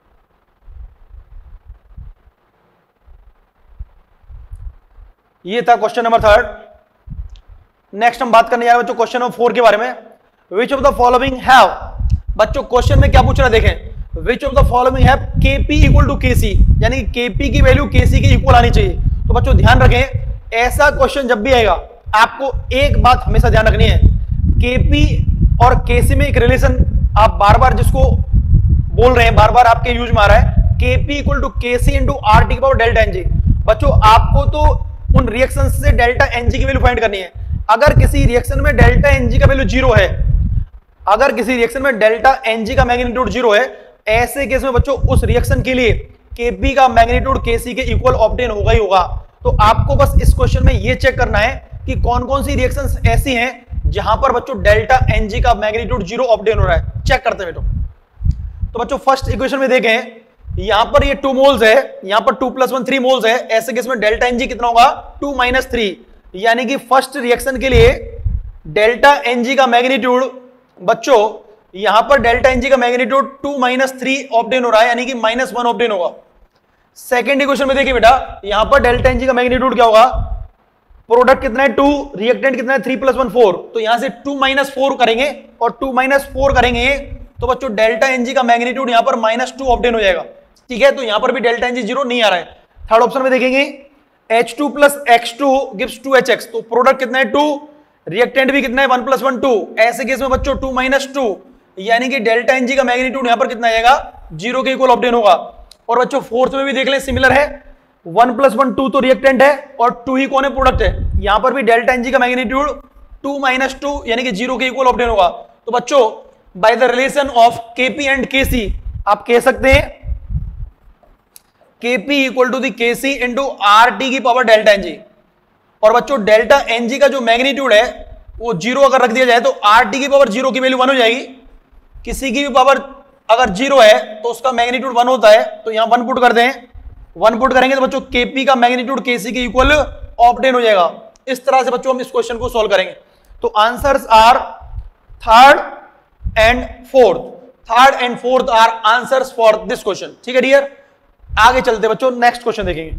ये था क्वेश्चन नंबर थर्ड। नेक्स्ट हम बात करने जा रहे हैं बच्चों क्वेश्चन नंबर फोर के बारे में। Which of the following have, बच्चों क्वेश्चन में क्या पूछ रहा है देखें, which of the following have KP equal to KC, यानी कि केपी की वैल्यू केसी के इक्वल आनी चाहिए। तो बच्चों ध्यान रखें, ऐसा क्वेश्चन जब भी आएगा आपको एक बात हमेशा ध्यान रखनी है, केपी और केसी में एक रिलेशन आप बार बार जिसको बोल रहे हैं, बार बार आपके यूज में आ रहा है, KP equal to KC into R T की पावर डेल्टा एनजी। बच्चों आपको तो उन रिएक्शन से डेल्टा एनजी की वैल्यू फाइंड करनी है। अगर किसी रिएक्शन में डेल्टा एनजी का वैल्यू जीरो है, अगर किसी रिएक्शन में डेल्टा एनजी का मैग्नीट्यूड जीरो है, ऐसे केस में बच्चों उस रिएक्शन के लिए केपी का मैग्नीट्यूड केसी के इक्वल ऑब्टेन होगा ही होगा। तो आपको बस इस क्वेश्चन में यह चेक करना है कि कौन कौन सी रिएक्शंस ऐसी हैं जहां पर बच्चों डेल्टा एनजी का मैग्नीट्यूड जीरो ऑब्टेन हो रहा है, चेक करते हैं बेटो। तो बच्चों फर्स्ट इक्वेशन में देखें, यहां पर ये टू मोल्स है, यहां पर two plus one three moles है, ऐसे केस में डेल्टा एनजी कितना होगा टू माइनस थ्री, यानी कि फर्स्ट रिएक्शन के लिए डेल्टा एनजी का मैग्नीट्यूड बच्चों यहां पर डेल्टा एनजी का magnitude two minus three obtain हो रहा है, यानी कि माइनस वन ऑब्टेन होगा। सेकेंड इक्वेशन में देखिए बेटा, यहां पर डेल्टा एनजी का मैग्नीट्यूड क्या होगा, प्रोडक्ट कितना है टू, रिएक्टेंट कितना है थ्री प्लस वन फोर, तो यहां से टू माइनस फोर करेंगे और टू माइनस फोर करेंगे तो बच्चों डेल्टा एनजी का मैग्नीट्यूड यहां पर माइनस टू ऑब्टेन हो जाएगा। ठीक है, तो यहां पर भी डेल्टा एनजी जीरो नहीं आ रहा है। थर्ड ऑप्शन में देखेंगे H two plus X two gives two H X, तो प्रोडक्ट कितना है टू, रिएक्टेंट भी कितना है वन प्लस वन टू, ऐसे केस में बच्चों टू माइनस टू, यानी कि डेल्टा एनजी का मैग्नीट्यूड यहां पर कितना आएगा, जीरो के इक्वल ऑब्टेन होगा। और बच्चों फोर्थ में भी देख लें सिमिलर है, वन प्लस वन टू तो रिएक्टेंट है और टू ही कौन है, प्रोडक्ट है। यहां पर भी डेल्टा एनजी का मैग्नीट्यूड टू माइनस टू यानी कि जीरो के इक्वल ऑब्टेन होगा। तो बच्चों by the relation of KP and KC आप कह सकते हैं KP equal to the KC into R T की पावर डेल्टा एनजी। और बच्चों डेल्टा एनजी का जो मैग्नीट्यूड है वो जीरो अगर रख दिया जाए तो आर टी की पावर जीरो की वैल्यू वन हो जाएगी। किसी की भी पावर अगर जीरो है तो उसका मैग्नीट्यूड वन होता है, तो यहां वन पुट कर दें, वन पुट करेंगे तो बच्चों केपी का मैग्नीट्यूड केसी के इक्वल ऑब्टेन हो जाएगा। इस तरह से बच्चों हम इस क्वेश्चन को सॉल्व करेंगे। तो answers are third and fourth, third and fourth are answers for this question. ठीक है डियर, आगे चलते बच्चों, नेक्स्ट क्वेश्चन देखेंगे।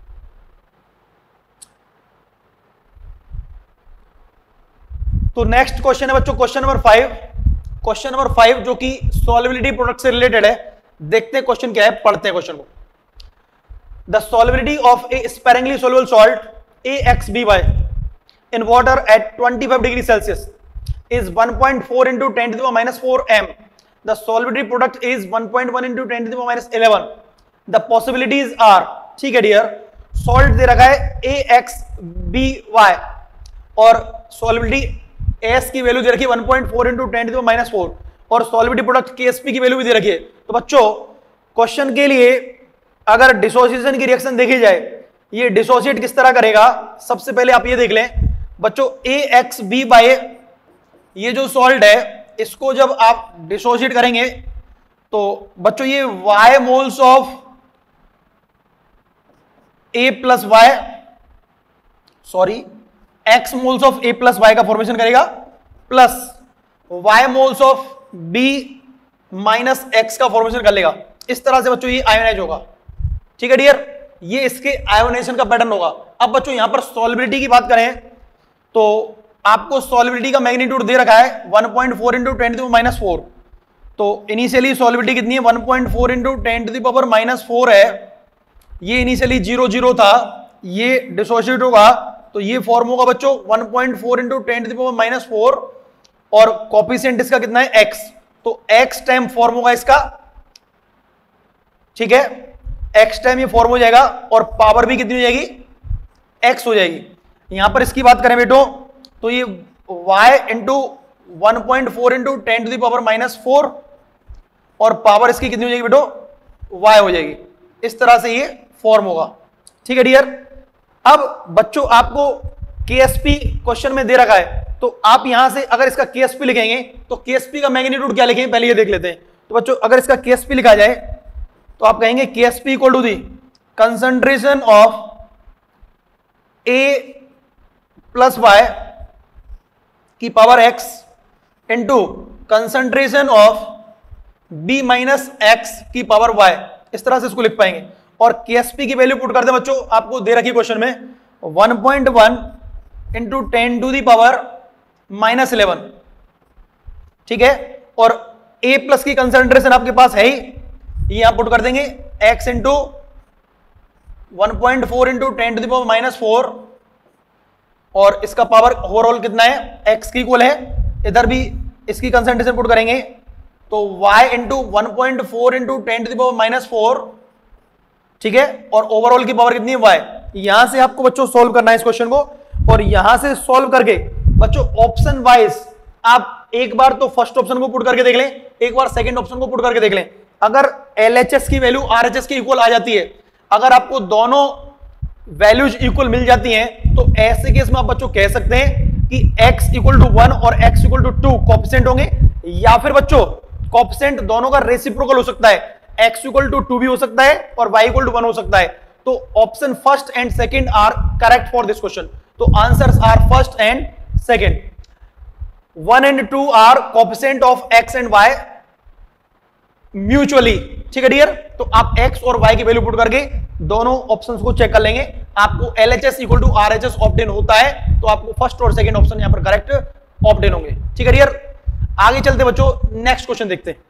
तो नेक्स्ट क्वेश्चन है बच्चों question number five, question number five जो कि सॉल्युबिलिटी प्रोडक्ट से रिलेटेड है। देखते हैं क्वेश्चन क्या है, पढ़ते हैं क्वेश्चन को। The solubility of a sparingly soluble salt A X B Y in water at twenty five degree Celsius is one point four into ten to the power minus four m. The solubility product is one point one into ten to the power minus eleven. The possibilities are, ठीक है डियर, सॉल्ट दे रखा है a x b y और solubility s की वैल्यू दे रखी है one point four into ten to the power minus four और solubility product K S P की वैल्यू भी दे रखी है। तो बच्चों क्वेश्चन के लिए अगर डिसोसिएशन की रिएक्शन देखी जाए, ये डिसोसिएट किस तरह करेगा, सबसे पहले आप ये देख लें बच्चों a x b y, ये जो सॉल्ट है इसको जब आप डिसोसिएट करेंगे तो बच्चों ये y moles of a plus Y, sorry x moles of a plus Y का फॉर्मेशन करेगा plus y moles of b minus x का फॉर्मेशन कर लेगा। इस तरह से बच्चों ये आयोनाइज होगा। ठीक है डियर, ये इसके आयोनाइजेशन का पैटर्न होगा। अब बच्चों यहां पर सॉल्युबिलिटी की बात करें तो आपको सॉल्युबिलिटी का मैग्नीट्यूड दे रखा है one point four into ten to the power minus four। तो इनिशियली सॉल्युबिलिटी कितनी है, one point four into ten to the power minus four है। ये इनिशियली जीरो जीरो था, ये डिसोसिएट होगा तो ये फॉर्म होगा बच्चों one point four into ten to the power minus four और कोएफिशिएंट इसका कितना है x, तो x टाइम फॉर्म होगा इसका। ठीक है, x टाइम ये फॉर्म हो जाएगा और पावर भी कितनी हो जाएगी, x हो जाएगी। यहां पर इसकी बात करें बेटो तो ये y into one point four into ten to the power minus four और पावर इसकी कितनी हो जाएगी बेटो, y हो जाएगी। इस तरह से ये फॉर्म होगा। ठीक है डियर, अब बच्चों आपको K S P क्वेश्चन में दे रखा है तो आप यहां से अगर इसका K S P लिखेंगे तो K S P का मैग्नीट्यूड क्या लिखेंगे पहले ये देख लेते हैं। तो बच्चों अगर इसका K S P लिखा जाए तो आप कहेंगे K S P equal to the concentration of A plus Y की power x into concentration of b minus X की पावर y, इस तरह से इसको लिख पाएंगे। और K S P की वैल्यू पुट कर दे बच्चों, आपको दे रखी क्वेश्चन में one point one into ten to the power minus eleven. ठीक है, और a प्लस की कंसंट्रेशन आपके पास है ही, ये आप पुट कर देंगे x into one point four into ten to the power minus four और इसका पावर ओवरऑल कितना है, x की इक्वल है। इधर भी इसकी कंसंट्रेशन पुट करेंगे तो y into one point four into ten to the power minus four. ठीक है, और ओवरऑल की पावर कितनी है, y। यहां से आपको बच्चों सॉल्व करना है इस क्वेश्चन को और यहां से सॉल्व करके बच्चों ऑप्शन वाइज आप एक बार तो फर्स्ट ऑप्शन को पुट करके देख लें, एक बार सेकंड ऑप्शन को पुट करके देख लें। अगर L H S की वैल्यू R H S की इक्वल आ जाती है, अगर आपको दोनों वैल्यूज इक्वल मिल जाती हैं तो ऐसे केस में आप बच्चों कह सकते हैं कि x इक्वल टू वन और x equal to two coefficient होंगे, या फिर बच्चों कोएफिशिएंट दोनों का रेसिप्रोकल हो सकता है, x इक्वल टू टू भी हो सकता है और y इक्वल टू वन हो सकता है। तो option first and second are correct for this question. तो answers are first and second. One and two are coefficient of x and y mutually. ठीक है डियर, तो आप x और y की वैल्यू पुट करके दोनों ऑप्शंस को चेक कर लेंगे, आपको L H S equal to R H S obtain होता है, तो आपको फर्स्ट और सेकंड ऑप्शन यहां पर करेक्ट ऑप्टेन होंगे। ठीक है डियर, आगे चलते बच्चों, नेक्स्ट क्वेश्चन देखते हैं।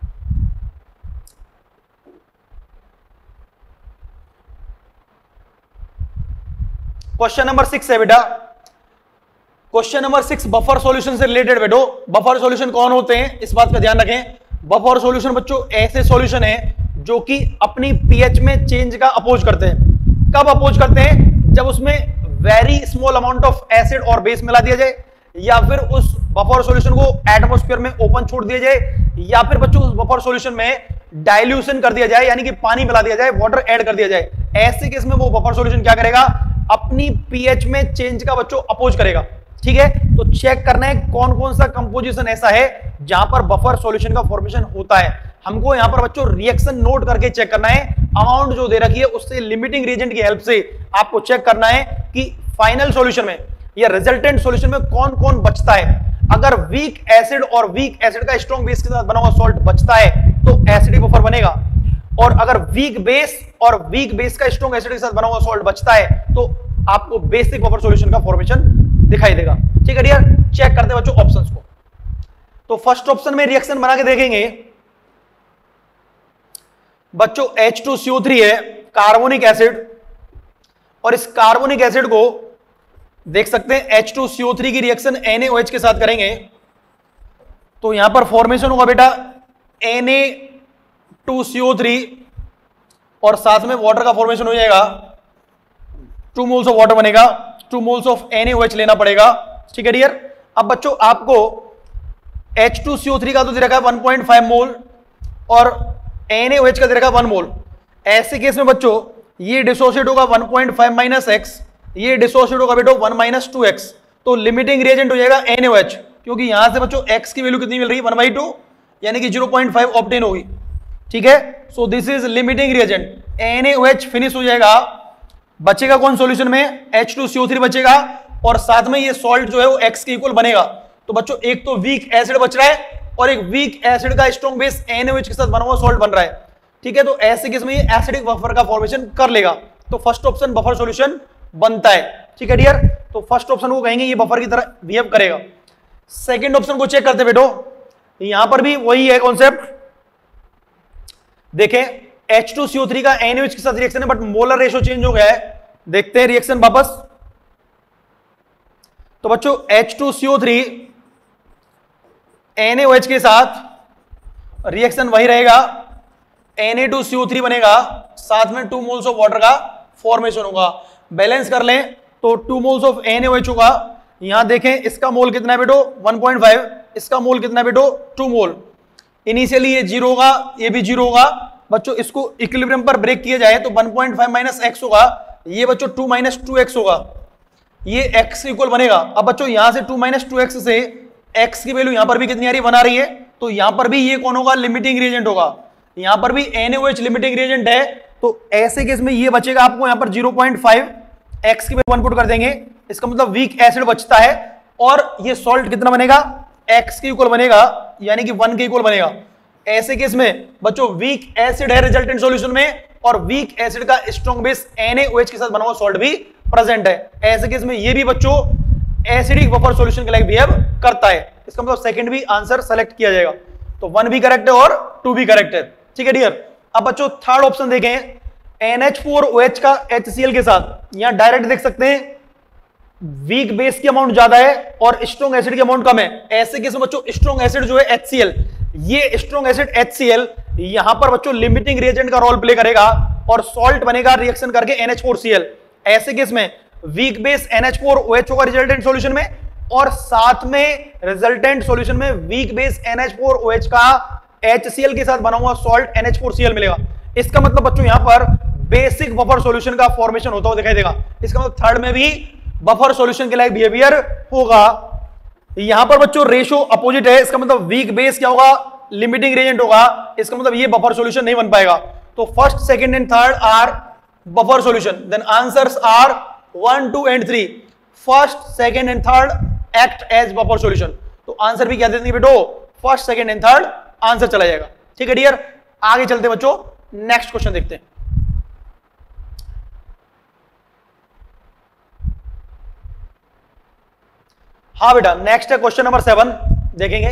क्वेश्चन नंबर सिक्स है बेटा, question number six buffer solution से रिलेटेड बेटो। बफर सॉल्यूशन कौन होते हैं इस बात का ध्यान रखें। बफर सॉल्यूशन बच्चों ऐसे सॉल्यूशन है जो कि अपनी पीएच में चेंज का अपोज करते हैं। कब अपोज करते हैं? जब उसमें very small amount of acid और बेस मिला दिया जाए, या फिर उस बफर सॉल्यूशन को एटमॉस्फेयर में ओपन छोड़ दिया जाए, या फिर बच्चों उस बफर सॉल्यूशन में डाइल्यूशन कर दिया जाए, यानी कि पानी मिला दिया जाए, वाटर ऐड कर दिया जाए। ऐसे केस में वो बफर सॉल्यूशन क्या करेगा? अपनी पीएच में चेंज का बच्चों अपोज करेगा। ठीक है, तो चेक करना है कौन कौन सा कंपोजिशन ऐसा है जहां पर बफर सॉल्यूशन का फॉर्मेशन होता है। हमको यहां पर बच्चों रिएक्शन नोट करके चेक करना है, अमाउंट जो दे रखी है उससे लिमिटिंग रिएजेंट की हेल्प से आपको चेक करना है कि फाइनल सॉल्यूशन में या रिजल्टेंट सॉल्यूशन में कौन कौन बचता है। अगर वीक एसिड और वीक एसिड का स्ट्रॉन्ग बेस के साथ बना हुआ सॉल्ट बचता है तो एसिडिक बफर बनेगा, और अगर वीक बेस और वीक बेस का स्ट्रॉन्ग एसिड के साथ बना हुआ सॉल्ट बचता है तो आपको बेसिक बफर सॉल्यूशन का फॉर्मेशन दिखाई देगा। ठीक है डियर, चेक करते हैं बच्चों ऑप्शंस को। तो फर्स्ट ऑप्शन में रिएक्शन बना के देखेंगे बच्चों, H two C O three है कार्बोनिक एसिड, और इस कार्बोनिक एसिड को देख सकते हैं H two C O three की reaction N A O H के साथ करेंगे तो यहां पर फॉर्मेशन होगा बेटा N A two C O three, और साथ में वाटर का फॉर्मेशन हो जाएगा, टू मोल्स ऑफ वाटर बनेगा, two moles of N A O H लेना पड़ेगा। ठीक है डियर, अब बच्चों आपको H two C O three का तो दे रखा है वन पॉइंट फाइव मोल और एन ए ओ एच का दे रखा है वन मोल। ऐसे केस में बच्चों ये डिसोसिएट होगा one point five minus x, ये डिसोसिएट होगा बेटो वन माइनस टू एक्स, तो लिमिटिंग रिएजेंट हो जाएगा एन ए ओ एच, क्योंकि यहां से बच्चों एक्स की वैल्यू कितनी मिल रही है? वन बाई टू, यानी कि जीरो पॉइंट फाइव ऑब्टेन होगी। ठीक है, so this is limiting reagent, N A O H finish हो जाएगा, बचेगा कौन सॉल्यूशन में? H two C O three बचेगा, और साथ में ये सॉल्ट जो है वो एक्स के इक्वल बनेगा। तो बच्चों एक तो वीक एसिड बच रहा है और एक वीक एसिड का strong base N A O H के साथ बना हुआ सॉल्ट बन रहा है। ठीक है, तो ऐसे केस में ये एसिडिक बफर का फॉर्मेशन कर लेगा, तो फर्स्ट ऑप्शन बफर सॉल्यूशन बनता है। ठीक है डियर, तो फर्स्ट ऑप्शन को कहेंगे ये बफर की तरह बिहेव करेगा। सेकंड ऑप्शन को चेक करते बेटो, यहां पर भी वही है कॉन्सेप्ट। देखें H two C O three का एन ए ओ एच के साथ रिएक्शन है, बट मोलर रेशो चेंज हो गया है। देखते हैं रिएक्शन वापस। तो बच्चों H two C O three N A O H के साथ रिएक्शन वही रहेगा, N A two C O three बनेगा, साथ में टू मोल्स ऑफ वाटर का फॉर्मेशन होगा। बैलेंस कर लें तो two moles of N A O H होगा। यहां देखें इसका मोल कितना है बेटो? वन पॉइंट फाइव, इसका मोल कितना है बेटो? Two mole. इनिशियली ये जीरो होगा, ये भी जीरो होगा। बच्चों इसको इक्विलिब्रियम पर ब्रेक किया जाए तो one point five minus x होगा, ये बच्चों टू माइनस टू एक्स होगा, ये x इक्वल बनेगा। अब बच्चों यहां से टू माइनस टू एक्स से x की वैल्यू यहां पर भी कितनी आ रही है? वन आ रही है, तो यहां पर भी ये कौन होगा? लिमिटिंग रिएजेंट होगा। यहां पर भी N A O H limiting reagent है, तो ऐसे केस में ये बचेगा आपको यहां पर जीरो पॉइंट फाइव, x की वैल्यू वन पुट कर देंगे, इसका मतलब वीक एसिड बचता है, और ये सॉल्ट कितना बनेगा? x के इक्वल बनेगा, यानी कि वन के इक्वल बनेगा। ऐसे केस में बच्चों वीक एसिड है रिजल्टेंट सॉल्यूशन में, और वीक एसिड का strong base N A O H के साथ बना हुआ सॉल्ट भी प्रेजेंट है। ऐसे केस में ये भी बच्चों एसिडिक बफर सॉल्यूशन के लायक बिहेव करता है। इसका मतलब सेकंड भी आंसर सेलेक्ट किया जाएगा, तो वन भी करेक्ट है और टू भी करेक्ट है। ठीक है डियर, अब बच्चों थर्ड ऑप्शन देखें, N H four O H का एच सी एल के साथ। यहां डायरेक्ट देख सकते हैं वीक बेस की अमाउंट ज्यादा है और स्ट्रॉन्ग एसिड की अमाउंट कम है। ऐसे केस में बच्चों स्ट्रॉन्ग एसिड जो है एच सी एल, ये स्ट्रॉन्ग एसिड एच सी एल यहां पर बच्चों लिमिटिंग रिएजेंट का रोल प्ले करेगा और सॉल्ट बनेगा रिएक्शन करके N H four C L. ऐसे केस में weak base N H four O H होगा रिजल्टेंट सॉल्यूशन में, और साथ में रिजल्टेंट सॉल्यूशन में weak base N H four O H का एच सी एल के साथ बना हुआ salt N H four C L मिलेगा। इसका मतलब बच्चों यहां पर बेसिक बफर सॉल्यूशन का फॉर्मेशन होता हुआ दिखाई देगा। इसका मतलब थर्ड में भी बफर सॉल्यूशन के लायक बिहेवियर होगा। यहां पर बच्चों रेशो अपोजिट है, इसका मतलब वीक बेस क्या होगा? लिमिटिंग रिएजेंट होगा। इसका मतलब ये बफर सॉल्यूशन नहीं बन पाएगा। तो first, second and third are buffer solution, then answers are one, two and three. First, second and third act as buffer solution. तो आंसर भी क्या देंगे बेटो? First, second and third answer चला जाएगा। ठीक है डियर, आगे चलते बच्चों, नेक्स्ट क्वेश्चन देखते हैं। हाँ बेटा, नेक्स्ट है क्वेश्चन नंबर सेवन, देखेंगे।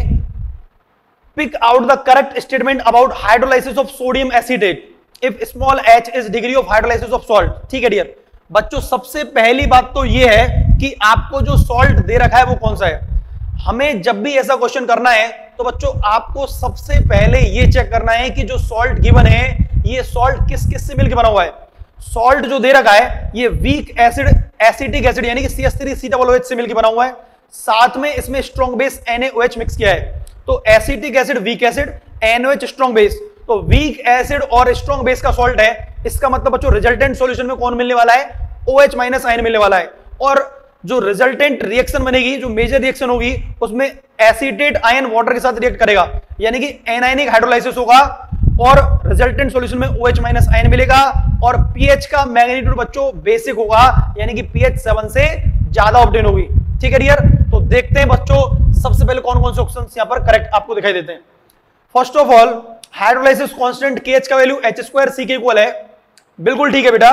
Pick out the correct statement about hydrolysis of sodium acetate if small H is degree of hydrolysis of salt. ठीक है डियर बच्चों, सबसे पहली बात तो ये है कि आपको जो सॉल्ट दे रखा है वो कौन सा है। हमें जब भी ऐसा क्वेश्चन करना है तो बच्चों आपको सबसे पहले ये चेक करना है कि जो सॉल्ट गिवन है ये सॉल्ट किस किस से मिलकर बना हुआ है। सॉल्ट जो दे रखा है ये वीक एसिड एसिटिक एसिड यानी कि C H three C O H से मिलकर बना हुआ है, साथ में इसमें strong base N A O H mix किया है। तो acetic acid weak acid, N O H strong base, तो वीक एसिड और स्ट्रॉन्ग बेस का सॉल्ट है। इसका मतलब बच्चों रिजल्टेंट सॉल्यूशन में कौन मिलने वाला है, OH माइनस आयन मिलने वाला है। और जो रिजल्टेंट रिएक्शन बनेगी, जो मेजर रिएक्शन होगी, उसमें एसीटेट आयन वाटर के साथ रिएक्ट करेगा, यानी कि एनायनिक हाइड्रोलाइसिस होगा और रिजल्टेंट सॉल्यूशन में OH माइनस आयन मिलेगा। और पीएच का मैग्नीट्यूड बच्चों बेसिक होगा, यानी कि पीएच सेवन से ज्यादा ऑब्टेन होगी। ठीक है डियर, तो देखते हैं बच्चों सबसे पहले कौन कौन से ऑप्शंस यहां पर करेक्ट आपको दिखाई देते हैं। First of all hydrolysis constant KH का वैल्यू एच स्क्वायर सी के इक्वल है, बिल्कुल ठीक है बेटा।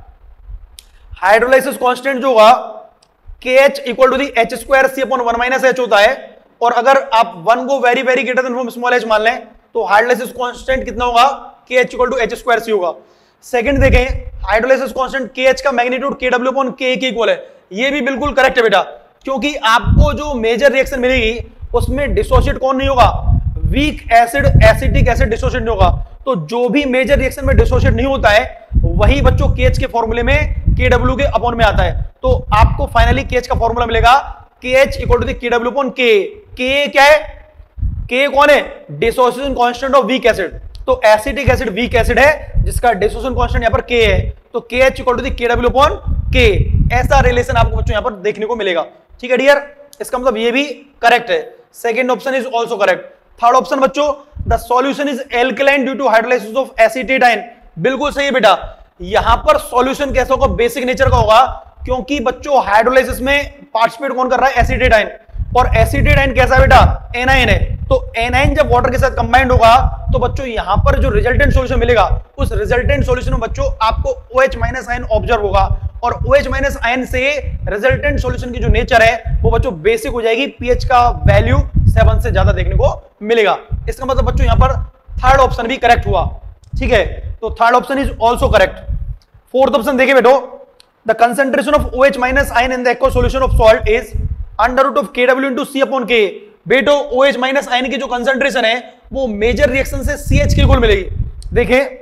हाइड्रोलाइसिस कांस्टेंट जो होगा KH equal to the H square C upon one minus H होता है। और अगर आप वन को very very greater than from small H मान लें तो हाइड्रोलाइसिस कांस्टेंट कितना होगा, KH equal to H square C होगा। सेकंड देखें, हाइड्रोलाइसिस कांस्टेंट केएच का मैग्नीट्यूड केडब्ल्यू अपॉन के के इक्वल है, ये भी बिल्कुल करेक्ट है बेटा, क्योंकि आपको जो मेजर रिएक्शन मिलेगी उसमें डिसोसिएट कौन नहीं होगा, weak acid acetic acid dissociate नहीं होगा। तो जो भी मेजर रिएक्शन में डिसोसिएट नहीं होता है वही बच्चों केएच के फॉर्मूले में केडब्ल्यू के अपॉन में आता है। तो आपको फाइनली केएच का फॉर्मूला मिलेगा KH equal to the KW upon K. K क्या है, के कौन है, dissociation constant of weak acid. तो एसिटिक एसिड वीक एसिड है जिसका डिसोसिएशन कांस्टेंट यहां पर के है, तो KH equal to the KW upon K. ऐसा रिलेशन आपको बच्चों यहां पर देखने को मिलेगा। ठीक है डियर, इसका मतलब ये भी करेक्ट है। Second option is also correct. Third option बच्चों, the solution is alkaline due to hydrolysis of acetate ion, बिल्कुल सही है बेटा। यहां पर सॉल्यूशन कैसा होगा, बेसिक नेचर का होगा, क्योंकि बच्चों हाइड्रोलाइसिस में पार्टिसिपेट कौन कर रहा है, एसीटेट आयन। और एसीटेट आयन कैसा है बेटा, एनायन है। तो एनायन जब वाटर के साथ कंबाइंड होगा तो बच्चों यहां पर जो रिजल्टेंट सॉल्यूशन मिलेगा उस रिजल्टेंट सॉल्यूशन में बच्चों आपको OH माइनस आयन ऑब्जर्व होगा। और OH माइनस आयन से रिजल्टेंट सॉल्यूशन की जो नेचर है वो बच्चों बेसिक हो जाएगी, पीएच का वैल्यू सेवन से ज्यादा देखने को मिलेगा। इसका मतलब बच्चों यहां पर थर्ड ऑप्शन भी करेक्ट हुआ। ठीक है, तो third option is also correct. Fourth option देखिए बेटो, the concentration of OH minus ion in the aqueous solution of salt is under root of KW into C upon K. बेटो OH माइनस आयन की जो कंसंट्रेशन है वो मेजर रिएक्शन से सी एच के इक्वल मिलेगी। देखें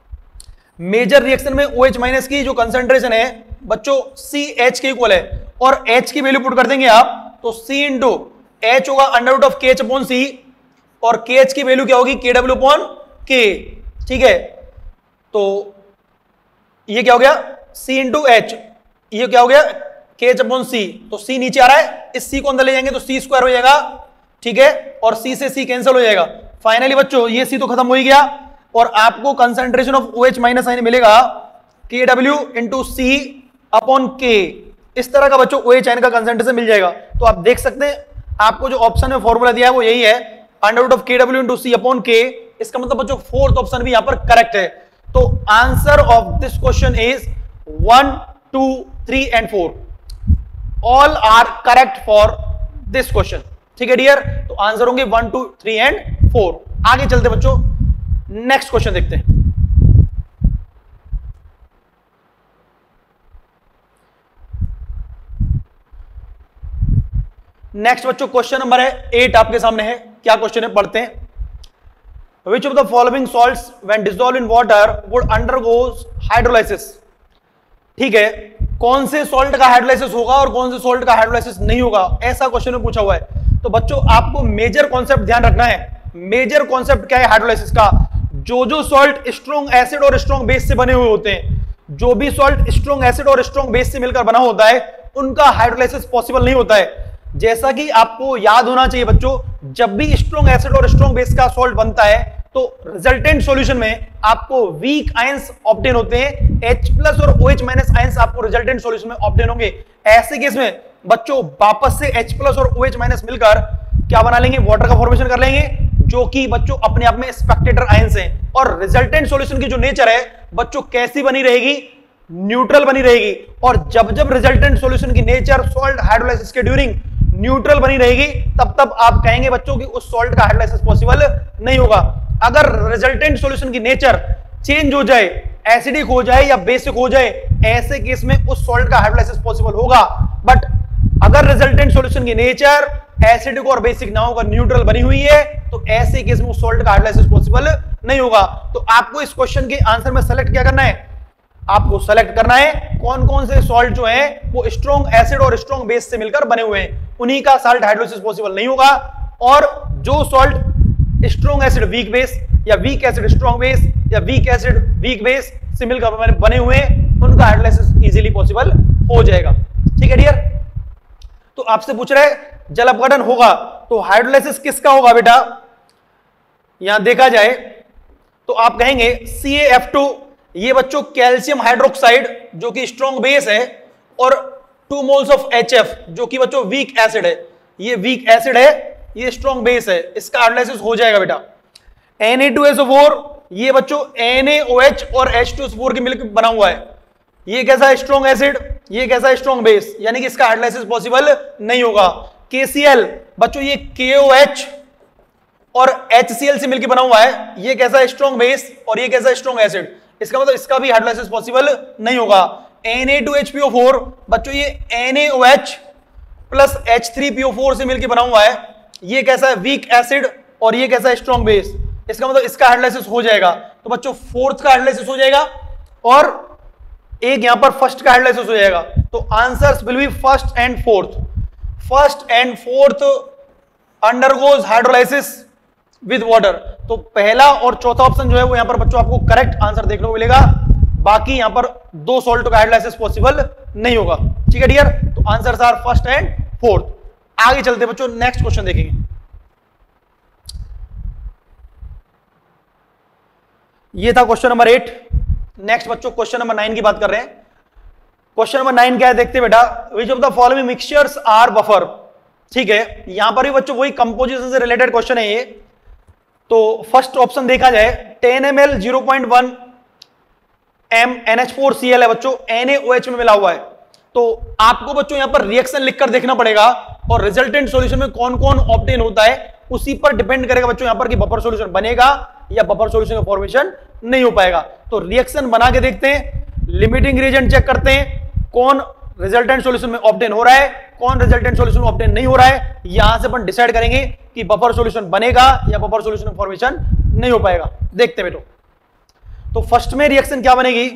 मेजर रिएक्शन में OH माइनस की जो कंसंट्रेशन है बच्चों सी एच के इक्वल है, और H की वैल्यू पुट कर देंगे आप तो C इंटू एच होगा under root of K H upon C, और के एच की वैल्यू क्या होगी, के डब्ल्यू अपॉन के। ठीक है, तो ये क्या हो गया, C इंटू एच, ये क्या हो गया, के एच अपॉन सी। तो C नीचे आ रहा है, इस C को अंदर ले जाएंगे तो सी स्क्वायर हो जाएगा। ठीक है, और C से C कैंसिल हो जाएगा। फाइनली बच्चों ये C तो खत्म हो ही गया, और आपको concentration of OH minus ion मिलेगा K W into C upon के। इस तरह का बच्चों OH आयन का कंसंट्रेशन मिल जाएगा। तो आप देख सकते हैं आपको जो ऑप्शन में फॉर्मूला दिया है वो यही है, under root of K W into C upon K. इसका मतलब बच्चों फोर्थ ऑप्शन भी यहां पर करेक्ट है। तो answer of this question is one, two, three and four all are correct for this question. ठीक है डियर, तो आंसर होंगे one, two, three and four. आगे चलते बच्चों, नेक्स्ट क्वेश्चन देखते हैं। नेक्स्ट बच्चों क्वेश्चन नंबर है एट आपके सामने है। क्या क्वेश्चन है, पढ़ते हैं। Which of the following salts when dissolved in water would undergoes hydrolysis. ठीक है, कौन से सॉल्ट का हाइड्रोलाइसिस होगा और कौन से सॉल्ट का हाइड्रोलाइसिस नहीं होगा, ऐसा क्वेश्चन में पूछा हुआ है। तो बच्चों आपको मेजर कॉन्सेप्ट ध्यान रखना है। मेजर कॉन्सेप्ट क्या है हाइड्रोलाइसिस का, जो जो सॉल्ट स्ट्रॉन्ग एसिड और स्ट्रॉन्ग बेस से बने हुए होते हैं, जो भी सॉल्ट स्ट्रॉन्ग एसिड और स्ट्रॉन्ग बेस से मिलकर बना होता है उनका हाइड्रोलाइसिस पॉसिबल नहीं होता है। जैसा कि आपको याद होना चाहिए बच्चों, जब भी स्ट्रॉन्ग एसिड और स्ट्रॉन्ग बेस का सॉल्ट बनता है तो रिजल्टेंट सॉल्यूशन में आपको वीक आयंस ऑब्टेन होते हैं, H प्लस और OH माइनस आयंस आपको रिजल्टेंट सॉल्यूशन में ऑब्टेन होंगे। ऐसे केस में बच्चों वापस से H प्लस और OH माइनस मिलकर क्या बना लेंगे, वाटर का फॉर्मेशन कर लेंगे, जो कि बच्चों अपने आप में स्पेक्टेटर आयंस हैं। और रिजल्टेंट सॉल्यूशन की जो नेचर है बच्चों कैसी बनी रहेगी, न्यूट्रल बनी रहेगी। और जब जब रिजल्टेंट सॉल्यूशन की नेचर सॉल्ट हाइड्रोलाइसिस के ड्यूरिंग न्यूट्रल बनी रहेगी, तब तब आप कहेंगे बच्चों कि उस सॉल्ट का हाइड्रोलाइसिस पॉसिबल नहीं होगा। अगर रिजल्टेंट सॉल्यूशन की नेचर चेंज हो जाए, एसिडिक हो जाए या बेसिक हो जाए, ऐसे केस में उस सॉल्ट का हाइड्रोलाइसिस पॉसिबल होगा। बट अगर रिजल्टेंट सॉल्यूशन की नेचर एसिडिक और बेसिक ना होकर न्यूट्रल बनी हुई है, तो ऐसे केस में उस सॉल्ट का हाइड्रोलाइसिस पॉसिबल नहीं होगा। तो आपको इस क्वेश्चन के आंसर में सेलेक्ट क्या करना है, आपको सेलेक्ट करना है कौन कौन से सॉल्ट जो है वो स्ट्रॉन्ग एसिड और स्ट्रॉन्ग बेस से मिलकर बने हुए हैं, उन्हीं का सॉल्ट हाइड्रोलाइसिस पॉसिबल नहीं होगा। और जो salt strong acid weak base या वीक एसिड स्ट्रॉन्ग बेस या वीक एसिड वीक बेस से मिलकर बने हुए हैं, उनका हाइड्रोलाइसिस इजीली पॉसिबल हो जाएगा। ठीक है डियर। तो आपसे पूछ रहे हैं जल अपघटन होगा तो हाइड्रोलाइसिस किसका होगा बेटा, यहां देखा जाए तो आप कहेंगे सी ए एफ टू, ये बच्चों कैल्शियम हाइड्रोक्साइड जो कि स्ट्रॉन्ग बेस है, और two moles of H F जो कि बच्चों वीक एसिड है, ये वीक एसिड है, ये स्ट्रॉन्ग बेस है, इसका हाइड्रोलाइसिस हो जाएगा बेटा। N A two S O four, ये बच्चों एन ए ओ एच और H two S O four की मिलकर बना हुआ है, ये कैसा है स्ट्रॉन्ग एसिड, ये कैसा है स्ट्रॉन्ग बेस, यानी कि इसका हाइड्रोलाइसिस पॉसिबल नहीं होगा। के सी एल बच्चों ये के ओ एच और एच सी एल से मिलकर बना हुआ है, ये कैसा है स्ट्रॉन्ग बेस और ये कैसा है स्ट्रॉन्ग एसिड, इसका मतलब इसका भी हाइड्रोलाइसिस पॉसिबल नहीं होगा। N A two H P O four बच्चों ये N A O H plus H three P O four से मिलकर बना हुआ है, ये कैसा है वीक एसिड और ये कैसा है स्ट्रॉन्ग बेस, इसका मतलब इसका हाइड्रोलाइसिस हो जाएगा। तो बच्चों फोर्थ का हाइड्रोलाइसिस हो जाएगा और एक यहां पर फर्स्ट का हाइड्रोलाइसिस हो जाएगा। तो answers will be first and fourth. First and fourth undergoes hydrolysis with water. तो पहला और चौथा ऑप्शन जो है वो यहां पर बच्चों आपको करेक्ट आंसर देखने को मिलेगा, बाकी यहां पर दो सॉल्ट का हाइड्रोलाइसिस पॉसिबल नहीं होगा। ठीक है डियर। तो answers are first and fourth. आगे चलते बच्चों, नेक्स्ट क्वेश्चन देखेंगे। ये था क्वेश्चन नंबर एट। नेक्स्ट बच्चों क्वेश्चन नंबर नाइन की बात कर रहे हैं। क्वेश्चन नंबर नाइन क्या है देखते बेटा। Which of the following mixtures are buffer. ठीक है, यहां पर भी बच्चों वही कंपोजिशन से रिलेटेड क्वेश्चन है ये। तो फर्स्ट ऑप्शन देखा जाए ten M L zero point one M N H four C L है बच्चों, एन ए ओ एच में मिला हुआ है। तो आपको बच्चों यहां पर रिएक्शन लिखकर देखना पड़ेगा और रिजल्टेंट सॉल्यूशन में कौन कौन ऑब्टेन होता है उसी पर डिपेंड करेगा बच्चों यहां पर कि बफर सॉल्यूशन बनेगा या बफर सॉल्यूशन का फॉर्मेशन नहीं हो पाएगा। तो रिएक्शन बना के देखते हैं, लिमिटिंग रिएजेंट चेक करते हैं, कौन रिजल्टेंट सॉल्यूशन में ऑब्टेन हो रहा है, कौन रिजल्टेंट सॉल्यूशन में ऑब्टेन नहीं हो रहा है। यहां से अपन डिसाइड करेंगे कि बफर सॉल्यूशन बनेगा या बफर सॉल्यूशन में फॉर्मेशन नहीं हो पाएगा। देखते हैं बेटो। तो फर्स्ट में रिएक्शन क्या बनेगी,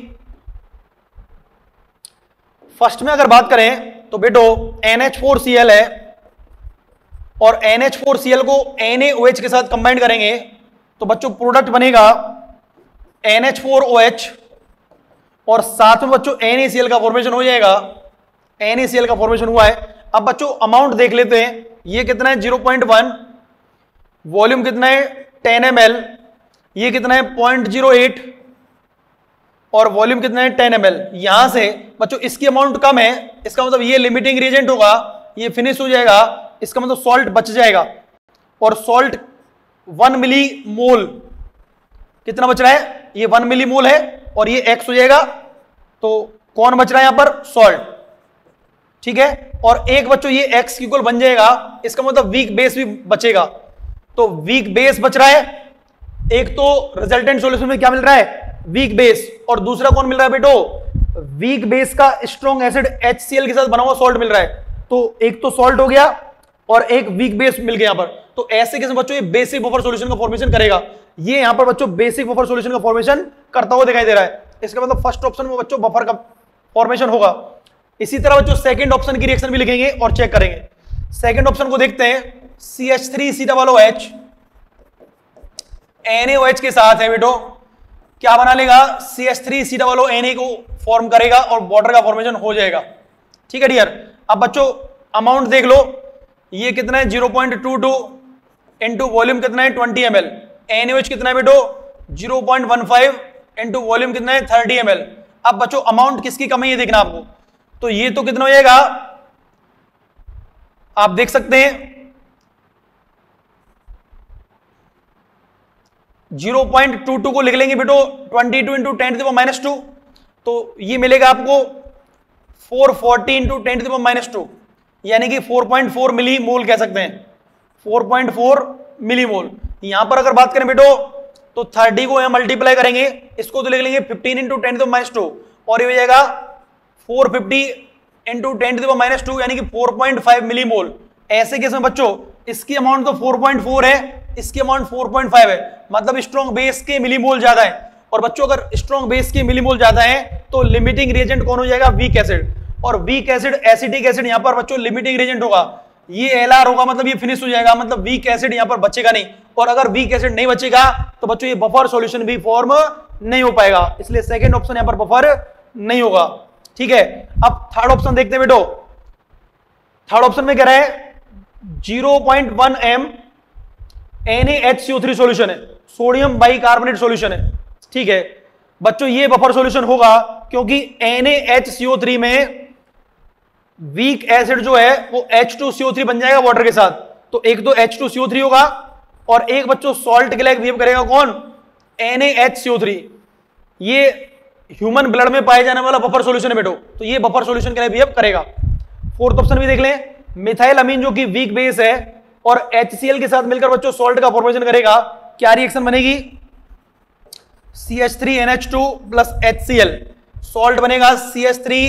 फर्स्ट में अगर बात करें तो बेटो N H four C L है और N H four C L को एन ए ओ एच के साथ कंबाइन करेंगे तो बच्चों प्रोडक्ट बनेगा N H four O H और साथ में बच्चों एन ए सी एल का फॉर्मेशन हो जाएगा। एन ए सी एल का फॉर्मेशन हुआ है। अब बच्चों अमाउंट देख लेते हैं, ये कितना है जीरो पॉइंट वन, वॉल्यूम कितना है टेन एम एल, ये कितना है पॉइंट जीरो एट और वॉल्यूम कितना है टेन एम एल। यहां से बच्चों इसकी अमाउंट कम है, इसका मतलब ये लिमिटिंग रिएजेंट होगा, ये फिनिश हो जाएगा, इसका मतलब सॉल्ट बच जाएगा। और सॉल्ट वन मिली मोल कितना बच रहा है, ये वन मिली मोल है और ये एक्स हो जाएगा। तो कौन बच रहा है यहां पर, सॉल्ट। ठीक है, और एक बच्चों ये एक्स की इक्वल बन जाएगा, इसका मतलब वीक बेस भी बचेगा। तो वीक बेस बच रहा है, एक तो रिजल्टेंट सॉल्यूशन में क्या मिल रहा है वीक बेस, और दूसरा कौन मिल रहा है बेटो, वीक बेस का स्ट्रॉन्ग एसिड एच सी एल के साथ बना हुआ सॉल्ट मिल रहा है। तो एक तो सॉल्ट हो गया और एक वीक बेस मिल गया यहां पर। तो ऐसे केस में बच्चों ये बेसिक बफर सॉल्यूशन का फॉर्मेशन करेगा। ये यहां पर बच्चों बेसिक बफर सॉल्यूशन का फॉर्मेशन करता हुआ दिखाई दे रहा है। इसका मतलब फर्स्ट ऑप्शन में बच्चों बफर का फॉर्मेशन होगा। इसी तरह बच्चों सेकंड ऑप्शन की रिएक्शन भी लिखेंगे और चेक करेंगे। सेकंड ऑप्शन को देखते हैं, C H three C double O H N A O H के साथ है बेटो, क्या बना लेगा C H three C double O N A को फॉर्म करेगा और वाटर का फॉर्मेशन हो जाएगा। ठीक है डियर। अब बच्चों अमाउंट देख लो, ये कितना है zero point two two into volume कितना है twenty M L, N A O H कितना है बेटो zero point one five into volume कितना है थर्टी एम एल। अब बच्चों अमाउंट किसकी कम है ये देखना आपको। तो ये तो कितना हो जाएगा, आप देख सकते हैं जीरो पॉइंट टू टू को लिख लेंगे बेटो twenty two into ten to the power minus two, तो ये मिलेगा आपको four forty into ten to the power minus two. यानी कि four point four milli mole कह सकते हैं, four point four milli mole. यहां पर अगर बात करें बेटो तो थर्टी को यहां मल्टीप्लाई करेंगे, इसको तो लिख लेंगे fifteen into ten to minus two, और ये हो जाएगा four fifty into ten to minus two, यानी कि four point five milli mole. ऐसे केस में बच्चों इसकी अमाउंट तो फोर पॉइंट फोर है, इसकी अमाउंट फोर पॉइंट फाइव है, मतलब स्ट्रॉन्ग बेस के मिलीमोल ज्यादा है। और बच्चों अगर स्ट्रॉन्ग बेस के मिलीमोल ज्यादा है तो लिमिटिंग रिएजेंट कौन हो जाएगा? Weak acid. और वीक एसिड एसिटिक एसिड यहां पर बच्चों लिमिटिंग रिएजेंट होगा, ये एलआर होगा, मतलब ये फिनिश हो जाएगा, मतलब वीक एसिड यहां पर बचेगा नहीं। और अगर वीक एसिड नहीं बचेगा तो बच्चों ये बफर सॉल्यूशन भी फॉर्म नहीं हो पाएगा, इसलिए सेकंड ऑप्शन यहां पर बफर नहीं होगा। ठीक है, अब थर्ड ऑप्शन देखते हैं बेटो। थर्ड ऑप्शन में क्या रहा है? Zero point one M N A H C O three solution है, सोडियम बाइकार्बोनेट सॉल्यूशन है। ठीक है बच्चों, ये बफर सॉल्यूशन होगा क्योंकि N A H C O three में वीक एसिड जो है वो H two C O three बन जाएगा वाटर के साथ, तो एक तो H two C O three होगा और एक बच्चों सॉल्ट के लिए बिहेव करेगा कौन? N A H C O three. ये ह्यूमन ब्लड में पाए जाने वाला बफर सॉल्यूशन है बेटो, तो ये बफर सॉल्यूशन के लिए बिहेव करेगा। फोर्थ ऑप्शन भी देख लें, मिथाइल अमीन जो कि वीक बेस है और एच सी एल के साथ मिलकर बच्चों सॉल्ट का फॉर्मेशन करेगा, क्या रिएक्शन बनेगी? C H three N H two plus H सी एल, सॉल्ट बनेगा C H three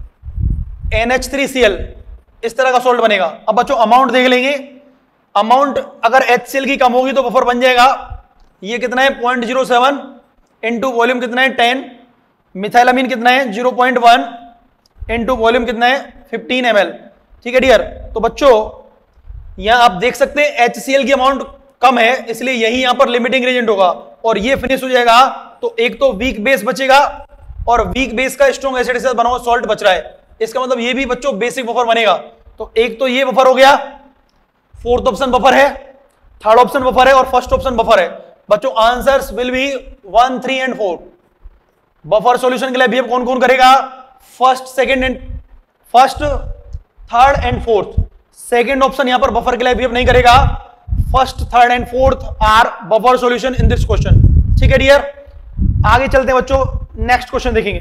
N H three C L, इस तरह का सॉल्ट बनेगा। अब बच्चों अमाउंट देख लेंगे, अमाउंट अगर एच सी एल की कम होगी तो बफर बन जाएगा, ये कितना है? Point zero seven into volume कितना है? टेन। मिथाइलामीन कितना है? Zero point one into volume कितना है? Fifteen M L. ठीक है डियर, तो बच्चों यहां आप देख सकते हैं एच सी एल की अमाउंट कम है, इसलिए यही यहां पर लिमिटिंग रिएजेंट होगा और ये फिनिश हो जाएगा। तो एक तो वीक बेस बचेगा और वीक बेस का स्ट्रॉन्ग एसिड के साथ बना हुआ सॉल्ट बच रहा है, इसका मतलब ये भी बच्चों बेसिक बफर बनेगा। तो एक तो ये बफर हो गया, फोर्थ ऑप्शन बफर है, थर्ड ऑप्शन बफर है और फर्स्ट ऑप्शन बफर है। बच्चों answers will be one three and four. Buffer solution के लिए बिहेव कौन कौन करेगा? First second and first third and fourth. Second option यहां पर बफर के लिए बिहेव नहीं करेगा, first third and fourth are buffer solution in this question. ठीक है डियर, आगे चलते हैं बच्चों, नेक्स्ट क्वेश्चन देखेंगे।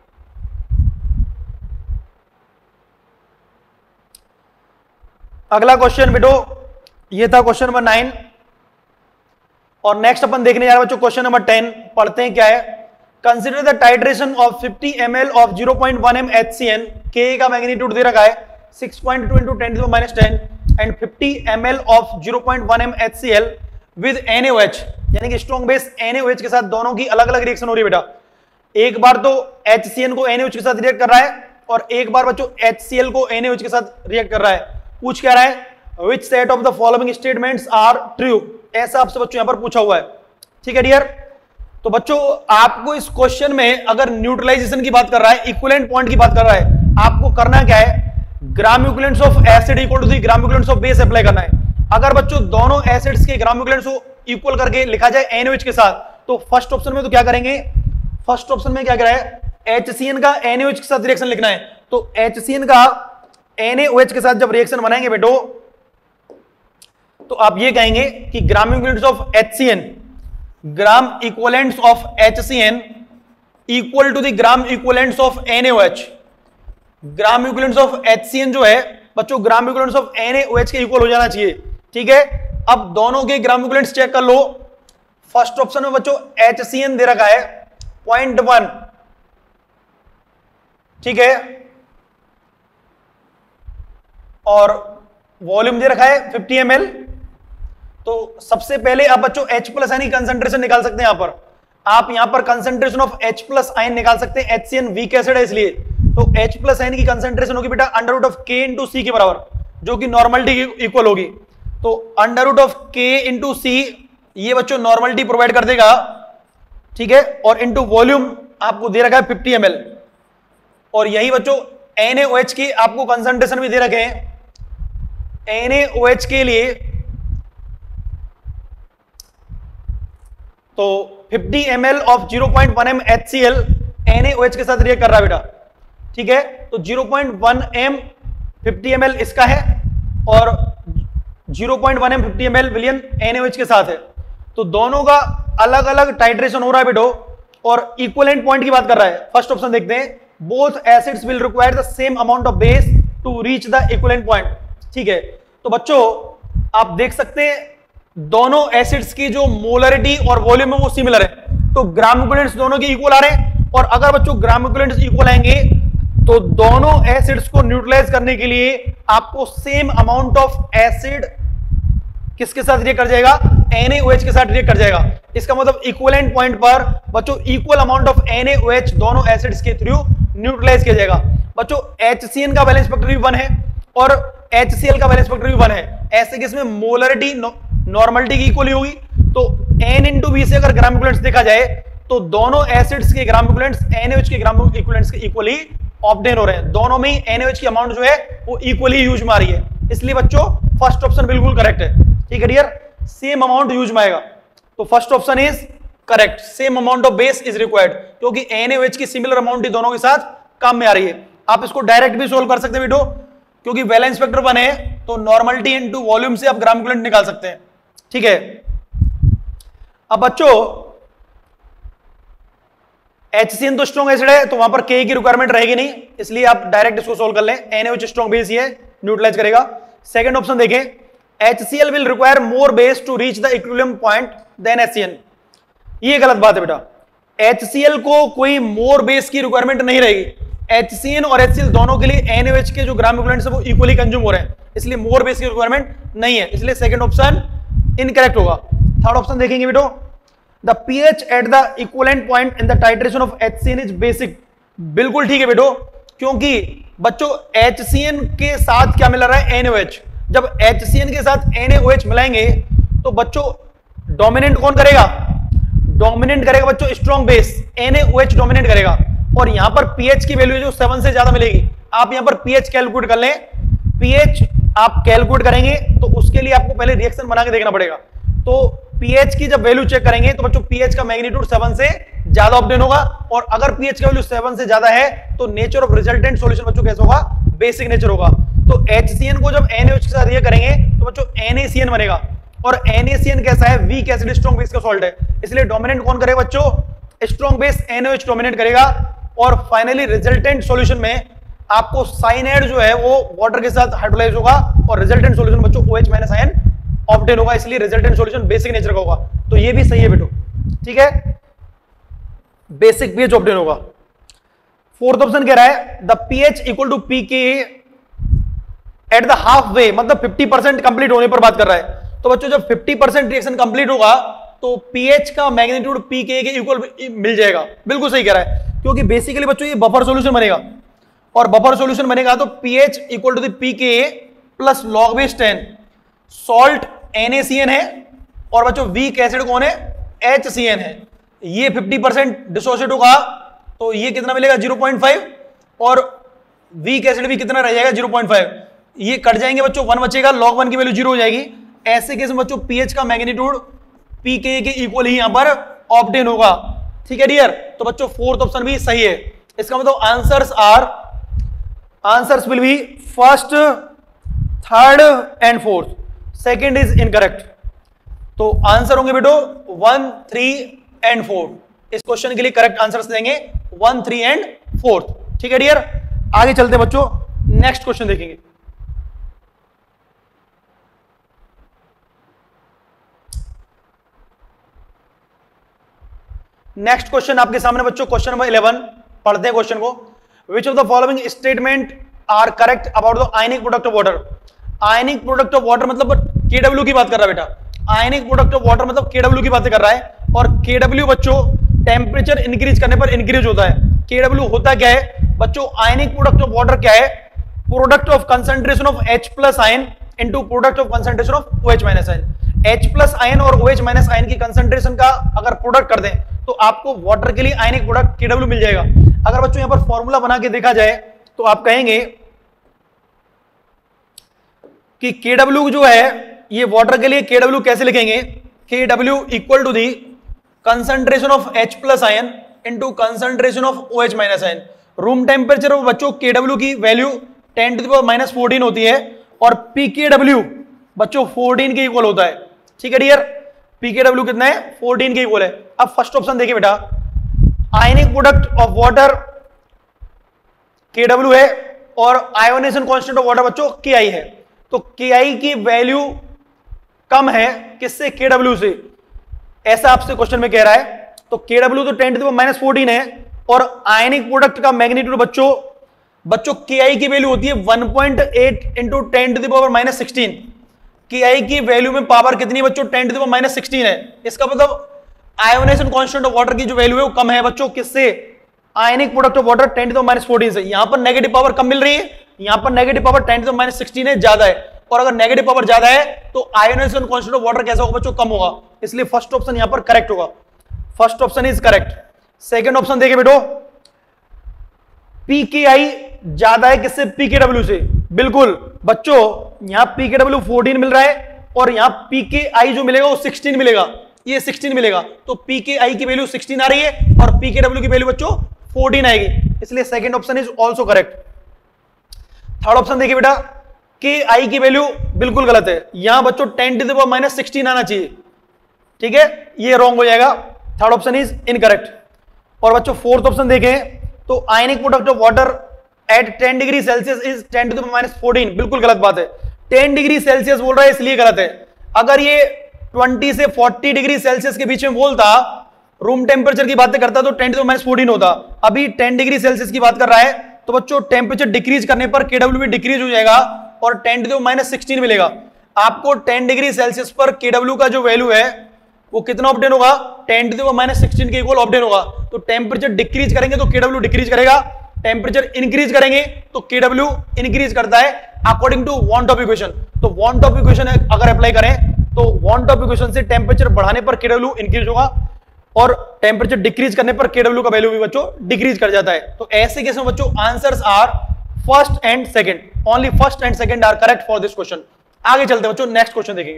अगला क्वेश्चन बेटो ये था क्वेश्चन नंबर नाइन और नेक्स्ट अपन देखने जा रहे हैं बच्चों क्वेश्चन नंबर टेन। पढ़ते हैं क्या है। Consider the titration of fifty M L of zero point one M H C N, K का मैग्नीट्यूड दे रखा है six point two into ten to minus ten and fifty M L of zero point one M H C L with N A O H, यानी कि strong base N A O H के साथ दोनों की अलग अलग रिएक्शन हो रही है बेटा। एक बार तो एच सी एन को एन ए ओ एच के साथ रिएक्ट कर रहा है और एक बार बच्चों एच सी एल को एन ए ओ एच के साथ रिएक्ट कर रहा है। पूछ क्या रहा है? Which set of the following statements are true? ऐसा आपसे बच्चों यहां पर पूछा हुआ है। ठीक है डियर, तो बच्चों आपको इस क्वेश्चन में अगर न्यूट्रलाइजेशन की बात कर रहा है, इक्विवेलेंट पॉइंट की बात कर रहा है, आपको करना क्या है? Gram equivalents of acid equal to the gram equivalents of base apply करना है। अगर बच्चों दोनों एसिड्स के ग्राम इक्विवेलेंट्स को इक्वल करके लिखा जाए एन ओ एच के साथ, तो फर्स्ट ऑप्शन में तो क्या करेंगे? फर्स्ट ऑप्शन में क्या करा है? एच सी एन का एन ओ एच के साथ रिएक्शन लिखना है, तो एच सी एन का एन ए ओ एच के साथ जब रिएक्शन बनाएंगे बेटो तो आप ये कहेंगे कि gram equivalents of H C N, gram equivalents of H C N equal to the gram equivalents of N A O H. Gram equivalents of H C N जो है बच्चों gram equivalents of N A O H के इक्वल हो जाना चाहिए। ठीक है, अब दोनों के ग्राम इक्विवेलेंट्स चेक कर लो। फर्स्ट ऑप्शन में बच्चों एच सी एन दे रखा है पॉइंट वन, ठीक है, और वॉल्यूम दे रखा है फिफ्टी एम एल। तो सबसे पहले आप बच्चों H प्लस आयन की कंसेंट्रेशन निकाल सकते हैं। यहां पर आप यहां पर concentration of H plus ion निकाल सकते हैं, एच सी एन वीक एसिड है इसलिए। तो H प्लस आयन की कंसेंट्रेशन होगी बेटा under root of K into C के बराबर, जो कि नॉर्मलिटी की इक्वल होगी। तो under root of K into C ये बच्चों नॉर्मलिटी प्रोवाइड कर देगा, ठीक है, और इंटू वॉल्यूम आपको दे रखा है फिफ्टी एम एल, और यही बच्चों एन ए ओ एच की आपको कंसेंट्रेशन भी दे रखे हैं। एन ए ओ एच के लिए तो fifty M L of zero point one M H C L N A O H के साथ रिएक्ट कर रहा है बेटा। ठीक है, तो zero point one M fifty M L इसका है और zero point one M fifty M L विलियन एन ए ओ एच के साथ है। तो दोनों का अलग अलग टाइट्रेशन हो रहा है बेटो और इक्विवेलेंट पॉइंट की बात कर रहा है। फर्स्ट ऑप्शन देखते हैं, both acids will require the same amount of base to reach the equivalent point. ठीक है, तो बच्चों आप देख सकते हैं दोनों एसिड्स की जो मोलरिटी और वॉल्यूम है वो सिमिलर है, तो ग्राम इक्विवेलेंट्स दोनों के इक्वल आ रहे हैं। और अगर बच्चों ग्राम इक्विवेलेंट्स इक्वल आएंगे तो दोनों एसिड्स को न्यूट्रलाइज करने के लिए आपको सेम अमाउंट ऑफ एसिड किसके साथ रिएक्ट कर जाएगा, एन ए ओ एच के साथ रिएक्ट कर जाएगा। इसका मतलब इक्विवेलेंट पॉइंट पर बच्चों equal amount of N A O H दोनों एसिड्स के थ्रू न्यूट्रलाइज किया जाएगा। बच्चों एच सी एन का बैलेंस फैक्टर भी वन है और एच सी एल का बैलेंस फैक्टर भी वन है। ऐसे केस में मोलरिटी नॉर्मलिटी की इक्वली होगी। तो N इंटू बी से अगर ग्राम इक्विवेलेंट्स देखा जाए तो दोनों एसिड्स के gram equivalents N A O H के ग्राम इक्विवेलेंट्स के इक्वली ऑब्टेन हो रहे हैं। दोनों में एन ए ओ एच की अमाउंट जो है वो इक्वली यूज में आ रही है, इसलिए बच्चों फर्स्ट ऑप्शन बिल्कुल करेक्ट है। ठीक है डियर, सेम अमाउंट यूज में आएगा, तो first option is correct. Same amount of base is required, क्योंकि एन ए ओ एच की सिमिलर अमाउंट ही दोनों के साथ काम में आ रही है। आप इसको डायरेक्ट भी सोल्व कर सकते हैं बेटो, क्योंकि वैलेंस फैक्टर वन है तो नॉर्मलिटी इनटू वॉल्यूम से आप ग्राम इक्विवेलेंट निकाल सकते हैं। ठीक है, अब बच्चों एच सी एन तो स्ट्रॉन्ग एसिड है तो वहां पर के की रिक्वायरमेंट रहेगी नहीं, इसलिए आप डायरेक्ट इसको सोल्व कर लें। N A O H strong base ही है, न्यूट्रलाइज करेगा। सेकंड ऑप्शन देखें, H C L will require more base to reach the equilibrium point than H C N. ये गलत बात है बेटा, एच सी एल को कोई मोर बेस की रिक्वायरमेंट नहीं रहेगी। एच सी एन और एच सी एल दोनों के लिए एन ए ओ एच के जो ग्राम इक्विवेलेंट्स है वो इक्वली कंज्यूम हो रहे हैं, इसलिए मोर बेस की रिक्वायरमेंट नहीं है, इसलिए सेकंड ऑप्शन इनकरेक्ट होगा। थर्ड ऑप्शन देखेंगे बेटो, the pH at the equivalent point in the titration of H C N is basic. बिल्कुल ठीक है बेटो, क्योंकि बच्चों एच सी एन के साथ क्या मिल रहा है, एन ए ओ एच। जब एच सी एन के साथ एन ए ओ एच मिलाएंगे तो बच्चों डोमिनेंट कौन करेगा, डोमिनेंट करेगा बच्चों strong base, N A O H dominant करेगा। और यहां पर पीएच की वैल्यू जो सेवन से ज्यादा मिलेगी। आप यहां पर पीएच कैलकुलेट कर लें, पीएच आप कैलकुलेट करेंगे तो उसके लिए आपको पहले रिएक्शन बना के देखना पड़ेगा। तो पीएच की जब वैल्यू चेक करेंगे तो बच्चों पीएच का मैग्नीट्यूड सेवन से ज्यादा ऑब्टेन होगा, और अगर पीएच का वैल्यू सेवन से ज्यादा है तो नेचर ऑफ रिजल्टेंट सॉल्यूशन बच्चों कैसा होगा, बेसिक नेचर होगा। तो एच सी एन को जब एन ए ओ एच के साथ ये करेंगे तो बच्चों एन ए सी एन बनेगा, और एन ए सी एन कैसा है, वीक एसिड स्ट्रॉन्ग बेस का सॉल्ट है, इसलिए डोमिनेंट कौन करेगा बच्चों, strong base N A O H dominate करेगा। और फाइनली रिजल्टेंट सॉल्यूशन में आपको साइनाइड जो है वो वाटर के साथ हाइड्रोलाइज होगा, और रिजल्टेंट सॉल्यूशन बच्चों OH माइनस आयन ऑब्टेन होगा, इसलिए रिजल्टेंट सॉल्यूशन बेसिक नेचर का होगा। तो ये भी सही है बेटो, ठीक है, बेसिक पीएच ऑब्टेन होगा। फोर्थ ऑप्शन कह रहा है the pH equal to P K at the half way, मतलब फिफ्टी परसेंट कंप्लीट होने पर बात कर रहा है। तो बच्चों जब फिफ्टी परसेंट रिएक्शन कंप्लीट होगा तो पीएच का मैग्नीट्यूड पीके के इक्वल मिल जाएगा। बिल्कुल सही कह रहा है, क्योंकि बेसिकली बच्चों ये बफर सॉल्यूशन बनेगा, और बफर सॉल्यूशन बनेगा तो pH equal to the pK plus log base ten. Salt N A C N है और बच्चों वीक एसिड कौन है, एच सी एन है। ये फिफ्टी परसेंट डिसोसिएट होगा तो ये कितना मिलेगा, ज़ीरो पॉइंट फाइव, और वीक एसिड भी कितना रह जाएगा, ज़ीरो पॉइंट फाइव। ये कट जाएंगे बच्चों, वन बचेगा, लॉग वन की वैल्यू जीरो हो जाएगी। ऐसे केस में बच्चों पीएच का मैग्नीट्यूड पीके के इक्वल ही यहां पर ऑब्टेन होगा। ठीक है डियर, तो बच्चों फोर्थ ऑप्शन भी सही है। इसका मतलब answers are, answers will be first, third and fourth. Second is incorrect. तो आंसर होंगे बेटो वन, थ्री एंड फोर। इस क्वेश्चन के लिए करेक्ट आंसर्स देंगे वन, थ्री एंड फोर्थ। ठीक है डियर, आगे चलते बच्चों, नेक्स्ट क्वेश्चन देखेंगे। नेक्स्ट क्वेश्चन आपके सामने बच्चों, क्वेश्चन नंबर इलेवन। पढ़ते हैं क्वेश्चन को। Which of the following statement are correct about the ionic product of water. Ionic product of water मतलब केडब्ल्यू की बात कर रहा है बेटा। आयनिक प्रोडक्ट ऑफ वाटर मतलब केडब्ल्यू की बातें कर रहा है, और केडब्ल्यू बच्चों टेम्परेचर इंक्रीज करने पर इंक्रीज होता है। केडब्ल्यू होता क्या है बच्चों, आयनिक प्रोडक्ट ऑफ वाटर क्या है, product of concentration of H plus ion into product of concentration of OH minus ion. H plus ion और OH माइनस आयन की कंसंट्रेशन का अगर प्रोडक्ट कर दें तो आपको वाटर के लिए आयनिक प्रोडक्ट केडब्ल्यू मिल जाएगा। अगर बच्चों यहां पर फॉर्मूला बना के देखा जाए तो आप कहेंगे कि केडब्ल्यू जो है ये वाटर के लिए केडब्ल्यू कैसे लिखेंगे, KW equal to the concentration of H plus ion into concentration of OH minus ion. Room temperature में बच्चों केडब्ल्यू की value ten to the power minus fourteen होती है, और पीकेडब्ल्यू बच्चों फोर्टीन के इक्वल होता है। ठीक है डियर, पीकेडब्ल्यू कितना है, फोर्टीन के इक्वल है। अब फर्स्ट ऑप्शन देखिए बेटा, आयनिक प्रोडक्ट ऑफ वाटर केडब्ल्यू है, और आयोनेशन कांस्टेंट ऑफ वाटर बच्चों के आई है। तो के आई की वैल्यू कम है किससे? के डब्ल्यू से, ऐसा आपसे क्वेश्चन में कह रहा है। तो के डब्ल्यू तो ten to the power minus fourteen है और आयनिक प्रोडक्ट का मैग्नीट्यूड बच्चों बच्चों के आई की वैल्यू होती है one point eight into ten to the power minus sixteen. K I की वैल्यू में पावर कितनी है बच्चों? Ten to the power minus sixteen है। इसका मतलब आयोनेशन कांस्टेंट ऑफ वाटर की जो वैल्यू है वो कम है बच्चों किससे? Ionic product of water ten to the power minus fourteen से। यहां पर नेगेटिव पावर कम मिल रही है, यहां पर negative power ten to the power minus sixteen है, ज्यादा है। और अगर नेगेटिव पावर ज्यादा है तो आयोनेशन कांस्टेंट ऑफ वाटर कैसा होगा बच्चों? कम होगा। इसलिए फर्स्ट ऑप्शन यहां पर करेक्ट होगा। First option is correct. Second option देखे बेटो, पीकेआई ज्यादा है किससे? पीकेडब्ल्यू से। बिल्कुल बच्चों, यहां पीकेडब्ल्यू फोर्टीन मिल रहा है और यहां पीकेआई जो मिलेगा वो सिक्सटीन मिलेगा, ये सिक्सटीन मिलेगा। तो पीकेआई की वैल्यू सिक्सटीन आ रही है और पीकेडब्ल्यू की वैल्यू बच्चों फोर्टीन आएगी, इसलिए second option is also correct. Third option देखिए बेटा, के आई की वैल्यू बिल्कुल गलत है, यहां बच्चों ten to the power minus sixteen आना चाहिए, ठीक है, ये रॉन्ग हो जाएगा। Third option is incorrect. और बच्चों फोर्थ ऑप्शन देखें तो ionic product of water at ten degree Celsius is ten to the power minus fourteen, बिल्कुल गलत बात है। टेन डिग्री सेल्सियस बोल रहा है इसलिए गलत है। अगर ये ट्वेंटी से फोर्टी डिग्री सेल्सियस के बीच में बोलता, रूम टेम्परेचर की बातें करता तो ten to the minus fourteen होता। अभी टेन डिग्री सेल्सियस की बात कर रहा है तो बच्चों टेम्परेचर डिक्रीज करने पर केडब्ल्यू भी डिक्रीज हो जाएगा और ten to the minus sixteen मिलेगा। आपको टेन डिग्री सेल्सियस पर केडब्ल्यू का जो वैल्यू है वो कितना ऑब्टेन होगा? Ten to the minus sixteen के इक्वल ऑब्टेन होगा। तो टेम्परेचर डिक्रीज करेंगे तो केडब्ल्यू डिक्रीज करेगा, टेम्परेचर इंक्रीज करेंगे तो केडब्ल्यू इंक्रीज करता है according to van't Hoff equation. तो वॉन टॉप इक्वेशन अगर अप्लाई करें तो वॉन टॉप इक्वेशन से टेम्परेचर बढ़ाने पर केडब्ल्यू इंक्रीज होगा और टेम्परेचर डिक्रीज करने पर केडब्ल्यू का वैल्यू भी बच्चों डिक्रीज कर जाता है। तो ऐसे केस में बच्चों answers are first and second, only first and second are correct for this question. आगे चलते हैं बच्चों, नेक्स्ट क्वेश्चन देखेंगे।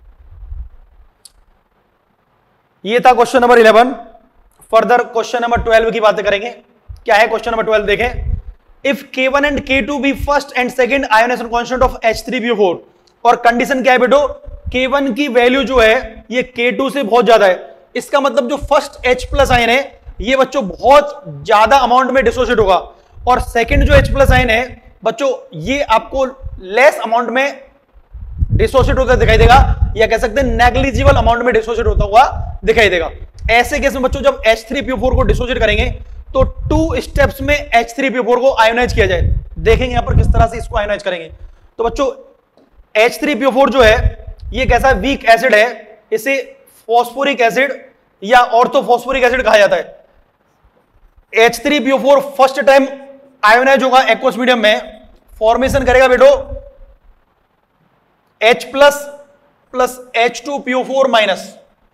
ये था question number eleven. Further question number twelve की बातें करेंगे। क्या है क्वेश्चन नंबर ट्वेल्व देखें। If K one and K two be first and second ionisation constant of H three B O four, और कंडीशन क्या है बेटो? के वन की वैल्यू जो है ये के टू से बहुत ज्यादा है। इसका मतलब जो फर्स्ट H प्लस आयन है ये बच्चों बहुत ज्यादा अमाउंट में डिसोसिएट होगा और सेकंड जो H प्लस आयन है बच्चों ये आपको लेस अमाउंट में डिसोसिएट होता दिखाई देगा, या कह सकते हैं नेग्लिजिबल अमाउंट में डिसोसिएट होता हुआ दिखाई देगा। ऐसे केस में बच्चों जब H three P O four को डिसोसिएट करेंगे तो टू स्टेप्स में H three P O four को आयोनाइज किया जाए। देखेंगे यहां पर किस तरह से इसको आयोनाइज करेंगे। तो बच्चों H three P O four जो है ये कैसा वीक एसिड है, इसे फॉस्फोरिक एसिड या ऑर्थोफॉस्फोरिक एसिड कहा जाता है। H three P O four first time ionise होगा एक्वस मीडियम में, फॉर्मेशन करेगा बेटो H plus plus H two P O four minus,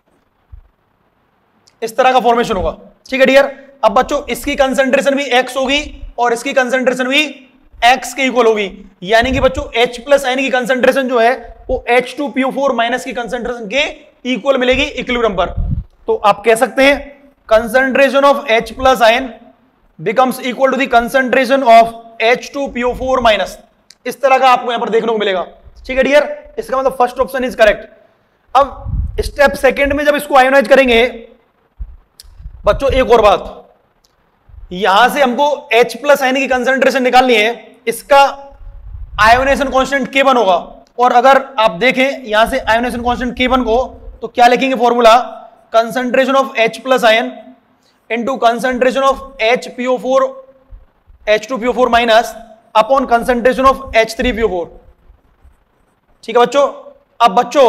इस तरह का फॉर्मेशन होगा, ठीक है डियर। अब बच्चों इसकी कंसंट्रेशन भी X होगी और इसकी कंसंट्रेशन भी X के इक्वल होगी, यानी कि बच्चों H प्लस आयन की कंसंट्रेशन जो है वो H two P O four minus की कंसंट्रेशन के इक्वल मिलेगी इक्विलिब्रियम पर। तो आप कह सकते हैं concentration of H plus ion becomes equal to the concentration of H two P O four minus, इस तरह का आपको यहां पर देखने को मिलेगा, ठीक है डियर। इसका मतलब फर्स्ट ऑप्शन इज करेक्ट। अब स्टेप सेकंड में जब इसको आयोनाइज करेंगे बच्चों, एक और बात, यहां से हमको H प्लस आयन की कंसंट्रेशन निकालनी है, इसका आयोनेशन कांस्टेंट के वन होगा। और अगर आप देखें यहां से आयोनेशन कांस्टेंट के वन को तो क्या लिखेंगे formula? Concentration of H plus ion into concentration of H P O four H two P O four minus upon concentration of H three P O four, ठीक है बच्चों। अब बच्चों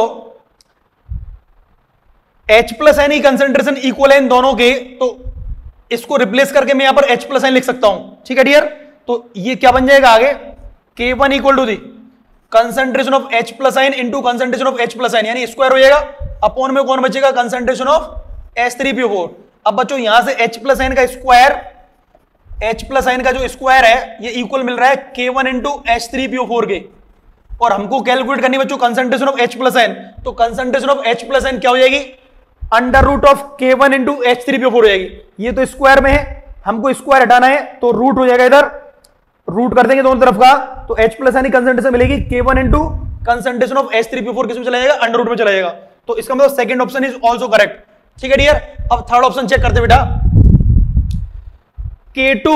H प्लस आयन की कंसंट्रेशन इक्वल है इन दोनों के, तो इसको रिप्लेस करके मैं यहां पर H प्लस आयन लिख सकता हूं, ठीक है डियर। तो ये क्या बन जाएगा आगे? K one equal to the concentration of H plus ion into concentration of H plus ion, यानी स्क्वायर हो जाएगा, अपॉन में कौन बचेगा? Concentration of H three P O four. अब बच्चों यहां से H प्लस आयन का स्क्वायर, H प्लस आयन का जो स्क्वायर है ये इक्वल मिल रहा है K one into H three P O four के, और हमको कैलकुलेट करनी बच्चों concentration of H plus ion. तो concentration of H plus ion क्या हो जाएगी? Under root of K one into H three P O four हो जाएगी। ये तो स्क्वायर में है, हमको स्क्वायर हटाना है तो रूट हो जाएगा, इधर रूट कर देंगे दोनों तरफ का, तो H प्लस आयन की कंसंट्रेशन मिलेगी K one into concentration of H three P O four किसमें चला जाएगा? अंडर रूट में चला जाएगा। तो इसका मतलब second option is also correct, ठीक है डियर। अब थर्ड ऑप्शन चेक करते बेटा। के टू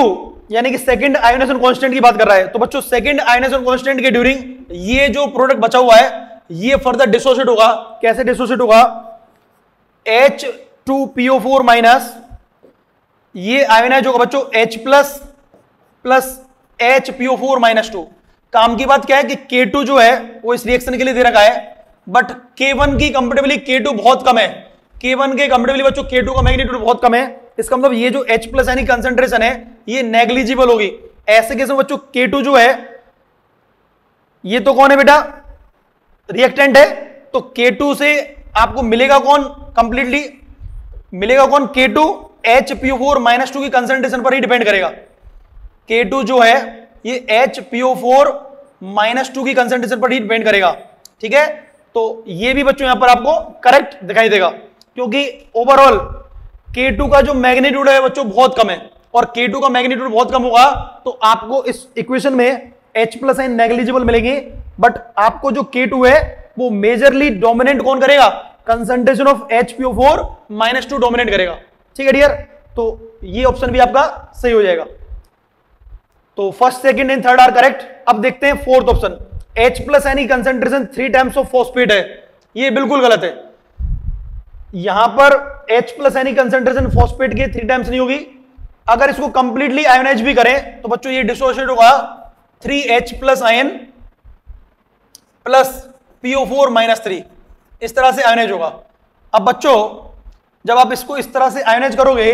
यानी कि सेकंड आयोनाइजेशन कांस्टेंट की बात कर रहा है। तो बच्चों सेकंड आयोनाइजेशन कांस्टेंट के ड्यूरिंग ये जो प्रोडक्ट बचा हुआ है ये फर्दर डिसोसिएट होगा। कैसे डिसोसिएट होगा? H two P O four minus ये आयोनाइज होगा बच्चों H plus plus H P O four minus two. काम की बात क्या है कि के टू जो है वो इस रिएक्शन के लिए दे रखा है, बट के वन की कंपेरेटिवली के टू बहुत कम है। के वन के कंपेरेटिवली बच्चों के टू का मैग्नीट्यूड बहुत कम है। इसका मतलब ये जो H प्लस यानी कंसंट्रेशन है ये नेग्लिजिबल होगी। ऐसे केस में बच्चों के टू जो है ये तो कौन है बेटा? रिएक्टेंट है। तो के टू से आपको मिलेगा कौन? कंप्लीटली मिलेगा कौन? K two H P O four minus two की कंसंट्रेशन पर ही डिपेंड करेगा। के टू जो है ये H P O four minus two की कंसंट्रेशन पर ही डिपेंड करेगा। ठीक है, तो ये भी बच्चों यहां पर आपको करेक्ट दिखाई देगा, क्योंकि ओवरऑल के टू का जो मैग्नीट्यूड है बच्चों बहुत कम है, और के टू का मैग्नीट्यूड बहुत कम होगा तो आपको इस इक्वेशन में H प्लस आइन नेग्लिजिबल मिलेंगे, बट आपको जो के टू है वो मेजरली डोमिनेंट कौन करेगा? Concentration of H P O four minus two dominate करेगा। ठीक है डियर, तो ये ऑप्शन भी आपका सही हो जाएगा। तो first second and third are correct. अब देखते हैं फोर्थ ऑप्शन, H प्लस यानी concentration three times of phosphate है, ये बिल्कुल गलत है। यहां पर H प्लस यानी कंसंट्रेशन फॉस्फेट के थ्री टाइम्स नहीं होगी। अगर इसको कंप्लीटली आयोनाइज भी करें तो बच्चों ये डिसोसिएट होगा three H plus ion plus P O four minus three, इस तरह से आयोनाइज होगा। अब बच्चों जब आप इसको इस तरह से आयोनाइज करोगे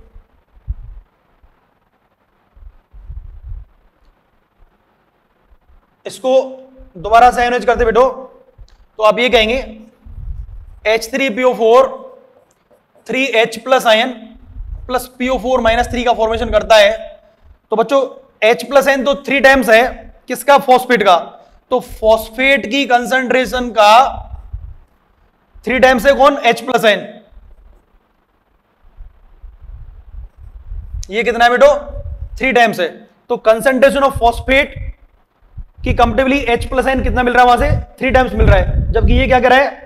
इसको दोबारा से आयोनाइज करते बेटो तो आप ये कहेंगे H three P O four three H plus ion plus P O four minus three का फॉर्मेशन करता है। तो बच्चों H प्लस आयन तो थ्री टाइम्स है किसका? फॉस्फेट का। तो फॉस्फेट की कंसंट्रेशन का थ्री टाइम्स है कौन? H plus ion. ये कितना है बेटो? थ्री टाइम्स है। तो कंसंट्रेशन ऑफ फॉस्फेट की कंपेरेटिवली H प्लस आयन कितना मिल रहा है? वहां से थ्री टाइम्स मिल रहा है, जबकि ये क्या कह रहा है?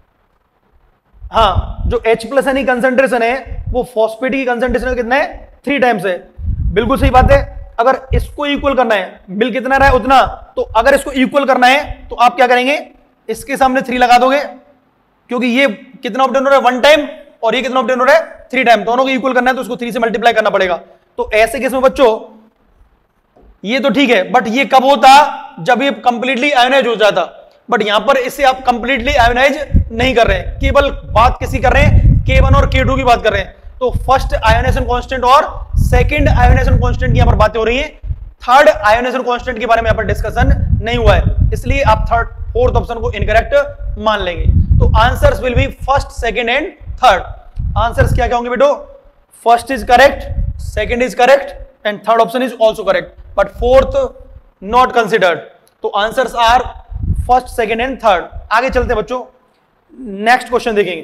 हाँ, जो H प्लस यानी कंसंट्रेशन है वो फॉस्फेट की कंसंट्रेशन कितना है? थ्री टाइम्स है। बिल्कुल सही बात है। अगर इसको इक्वल करना है, मिल कितना रहा है उतना, तो अगर इसको इक्वल करना है तो आप क्या करेंगे? इसके सामने थ्री लगा दोगे, क्योंकि ये कितना ऑब्टेन हो रहा है? वन टाइम, और ये कितना ऑब्टेन हो रहा है? Three time. दोनों को इक्वल करना है तो उसको थ्री से मल्टीप्लाई करना पड़ेगा। तो ऐसे केस में बच्चों ये तो ठीक है, बट ये कब होता? जब ये कंप्लीटली आयोनाइज हो जाता। बट यहां पर इसे आप कंप्लीटली आयोनाइज नहीं कर रहे हैं, केवल बात किसी कर रहे हैं? के वन और के टू की बात कर रहे हैं। तो फर्स्ट आयोनाइजेशन कांस्टेंट और सेकंड आयोनाइजेशन कांस्टेंट की यहां पर बातें हो रही हैं। थर्ड आयोनाइजेशन कांस्टेंट के बारे में यहां पर डिस्कशन नहीं हुआ है, इसलिए आप थर्ड फोर्थ ऑप्शन को इनकरेक्ट मान लेंगे। तो answers will be first, second and third. Answers क्या क्या होंगे बेटो? First is correct, second is correct and third option is also correct, but fourth not considered. तो answers are first, second and third. आगे चलते हैं बच्चों, नेक्स्ट क्वेश्चन देखेंगे।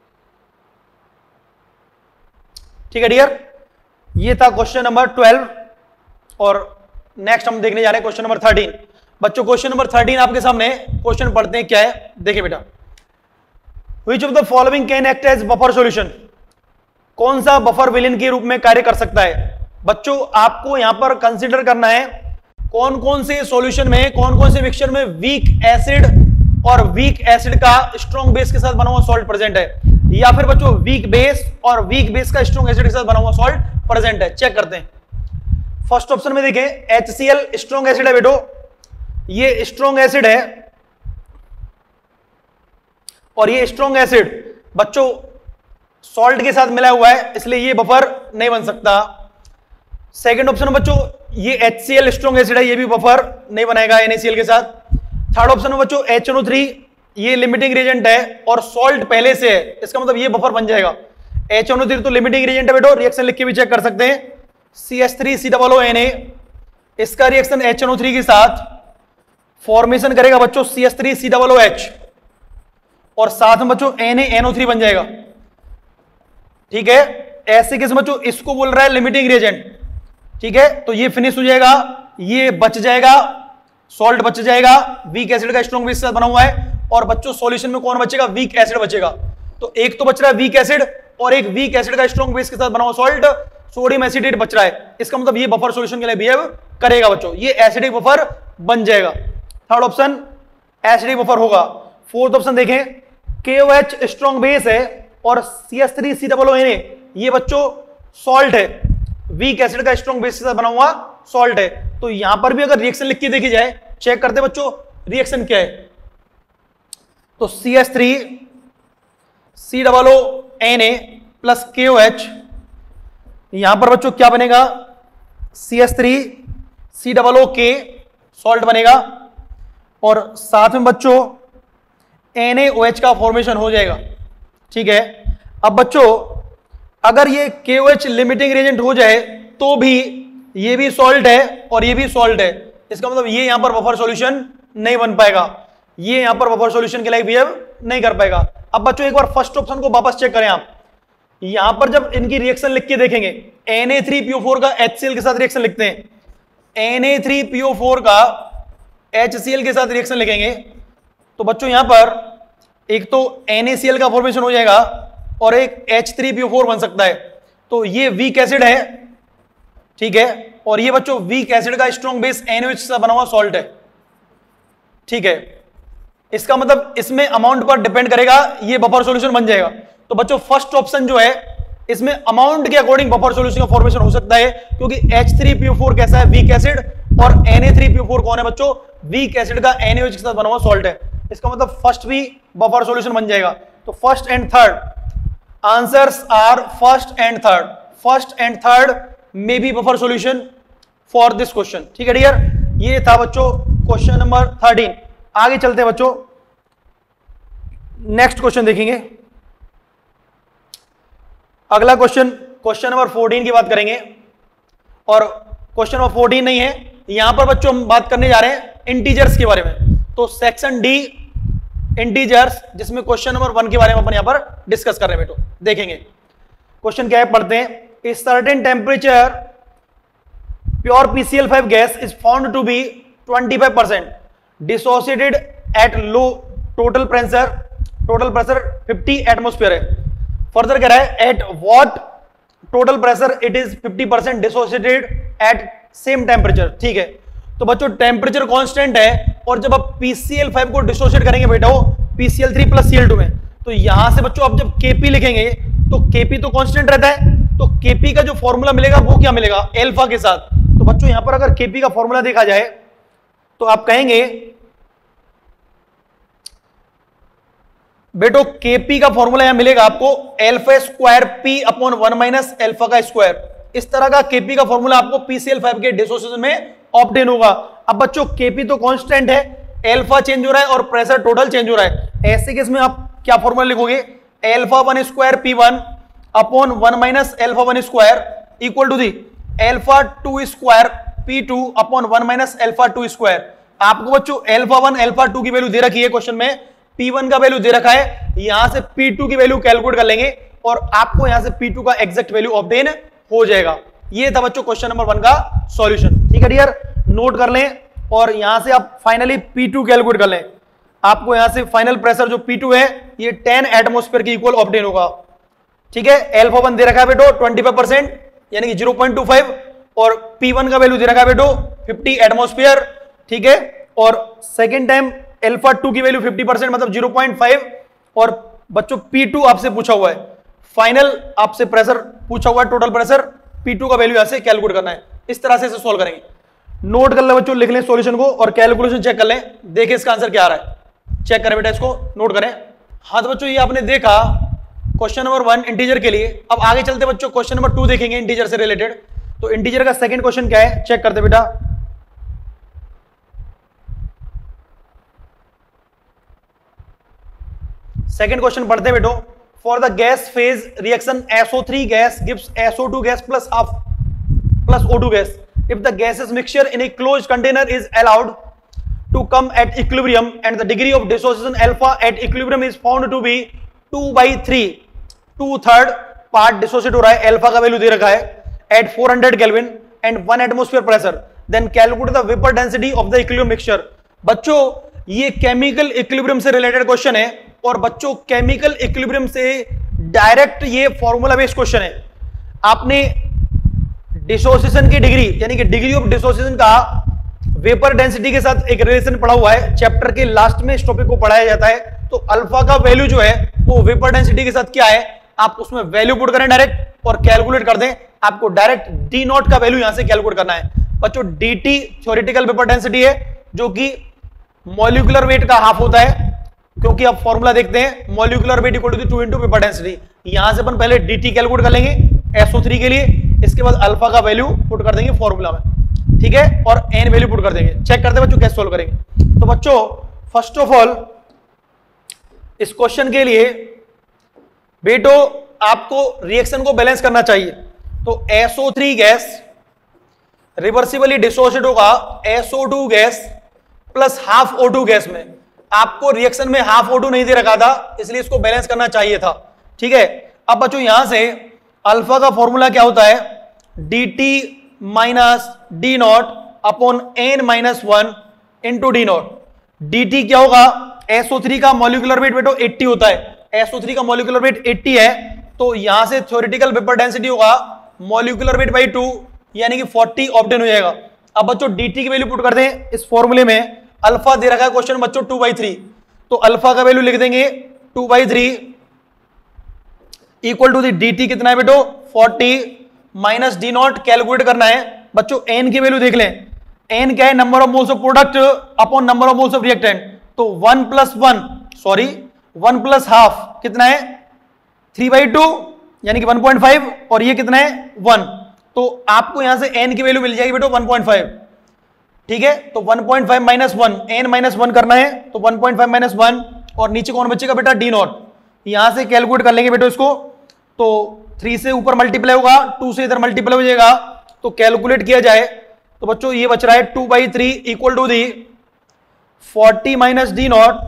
ठीक है डियर, ये था क्वेश्चन नंबर ट्वेल्व, और नेक्स्ट हम देखने जा रहे हैं क्वेश्चन नंबर थर्टीन। बच्चों क्वेश्चन नंबर थर्टीन आपके सामने, क्वेश्चन पढ़ते हैं क्या है, देखिए बेटा। Which of the following can act as buffer solution? कौन सा बफर विलेन के रूप में कार्य कर सकता है? बच्चों आपको यहां पर कंसीडर करना है कौन कौन से सॉल्यूशन में, कौन कौन से मिक्सचर में वीक एसिड और वीक एसिड का स्ट्रॉन्ग बेस के साथ बना हुआ सॉल्ट प्रेजेंट है, या फिर बच्चों वीक बेस और वीक बेस का स्ट्रॉन्ग एसिड के साथ बना हुआ सॉल्ट प्रेजेंट है। चेक करते हैं। फर्स्ट ऑप्शन में देखें HCl स्ट्रॉन्ग एसिड है बेटो, ये स्ट्रॉन्ग एसिड है, और ये स्ट्रॉन्ग एसिड बच्चों सॉल्ट के साथ मिला हुआ है, इसलिए ये बफर नहीं बन सकता। सेकंड ऑप्शन बच्चों ये HCl स्ट्रॉन्ग एसिड है, ये भी बफर नहीं बनाएगा NaCl के साथ। थर्ड ऑप्शन में बच्चों एच एन ओ थ्री, ये लिमिटिंग रिएजेंट है और सॉल्ट पहले से है, इसका मतलब ये बफर बन जाएगा। एच एन ओ थ्री तो लिमिटिंग रिएजेंट है बेटो, रिएक्शन लिख के भी चेक कर सकते हैं। C H three C double O N A, इसका reaction H N O three के साथ फॉर्मेशन करेगा बच्चों C H three C double O H, और साथ में बच्चों N A N O three बन जाएगा। ठीक है, ऐसे केस बच्चों इसको बोल रहा है लिमिटिंग रिएजेंट। ठीक है, तो ये फिनिश हो जाएगा, ये बच जाएगा, सॉल्ट बच जाएगा, वीक एसिड का स्ट्रॉन्ग बेस से बना हुआ है, और बच्चों सॉल्यूशन में कौन बचेगा? वीक एसिड बचेगा। तो एक तो बच रहा है वीक एसिड, और एक वीक एसिड का स्ट्रॉन्ग बेस के साथ बना हुआ सॉल्ट, सोडियम एसिडेट बच रहा है, इसका मतलब ये बफर सॉल्यूशन के लिए बिहेव करेगा बच्चों, ये एसिडिक बफर बन जाएगा। थर्ड ऑप्शन एसिडिक बफर होगा। फोर्थ ऑप्शन देखें, K O H strong base है और C H three C double O N A ये बच्चों सॉल्ट है, वीक एसिड का स्ट्रॉन्ग बेस से बना हुआ सॉल्ट है। तो यहां पर भी अगर रिएक्शन लिख के देखी जाए, चेक करते बच्चों रिएक्शन क्या है, तो C H three C double O N A plus K O H, यहां पर बच्चों क्या बनेगा, C H three C double O K salt बनेगा और साथ में बच्चों एन ए ओ एच का फॉर्मेशन हो जाएगा। ठीक है, अब बच्चों अगर ये K O H limiting reagent हो जाए तो भी ये भी सॉल्ट है और ये भी सॉल्ट है, इसका मतलब ये यहां पर बफर सॉल्यूशन नहीं बन पाएगा, ये यहां पर बफर सॉल्यूशन के लायक बिहेव नहीं कर पाएगा। अब बच्चों एक बार फर्स्ट ऑप्शन को वापस चेक करें आप, यहां पर जब इनकी रिएक्शन लिख के देखेंगे, N A three P O four का एच सी एल के साथ रिएक्शन लिखते हैं, N A three P O four का एच सी एल के साथ रिएक्शन लिखेंगे तो बच्चों यहां पर एक तो एन ए सी एल का फॉर्मेशन हो जाएगा और एक H three P O four बन सकता है। तो ये वीक एसिड है, ठीक है, और ये बच्चों वीक एसिड का strong base N O H से बना हुआ सॉल्ट है। ठीक है, इसका मतलब इसमें अमाउंट पर डिपेंड करेगा, ये बफर सॉल्यूशन बन जाएगा। तो बच्चों फर्स्ट ऑप्शन जो है इसमें अमाउंट के अकॉर्डिंग बफर सॉल्यूशन का फॉर्मेशन हो सकता है, क्योंकि H three P O four कैसा है, वीक एसिड, और N A three P O four कौन है बच्चों, वीक एसिड का एन ओ एच के साथ बना हुआ सॉल्ट है। इसका मतलब फर्स्ट भी बफर सॉल्यूशन बन जाएगा। तो first and third answers are first and third, first and third may be buffer solution for this question. ठीक है डियर, ये था बच्चों क्वेश्चन नंबर थर्टीन। आगे चलते हैं बच्चों, नेक्स्ट क्वेश्चन देखेंगे। अगला क्वेश्चन क्वेश्चन नंबर फोर्टीन की बात करेंगे, और क्वेश्चन नंबर फोर्टीन नहीं है, यहां पर बच्चों हम बात करने जा रहे हैं इंटीजर्स के बारे में। तो सेक्शन डी इंटीजर्स, जिसमें क्वेश्चन नंबर वन के बारे में अपन यहां पर डिस्कस कर रहे हैं बेटो, देखेंगे क्वेश्चन क्या है, पढ़ते हैं। A certain temperature pure P C L five gas is found to be twenty five percent dissociated at low total pressure, total pressure fifty atmosphere है। फर्दर कह रहा है at what total pressure it is fifty percent dissociated at same temperature. ठीक है, तो बच्चों टेम्परेचर कांस्टेंट है, और जब आप पी सी एल फाइव को डिसोसिएट करेंगे बेटा P C L three plus C L two में, तो यहां से बच्चों आप जब के पी लिखेंगे तो के पी तो कांस्टेंट रहता है, तो के पी का जो फॉर्मूला मिलेगा वो क्या मिलेगा, अल्फा के साथ। तो बच्चों यहां पर अगर के पी का फॉर्मूला देखा जाए तो आप कहेंगे बेटो केपी का फॉर्मूला यहां मिलेगा आपको alpha square P upon one minus alpha का स्क्वायर। इस तरह का केपी का फॉर्मूला आपको पीसीएल फाइव के डिसोसिएशन में ऑब्टेन होगा। अब बच्चों केपी तो कांस्टेंट है, एल्फा चेंज हो रहा है और प्रेशर टोटल चेंज हो रहा है। ऐसे केस में आप क्या फॉर्मूला लिखोगे, alpha one square P one upon one minus alpha one square equal to the alpha two square P two upon one minus alpha two square. आपको बच्चों एल्फा वन एल्फा टू की वैल्यू दे रखी है क्वेश्चन में, पी वन का वैल्यू दे रखा है, यहां से पी टू की वैल्यू कैलकुलेट कर लेंगे और आपको यहां से पी टू का एग्जैक्ट वैल्यू ऑब्टेन हो जाएगा। ये था बच्चों क्वेश्चन नंबर वन का सॉल्यूशन। ठीक है डियर, नोट कर लें और यहां से आप फाइनली पी टू कैलकुलेट कर लें। आपको यहां से फाइनल प्रेशर जो पी टू है ये टेन एटमोस्फेयर के इक्वल ऑब्टेन होगा। ठीक है, एल्फा वन दे रखा है बेटो ट्वेंटी फाइव परसेंट यानी कि जीरो पॉइंट टू फाइव, और पी वन का वैल्यू दे रखा है बेटो फिफ्टी एटमोस्फेयर। ठीक है, और सेकेंड टाइम एल्फा टू की वैल्यू फिफ्टी परसेंट मतलब जीरो पॉइंट फाइव, और बच्चों पी टू आपसे पूछा हुआ है, फाइनल आपसे प्रेशर पूछा हुआ है, टोटल प्रेशर पी टू का वैल्यू यहां से कैलकुलेट करना है। इस तरह से इसे सॉल्व करेंगे। नोट कर ले बच्चों, लिख लें सॉल्यूशन को और कैलकुलेशन चेक कर लें, देखिए इसका आंसर क्या आ रहा है। चेक करें बेटा, इसको नोट करें। हाँ तो बच्चों ये आपने देखा क्वेश्चन नंबर वन इंटीजर के लिए। अब आगे चलते बच्चों क्वेश्चन नंबर टू देखेंगे इंटीजर से रिलेटेड। तो इंटीजर का सेकंड क्वेश्चन क्या है, चेक करते बेटा। सेकंड क्वेश्चन पढ़ते बेटो। For the gas phase reaction S O three gas gives S O two gas plus half plus O two gas if the gases mixture in a closed container is allowed to come at equilibrium and the degree of dissociation alpha at equilibrium is found to be two by three, two third part dissociate हो रहा है, अल्फा का वैल्यू दे रखा है at four hundred kelvin and one atmosphere pressure, then calculate the vapor density of the equilibrium mixture। बच्चों ये केमिकल इक्विलिब्रियम से रिलेटेड क्वेश्चन है, और बच्चों केमिकल इक्विलिब्रियम से डायरेक्ट ये फॉर्मूला बेस्ड क्वेश्चन है। आपने डिसोसिएशन की डिग्री यानी कि डिग्री ऑफ डिसोसिएशन का वेपर डेंसिटी के साथ एक रिलेशन पड़ा हुआ है, चैप्टर के लास्ट में इस टॉपिक को पढ़ाया जाता है। तो अल्फा का वैल्यू जो है वो वेपर डेंसिटी के साथ क्या है, आप उसमें वैल्यू पुट करें डायरेक्ट और कैलकुलेट कर दें। आपको डायरेक्ट डी नॉट का वैल्यू यहां से कैलकुलेट करना है बच्चों। D T theoretical vapour density है जो कि मॉलिक्यूलर वेट का हाफ होता है, क्योंकि आप फॉर्मूला देखते हैं molecular weight equal to two into vapour density. यहां से अपन पहले dt कैलकुलेट कर लेंगे एस ओ थ्री के लिए, इसके बाद अल्फा का वैल्यू पुट कर देंगे फॉर्मूला में, ठीक है, और n वैल्यू पुट कर देंगे। चेक करते हैं बच्चों कैसे सोल्व करेंगे। तो बच्चों फर्स्ट ऑफ ऑल इस क्वेश्चन के लिए बेटो आपको रिएक्शन को बैलेंस करना चाहिए। तो S O three gas reversibly dissociate होगा S O two gas plus half O two gas में। आपको रिएक्शन में हाफ ओ टू नहीं दे रखा था, इसलिए इसको बैलेंस करना चाहिए था, ठीक है। अब बच्चों यहां से अल्फा का फॉर्मूला क्या होता है, D T minus D naught upon N minus one into D naught. D T क्या होगा, एस ओ थ्री का मॉलिक्यूलर वेट बेटो अस्सी होता है, एस ओ थ्री का मॉलिक्यूलर वेट अस्सी है, तो यहां से थ्योरेटिकल वेपर डेंसिटी होगा मॉलिक्यूलर वेट बाई टू यानी कि चालीस ऑब्टेन हो जाएगा। अब बच्चों डी टी की वैल्यू पुट कर दें इस फॉर्मूले में। अल्फा दे रखा है क्वेश्चन बच्चों टू बाई थ्री, तो अल्फा का वैल्यू लिख देंगे two by three equal to D T कितना है बेटो चालीस माइनस डी नॉट कैलकुलेट करना है बच्चों। एन की वैल्यू देख लें, एन क्या है, number of moles of product upon number of moles of reactant. तो one plus one sorry one plus half कितना है थ्री बाई टू यानी कि वन पॉइंट फाइव, और ये कितना है वन। तो आपको यहां से n की वैल्यू मिल जाएगी बेटो वन पॉइंट फाइव, ठीक है। तो one point five minus one, n minus one करना है, तो one point five minus one, और नीचे कौन बचेगा बेटा डी नॉट। यहां से कैलकुलेट कर लेंगे बेटो इसको, तो थ्री से ऊपर मल्टीप्लाई होगा, टू से इधर मल्टीप्लाई हो जाएगा, तो कैलकुलेट किया जाए तो बच्चों ये बच रहा है two by three equal to the forty minus D naught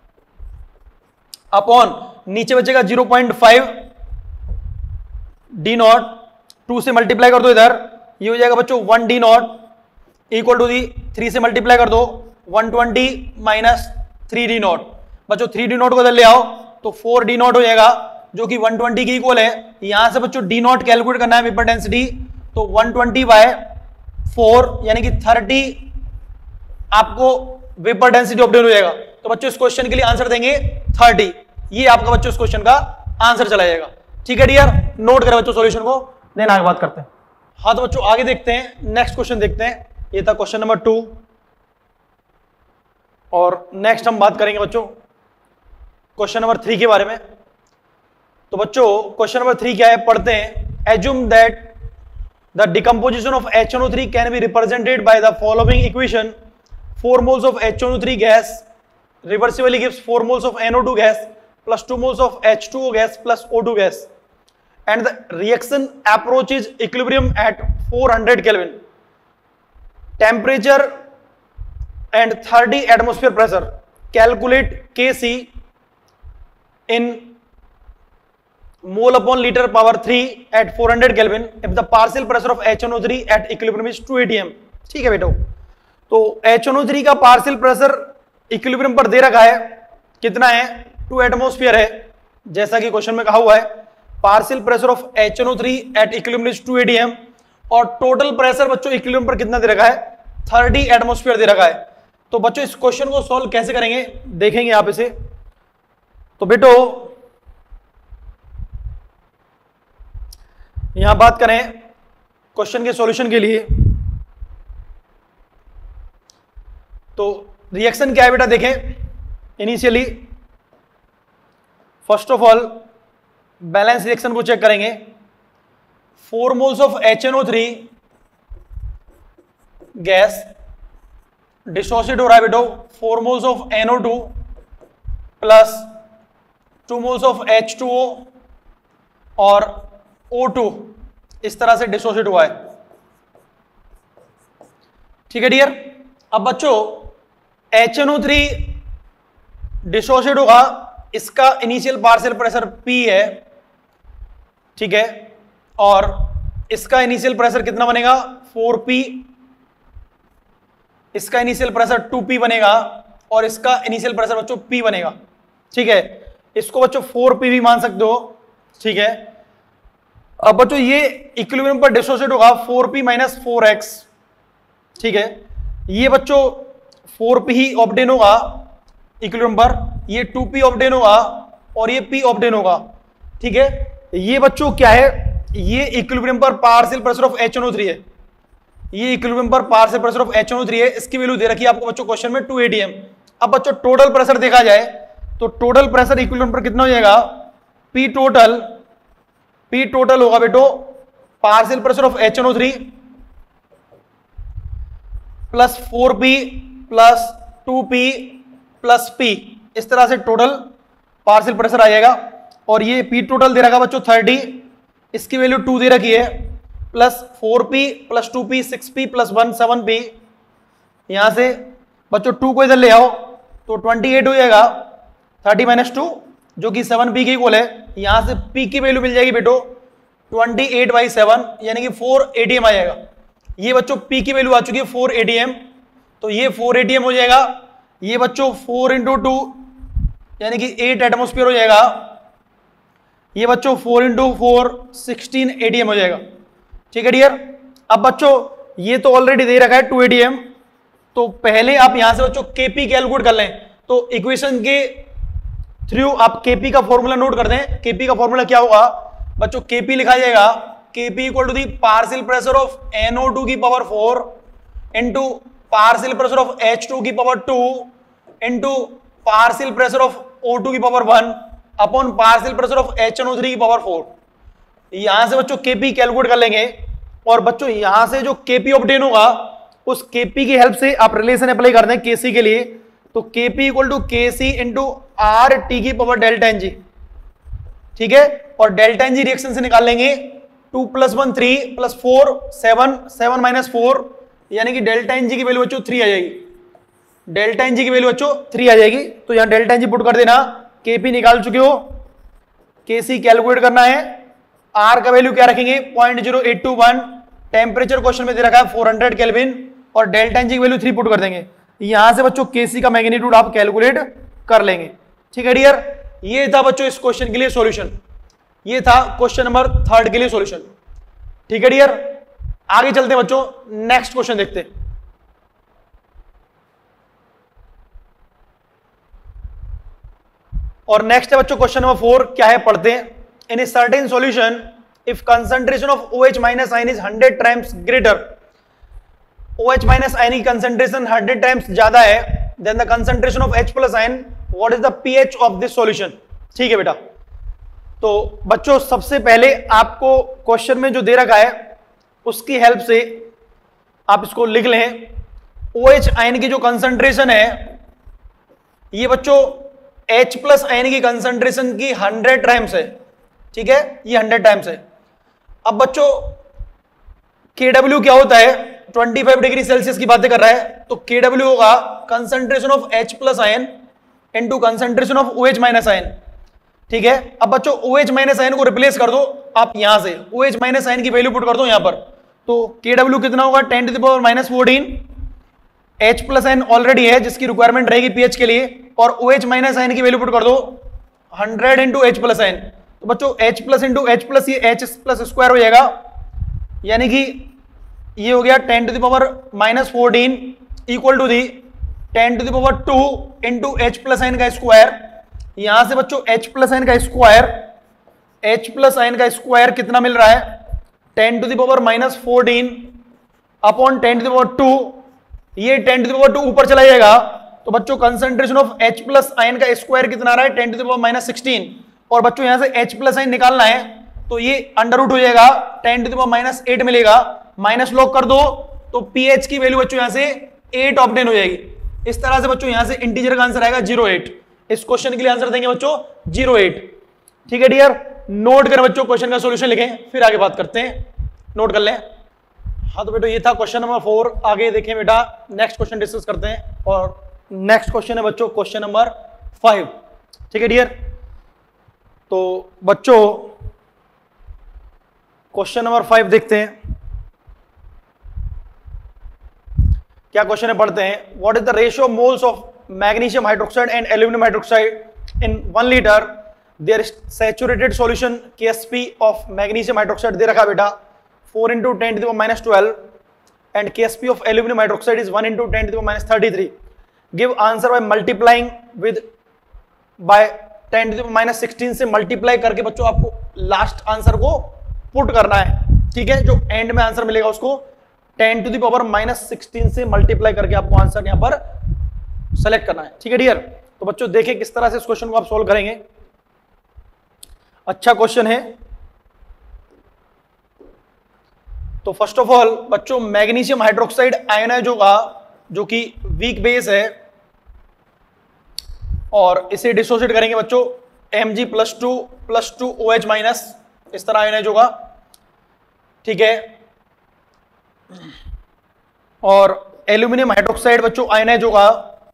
upon नीचे बचेगा zero point five D naught, two से मल्टीप्लाई कर दो इधर, ये हो जाएगा बच्चों one D naught equal to the three से मल्टीप्लाई कर दो one twenty minus three D naught. बच्चों थ्री डी नॉट को इधर ले आओ तो फोर डी नॉट हो जाएगा जो कि वन ट्वेंटी की इक्वल है। यहां से बच्चों डी नॉट कैलकुलेट करना है वेपर डेंसिटी, तो वन ट्वेंटी बाय फोर यानी कि थर्टी आपको वेपर डेंसिटी ऑब्टेन हो जाएगा। तो बच्चों इस क्वेश्चन के लिए आंसर देंगे थर्टी, ये आपका बच्चों इस क्वेश्चन का आंसर चला जाएगा, ठीक है डियर। नोट करें बच्चों सॉल्यूशन को, देन आगे बात करते हैं। हाँ तो बच्चों आगे देखते हैं, नेक्स्ट क्वेश्चन देखते हैं। ये था क्वेश्चन नंबर टू, और नेक्स्ट हम बात करेंगे बच्चों क्वेश्चन नंबर थ्री के बारे में। तो बच्चों क्वेश्चन नंबर थ्री क्या है, पढ़ते हैं। Assume that the decomposition of H N O three can be represented by the following equation, four moles of H N O three gas reversibly gives four moles of N O two gas plus two moles of H two O gas plus O two gas, and the reaction approaches equilibrium at four hundred Kelvin, temperature and thirty atmosphere pressure. Calculate K C in mole upon liter power three at four hundred Kelvin if the partial pressure of H N O three at equilibrium is two eighty atmosphere. ठीक है बेटो, तो H N O three का पार्शियल प्रेशर इक्विलिब्रियम पर दे रखा है, कितना है टू एटमोस्फियर है, जैसा कि क्वेश्चन में कहा हुआ है। Partial pressure of H N O three at equilibrium is two eighty M, और टोटल प्रेशर बच्चों इक्विलिब्रियम पर कितना दे रखा है थर्टी एटमोस्फियर दे रखा है। तो बच्चों इस क्वेश्चन को सॉल्व कैसे करेंगे देखेंगे आप इसे। तो बेटो यहां बात करें क्वेश्चन के सॉल्यूशन के लिए, तो रिएक्शन क्या है बेटा देखें। Initially first of all balance reaction को चेक करेंगे। Four moles of H N O three gas dissociate हो रहा है बेटो four moles of N O two plus two moles of H two O और ओ टू, इस तरह से डिसोसिएट हुआ है, ठीक है डियर। अब बच्चों H N O three dissociate होगा, इसका इनिशियल पार्शियल प्रेशर P है, ठीक है, और इसका इनिशियल प्रेशर कितना बनेगा फोर पी, इसका इनिशियल प्रेशर टू पी बनेगा, और इसका इनिशियल प्रेशर बच्चों P बनेगा, ठीक है। इसको बच्चों फोर पी भी मान सकते हो, ठीक है। अब बच्चों ये इक्विलिब्रियम पर डिसोसिएट होगा four P minus four X, ठीक है। ये बच्चों फोर पी ही ऑब्टेन होगा इक्विलिब्रियम पर, ये टू पी ऑब्टेन होगा और ये P ऑब्टेन होगा, ठीक है। ये बच्चों क्या है, ये इक्विलिब्रियम पर partial pressure of H N O three है, ये इक्विलिब्रियम पर partial pressure of H N O three है। इसकी वैल्यू दे रखी है आपको बच्चों क्वेश्चन में टू ए टी एम। अब बच्चों टोटल प्रेशर देखा जाए तो टोटल प्रेशर इक्विलिब्रियम पर कितना हो जाएगा, P टोटल, P टोटल होगा बेटो partial pressure of H N O three plus four P plus two P plus P, इस तरह से टोटल पार्शियल प्रेशर आ जाएगा। और ये P टोटल दे रखा बच्चों थर्टी, इसकी वैल्यू टू दे रखी है, plus four P plus two P six P plus one seven P. यहां से बच्चों टू को इधर ले आओ तो ट्वेंटी एट हो जाएगा, थर्टी माइनस टू जो कि सेवन पी की इक्वल है। यहां से P की वैल्यू मिल जाएगी बेटो ट्वेंटी एट बाई सेवन यानी कि फोर ए टी एम आ जाएगा। ये बच्चों P की वैल्यू आ चुकी है फोर ए टी एम, तो ये फोर ए टी एम हो जाएगा। ये बच्चों फोर इंटू टू यानी कि एट एटमोस्फीयर हो जाएगा। ये बच्चों four into four sixteen A T M हो जाएगा, ठीक है डियर। अब बच्चों ये तो ऑलरेडी दे रखा है टू ए टी एम, तो पहले आप यहां से बच्चों K P कैलकुलेट कर लें। तो इक्वेशन के थ्रू आप K P का फॉर्मूला नोट कर दें। K P का फॉर्मूला क्या होगा बच्चों, K P लिखा जाएगा K P equal to the partial pressure of N O two की power four into partial pressure of H two की power two into partial pressure of O two की power one upon partial pressure of H N O three की पावर फोर। यहां से बच्चों K P कैलकुलेट कर लेंगे और बच्चों यहां से जो K P ऑब्टेन होगा उस K P की हेल्प से आप रिलेशन अप्लाई कर दें K C के लिए। तो K P equal to K C into R T की पावर डेल्टा एन जी, ठीक है। और डेल्टा एन जी रिएक्शन से निकाल लेंगे, two plus one three plus four seven, seven minus four यानी कि डेल्टा एन जी की वैल्यू बच्चों थ्री आ जाएगी। डेल्टा एन जी की वैल्यू बच्चों थ्री आ जाएगी, तो यहां डेल्टा एन जी पुट कर देना। K P निकाल चुके हो, K C कैलकुलेट करना है। R का वैल्यू क्या रखेंगे point zero eight two one, temperature question में दे रखा है फोर हंड्रेड केल्विन और डेल्टा एन जी की वैल्यू थ्री पुट कर देंगे। यहां से बच्चों K C का मैग्नीट्यूड आप कैलकुलेट कर लेंगे, ठीक है डियर। ये था बच्चों इस क्वेश्चन के लिए सॉल्यूशन, ये था क्वेश्चन नंबर थर्ड के लिए सॉल्यूशन, ठीक है डियर। आगे चलते हैं बच्चों, नेक्स्ट क्वेश्चन देखते हैं। और नेक्स्ट है बच्चों क्वेश्चन नंबर फोर, क्या है पढ़ते हैं। In a certain solution if concentration of OH minus ion is hundred times greater, OH minus ion की कंसंट्रेशन हंड्रेड टाइम्स ज्यादा है than the concentration of H plus ion, what is the pH of this solution, ठीक है बेटा। तो बच्चों सबसे पहले आपको क्वेश्चन में जो दे रखा है उसकी हेल्प से आप इसको लिख लें। OH आयन की जो कंसंट्रेशन है ये बच्चों H प्लस आयन की कंसंट्रेशन की हंड्रेड टाइम्स है, ठीक है, ये हंड्रेड टाइम्स है। अब बच्चों K W क्या होता है, ट्वेंटी फाइव डिग्री सेल्सियस की बातें कर रहा है, तो K W होगा concentration of H plus ion into concentration of OH minus ion, ठीक है। अब बच्चों OH माइनस आयन को रिप्लेस कर दो आप, यहां से OH माइनस आयन की वैल्यू पुट कर दो यहां पर, तो K W कितना होगा ten to the power minus fourteen. H plus ion already है जिसकी रिक्वायरमेंट रहेगी पीएच के लिए, और OH माइनस आयन की वैल्यू पुट कर दो hundred into H plus ion. तो बच्चों H plus into H plus ये H प्लस स्क्वायर हो जाएगा, यानी कि ये हो गया ten to the power minus fourteen equal to the ten to the power two into H plus ion का स्क्वायर। यहां से बच्चों H प्लस आयन का स्क्वायर, H प्लस आयन का स्क्वायर कितना मिल रहा है ten to the power minus fourteen upon ten to the power two, ये ten to the power two ऊपर चला जाएगा। तो बच्चों concentration of H plus ion का स्क्वायर कितना आ रहा है ten to the power minus sixteen, और बच्चों यहां से H प्लस आयन निकालना है तो ये अंडर रूट हो जाएगा, ten to the power minus eight मिलेगा, माइनस लॉग कर दो तो पीएच की वैल्यू बच्चों यहां से एट ऑब्टेन हो जाएगी। इस तरह से बच्चों यहां से इंटीजर का आंसर आएगा जीरो एट। इस क्वेश्चन के लिए आंसर देंगे बच्चों जीरो एट, ठीक है डियर। नोट करें बच्चों, क्वेश्चन का सॉल्यूशन लिखें, फिर आगे बात करते हैं, नोट कर लें। हाँ तो बेटा ये था क्वेश्चन नंबर फोर। आगे देखें बेटा, नेक्स्ट क्वेश्चन डिस्कस करते हैं, और नेक्स्ट क्वेश्चन है बच्चों क्वेश्चन नंबर फाइव, ठीक है डियर। तो बच्चों क्वेश्चन नंबर फाइव देखते हैं क्या क्वेश्चन है, पढ़ते हैं। What is the ratio moles of magnesium hydroxide and aluminium hydroxide in one litre their saturated solution K S P of magnesium hydroxide दे रखा बेटा four into ten to the minus twelve and K S P of aluminium hydroxide is one into ten to the minus thirty three. Give answer by multiplying with by ten to the minus sixteen से मल्टीप्लाई करके बच्चों आपको लास्ट आंसर को पुट करना है. ठीक है, जो एंड में आंसर मिलेगा उसको ten to the power minus sixteen से मल्टीप्लाई करके आपको आंसर यहां पर सेलेक्ट करना है. ठीक है डियर, तो बच्चों देखें किस तरह से इस क्वेश्चन को आप सोल्व करेंगे. अच्छा क्वेश्चन है. तो फर्स्ट ऑफ ऑल बच्चों मैग्नीशियम हाइड्रोक्साइड आयोनाइज होगा जो कि वीक बेस है और इसे डिसोसिएट करेंगे बच्चों M G plus two plus two O H minus, इस तरह आयोनाइज होगा. ठीक है, और एल्यूमिनियम हाइड्रोक्साइड बच्चों आयोनाइज होगा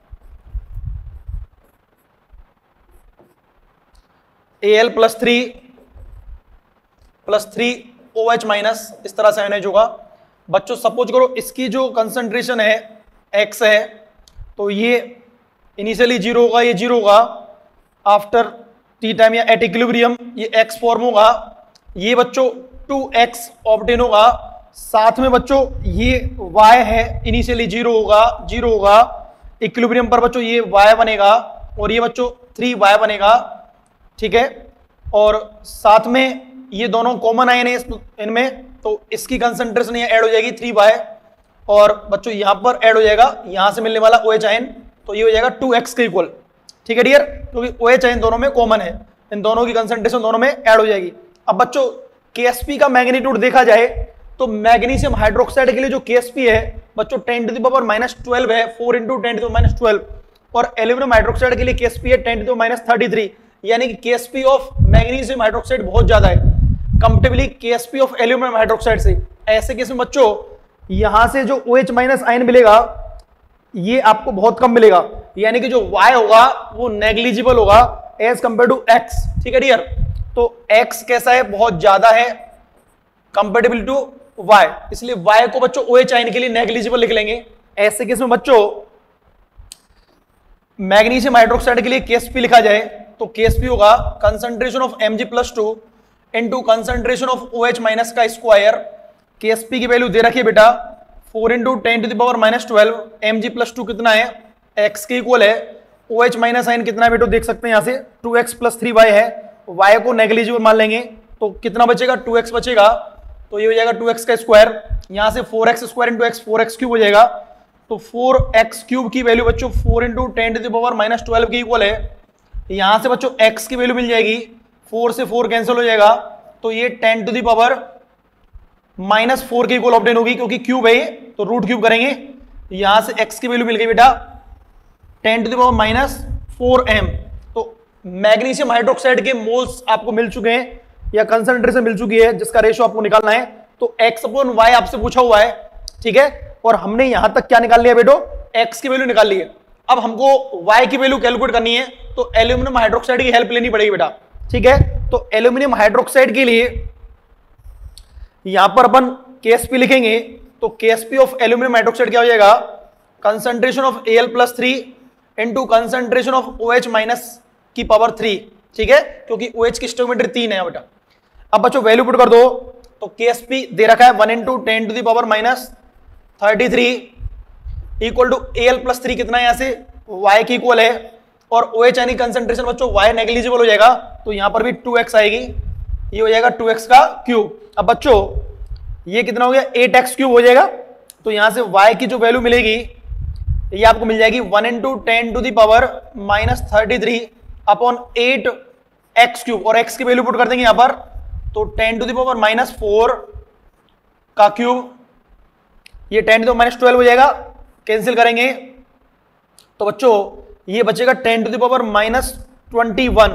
A L plus three plus three O H minus, इस तरह से आयोनाइज होगा. बच्चों सपोज करो इसकी जो कंसंट्रेशन है एक्स है तो ये इनिशियली जीरो होगा, ये जीरो होगा. आफ्टर टी टाइम या एट इक्विलिब्रियम ये एक्स फॉर्म होगा. ये बच्चों टू एक्स ऑब्टेन होगा. साथ में बच्चों ये y है, इनिशियली जीरो होगा, जीरो होगा. इक्विलिब्रियम पर बच्चों ये y बनेगा और ये बच्चों थ्री वाई बनेगा. ठीक है, और साथ में ये दोनों कॉमन आयन है इनमें, तो इसकी कंसंट्रेशन ये ऐड हो जाएगी थ्री वाई और बच्चों यहां पर ऐड हो जाएगा यहां से मिलने वाला OH आयन, तो ये हो जाएगा टू एक्स के इक्वल. ठीक है डियर, क्योंकि OH आयन दोनों में कॉमन है, इन दोनों की कंसंट्रेशन दोनों में ऐड हो जाएगी. अब बच्चों के एस पी का मैग्नीट्यूड देखा जाए तो मैग्नीशियम हाइड्रोक्साइड के लिए जो के एस पी है बच्चों ten to the power minus twelve है, four into ten to the minus twelve, और एल्यूमिनियम हाइड्रोक्साइड के लिए के एस पी है ten to the minus thirty three. यानी कि K S P of magnesium hydroxide बहुत ज्यादा है comparatively K S P of aluminium hydroxide से. ऐसे केस में बच्चों यहां से जो OH माइनस आयन मिलेगा ये आपको बहुत कम मिलेगा, यानी कि जो Y होगा वो नेग्लिजिबल होगा एज कंपेयर टू X. ठीक है डियर, तो X कैसा है, बहुत ज्यादा है कंपेरेटिव टू Y, इसलिए Y को बच्चों OH आयन के लिए नेग्लिजिबल लिख लेंगे. ऐसे केस में बच्चों मैग्नीशियम हाइड्रोक्साइड के लिए के एस पी लिखा जाए तो के एस पी होगा concentration of Mg plus two into concentration of OH minus का स्क्वायर. के एस पी की वैल्यू दे रखी है बेटा four into ten to the power minus twelve. M G plus two कितना है, एक्स के इक्वल है. OH माइनस आयन कितना है बेटो देख सकते हैं यहाँ से two X plus three Y है. y को नेग्लिजिबल मान लेंगे तो कितना बचेगा, टू एक्स बचेगा, तो ये हो जाएगा टू एक्स का स्क्वायर. यहाँ से four X square into X four X cube हो जाएगा, तो फोर एक्स क्यूब की वैल्यू बच्चों four into ten to the power minus twelve के इक्वल है. यहाँ से बच्चों x की वैल्यू मिल जाएगी, फोर से फोर कैंसिल हो जाएगा, तो ये ten to the power minus four के इक्वल ऑब्टेन होगी, क्योंकि क्यूब है तो रूट क्यूब करेंगे. यहां से x की वैल्यू मिल गई बेटा ten to the power minus four M. तो मैग्नीशियम हाइड्रोक्साइड के मोल्स आपको मिल चुके हैं या कंसंट्रेशन मिल चुकी है जिसका रेशियो आपको निकालना है. तो x अपॉन y आपसे पूछा हुआ है. ठीक है, और हमने यहां तक क्या निकाल लिया बेटो, x की वैल्यू निकाल ली है. अब हमको y की वैल्यू कैलकुलेट करनी है तो एल्यूमिनियम हाइड्रोक्साइड की हेल्प लेनी पड़ेगी बेटा. ठीक है, तो एल्यूमिनियम हाइड्रोक्साइड के लिए यहां पर अपन के एस पी लिखेंगे तो K S P of aluminium hydroxide क्या हो जाएगा, concentration of A L plus three into concentration of OH minus की पावर थ्री. ठीक है, क्योंकि OH की स्टोइकोमेट्री तीन है बेटा. अब बच्चों वैल्यू पुट कर दो तो के एस पी दे रखा है one into ten to the power minus thirty three equal to A L plus three कितना है, यहां से y की इक्वल है, और OH यानी कंसंट्रेशन बच्चों y नेग्लिजिबल हो जाएगा, तो यहां पर भी टू एक्स आएगी, ये हो जाएगा टू एक्स का क्यूब. अब बच्चों ये कितना हो गया, एट एक्स क्यूब हो जाएगा, तो यहां से y की जो वैल्यू मिलेगी ये आपको मिल जाएगी one into ten to the power minus thirty three upon eight X cube, और x की वैल्यू पुट कर देंगे यहां पर, तो ten to the power minus four का क्यूब, ये ten to the minus twelve हो जाएगा, कैंसिल करेंगे तो बच्चों ये बचेगा ten to the power minus twenty one.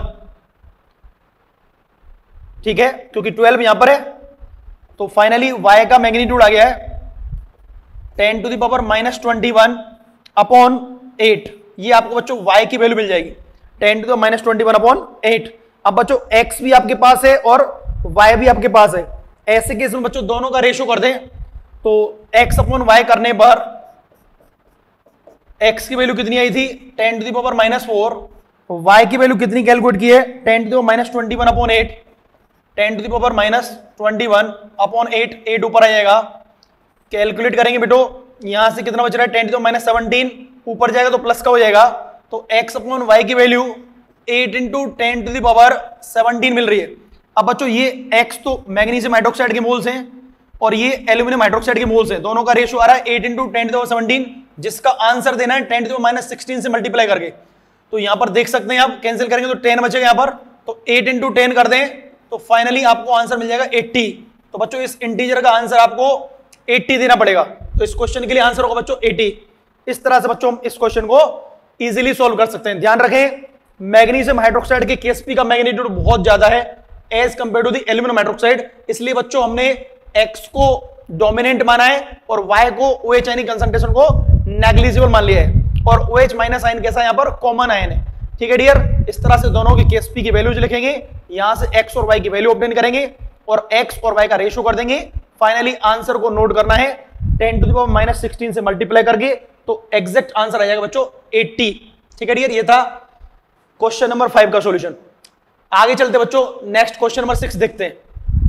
ठीक है, क्योंकि ट्वेल्व यहां पर है, तो फाइनली y का मैग्नीट्यूड आ गया है ten to the power minus twenty one upon eight. ये आपको बच्चों y की वैल्यू मिल जाएगी ten to the minus twenty one upon eight. अब बच्चों x भी आपके पास है और y भी आपके पास है. ऐसे केस में बच्चों दोनों का रेशियो कर दें तो x अपॉन y करने पर x की वैल्यू कितनी आई थी, ten to the power minus four, y की वैल्यू कितनी कैलकुलेट की है, ten to the minus twenty one upon eight, ten to the power minus twenty one upon eight, eight ऊपर आ जाएगा, कैलकुलेट करेंगे बेटो, यहां से कितना बच रहा है, ten to the minus seventeen, ऊपर जाएगा तो प्लस का हो जाएगा, तो x अपॉन वाई की value eight into ten to the power seventeen मिल रही है। अब बच्चों ये x तो मैग्नीशियम हाइड्रोक्साइड के मोल्स हैं और ये एल्यूमिनियम हाइड्रोक्साइड के मोल्स हैं, दोनों का रेशियो आ रहा है eight into ten to the power seventeen, जिसका आंसर देना है ten to the minus sixteen से मल्टीप्लाई करके। तो यहां पर देख सकते हैं आप, कैंसिल करेंगे तो टेन बचेगा यहां पर, तो एट इंटू टेन कर दें तो फाइनली आपको आंसर मिल जाएगा एट्टी। तो बच्चों इस इंटीजर का आंसर आपको एट्टी देना पड़ेगा, तो इस क्वेश्चन के लिए आंसर होगा बच्चों एट्टी। इस तरह से बच्चों हम इस क्वेश्चन को इजीली सॉल्व कर सकते हैं। ध्यान रखें मैग्नीशियम हाइड्रोक्साइड के केएसपी का मैग्नीट्यूड बहुत ज्यादा है as compare to the aluminium hydroxide, इसलिए बच्चों हमने एक्स को डोमिनेंट माना है और वाई को OH आयनिक कंसंट्रेशन को नेग्लिजिबल मान लिया है, और OH माइनस आयन कैसा यहां पर कॉमन आयन है। ठीक है डियर, इस तरह से दोनों के केएसपी की वैल्यूज लिखेंगे, यहां से x और y की वैल्यू ऑब्टेन करेंगे और x और y का रेशियो कर देंगे। फाइनली आंसर को नोट करना है ten to the power minus sixteen से मल्टीप्लाई करके, तो एग्जैक्ट आंसर आ जाएगा बच्चों एट्टी। ठीक है डियर, ये था क्वेश्चन नंबर फाइव का सॉल्यूशन। आगे चलते बच्चों, नेक्स्ट क्वेश्चन नंबर सिक्स देखते हैं।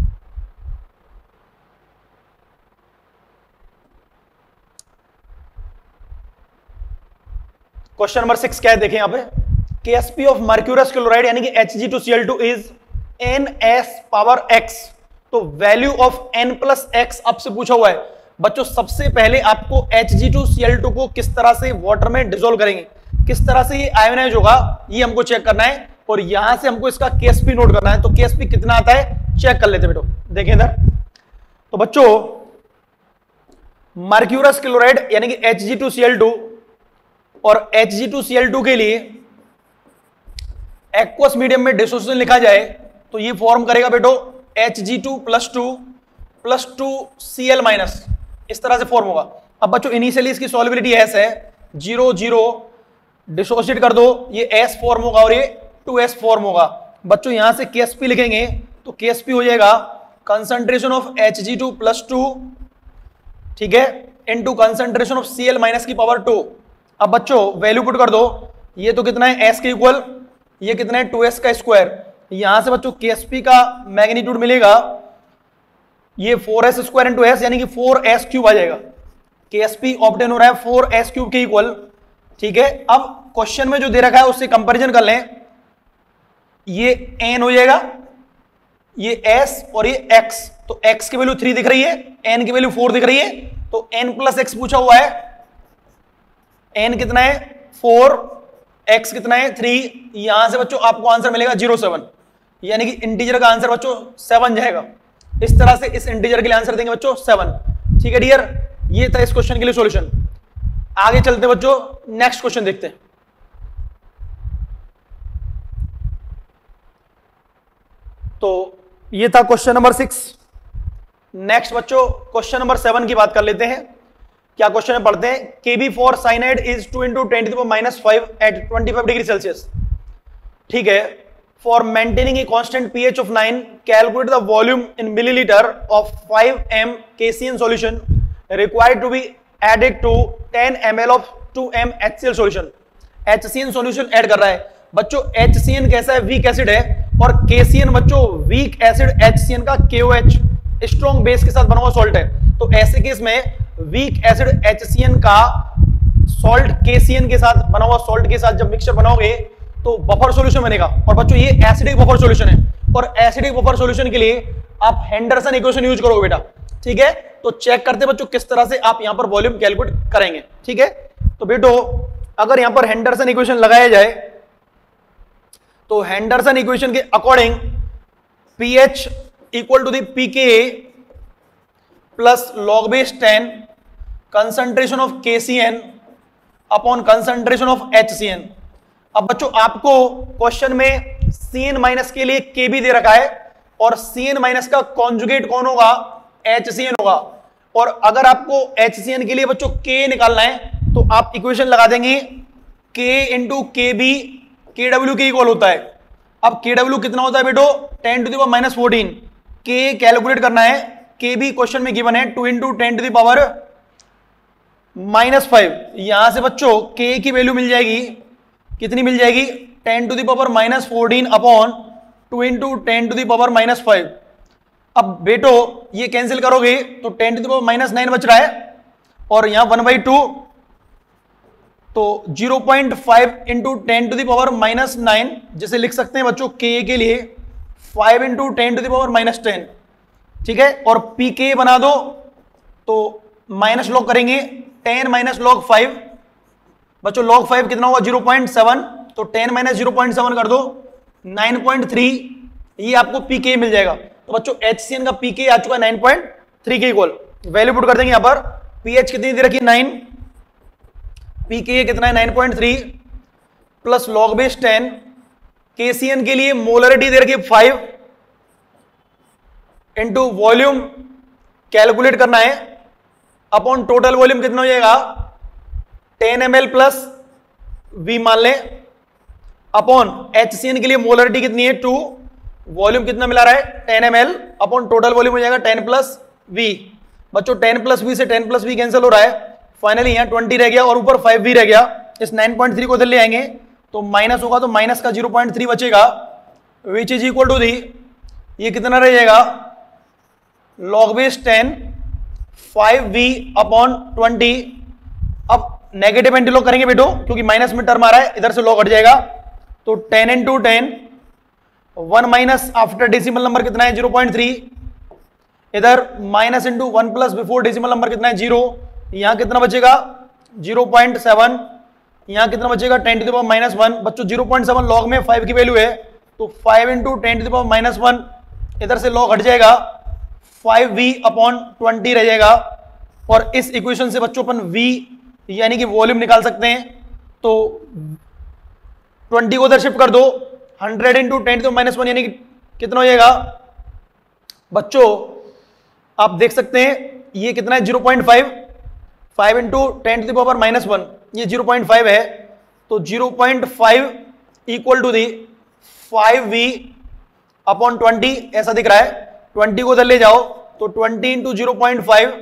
क्वेश्चन नंबर सिक्स क्या है देखें यहां पे, केएसपी ऑफ मर्क्यूरस क्लोराइड यानी कि H G two C L two is n s power x. तो value of n plus x आपसे पूछा हुआ है। बच्चों सबसे पहले आपको H G two C L two को किस तरह से वाटर में डिसॉल्व करेंगे, किस तरह से ये आयोनाइज होगा, ये हमको चेक करना है, और यहां से हमको इसका केएसपी नोट करना है। तो केएसपी कितना आता है चेक कर लेते बेटो, देखें इधर। तो बच्चों मर्क्यूरस क्लोराइड यानी कि H G two C L two और H G two C L two के लिए एक्वस मीडियम में डिसोसिएशन लिखा जाए तो ये फॉर्म करेगा बेटो H G two plus two plus two C L minus, इस तरह से फॉर्म होगा। अब बच्चों इनिशियली इसकी सॉल्युबिलिटी एस है, जीरो जीरो डिसोसिएट कर दो, ये एस फॉर्म होगा और ये टू एस फॉर्म होगा। बच्चों यहां से केएसपी लिखेंगे तो केएसपी हो जाएगा concentration of H G two plus two, ठीक है, into concentration of C L minus की पावर टू। अब बच्चों वैल्यू पुट कर दो, ये तो कितना है एस के इक्वल, ये कितना है टू एस का स्क्वायर। यहां से बच्चों केएसपी का मैग्नीट्यूड मिलेगा, ये four s square into s यानी कि फोर एस क्यूब आ जाएगा। केएसपी ऑब्टेन हो रहा है फोर एस क्यूब के इक्वल। ठीक है, अब क्वेश्चन में जो दे रखा है उससे कंपैरिजन कर लें, ये एन हो जाएगा, ये एस और ये एक्स। तो एक्स की वैल्यू थ्री दिख रही है, एन की वैल्यू फोर दिख रही है, तो एन प्लस एक्स पूछा हुआ है। एन कितना है फोर, एक्स कितना है थ्री, यहां से बच्चों आपको आंसर मिलेगा जीरो सेवन, यानी कि इंटीजर का आंसर बच्चों सेवन जाएगा। इस तरह से इस इंटीजर के लिए आंसर देंगे बच्चों सेवन। ठीक है डियर, ये था इस क्वेश्चन के लिए सॉल्यूशन। आगे चलते बच्चों, नेक्स्ट क्वेश्चन देखते हैं। तो ये था क्वेश्चन नंबर सिक्स। नेक्स्ट बच्चों क्वेश्चन नंबर सेवन की बात कर लेते हैं। क्या क्वेश्चन है पढ़ते हैं, Kb for cyanide is two into ten to the power minus five at twenty five degree Celsius. ठीक है, for maintaining a constant pH of nine calculate the volume in millilitre of five M KCN solution required to be added to ten M L of two M HCl solution. HCN solution add कर रहा है। बच्चों एचसीएन कैसा है, वीक एसिड है, और केसीएन बच्चों वीक एसिड एचसीएन का केओएच स्ट्रॉन्ग बेस के साथ बना हुआ सॉल्ट है। तो ऐसे केस में वीक एसिड एचसीएन का सॉल्ट केसीएन के साथ बना हुआ सॉल्ट के साथ जब मिक्सचर बनाओगे तो बफर सॉल्यूशन बनेगा। और बच्चों ये एसिडिक बफर सॉल्यूशन है, और एसिडिक बफर सॉल्यूशन के लिए आप हेंडरसन इक्वेशन यूज करोगे बेटा। ठीक है, तो चेक करते बच्चों किस तरह से आप यहां पर वॉल्यूम कैलकुलेट करेंगे। ठीक है, तो बेटो अगर यहां पर हेंडरसन इक्वेशन लगाया जाए तो हेंडरसन इक्वेशन के according pH equal to the pK plus log base ten concentration of KCN upon concentration of HCN. अब बच्चों आपको क्वेश्चन में सीएन माइनस के लिए के भी दे रखा है, और सीएन माइनस का कॉन्जुगेट कौन होगा, एचसीएन होगा। और अगर आपको एचसीएन के लिए बच्चों के निकालना है तो आप इक्वेशन लगा देंगे के इंटू के बी, के डब्ल्यू के इक्वल होता है। अब के डब्ल्यू कितना होता है बेटो, ten to the power minus fourteen. K calculate करना है, के भी क्वेश्चन में गिवन है two into ten to the power minus five. यहां से बच्चों के की वैल्यू मिल जाएगी, कितनी मिल जाएगी, ten to the power minus fourteen upon two into ten to the power minus five. अब बेटो ये कैंसिल करोगे तो ten to the power minus nine बच रहा है और यहां वन बाई टू, तो zero point five into ten to the power minus nine, जिसे लिख सकते हैं बच्चों के के लिए five into ten to the power minus ten. ठीक है, और पी के बना दो तो माइनस लॉग करेंगे, टेन माइनस लॉग फाइव बच्चों, लॉग फाइव कितना होगा जीरो पॉइंट सेवन, तो ten minus zero point seven कर दो नाइन पॉइंट थ्री, ये आपको पीके मिल जाएगा। तो बच्चों एचसीएन का पीके आ चुका है नाइन पॉइंट थ्री के इक्वल। वैल्यू पुट कर देंगे यहां पर, पीएच कितनी दे रखी है नाइन, पीके कितना है nine point three plus log base ten, KCN के लिए मोलरिटी दे रखी है फाइव इंटू वॉल्यूम कैलकुलेट करना है अपॉन टोटल वॉल्यूम कितना हो जाएगा ten M L plus V मान लें, अपॉन एचसीएन के लिए मोलरिटी कितनी है टू, वॉल्यूम कितना मिला रहा है ten M L upon total volume हो जाएगा टेन प्लस वी। बच्चों टेन प्लस वी से टेन प्लस वी कैंसिल हो रहा है, फाइनली यहां ट्वेंटी रह गया और ऊपर फाइव भी रह गया। इस नाइन पॉइंट थ्री को इधर ले आएंगे तो माइनस होगा, तो माइनस का जीरो पॉइंट थ्री बचेगा which is equal to the, ये कितना रह जाएगा log base ten five V upon twenty. अब नेगेटिव एंटी लॉग करेंगे बेटो क्योंकि माइनस में टर्म आ रहा है, इधर से लॉग हट जाएगा, तो ten into ten, one minus after decimal number कितना है जीरो पॉइंट थ्री, इधर minus into one plus before decimal number कितना है जीरो, यहां कितना बचेगा जीरो पॉइंट सेवन, यहां कितना बचेगा ten to the power minus one. बच्चों जीरो पॉइंट सेवन लॉग में फाइव की वैल्यू है, तो five into ten to the power minus one, इधर से लॉग हट जाएगा, फाइव वी अपॉन ट्वेंटी रह जाएगा। और इस इक्वेशन से बच्चों अपन v यानी कि वॉल्यूम निकाल सकते हैं, तो ट्वेंटी को उधर शिफ्ट कर दो, hundred into ten to minus one यानी कि कितना हो जाएगा बच्चों, आप देख सकते हैं ये कितना है zero point five, five into ten to the power minus one, ये जीरो पॉइंट फाइव है, तो zero point five equal to the five V upon twenty ऐसा दिख रहा है। ट्वेंटी को उधर ले जाओ तो twenty into zero point five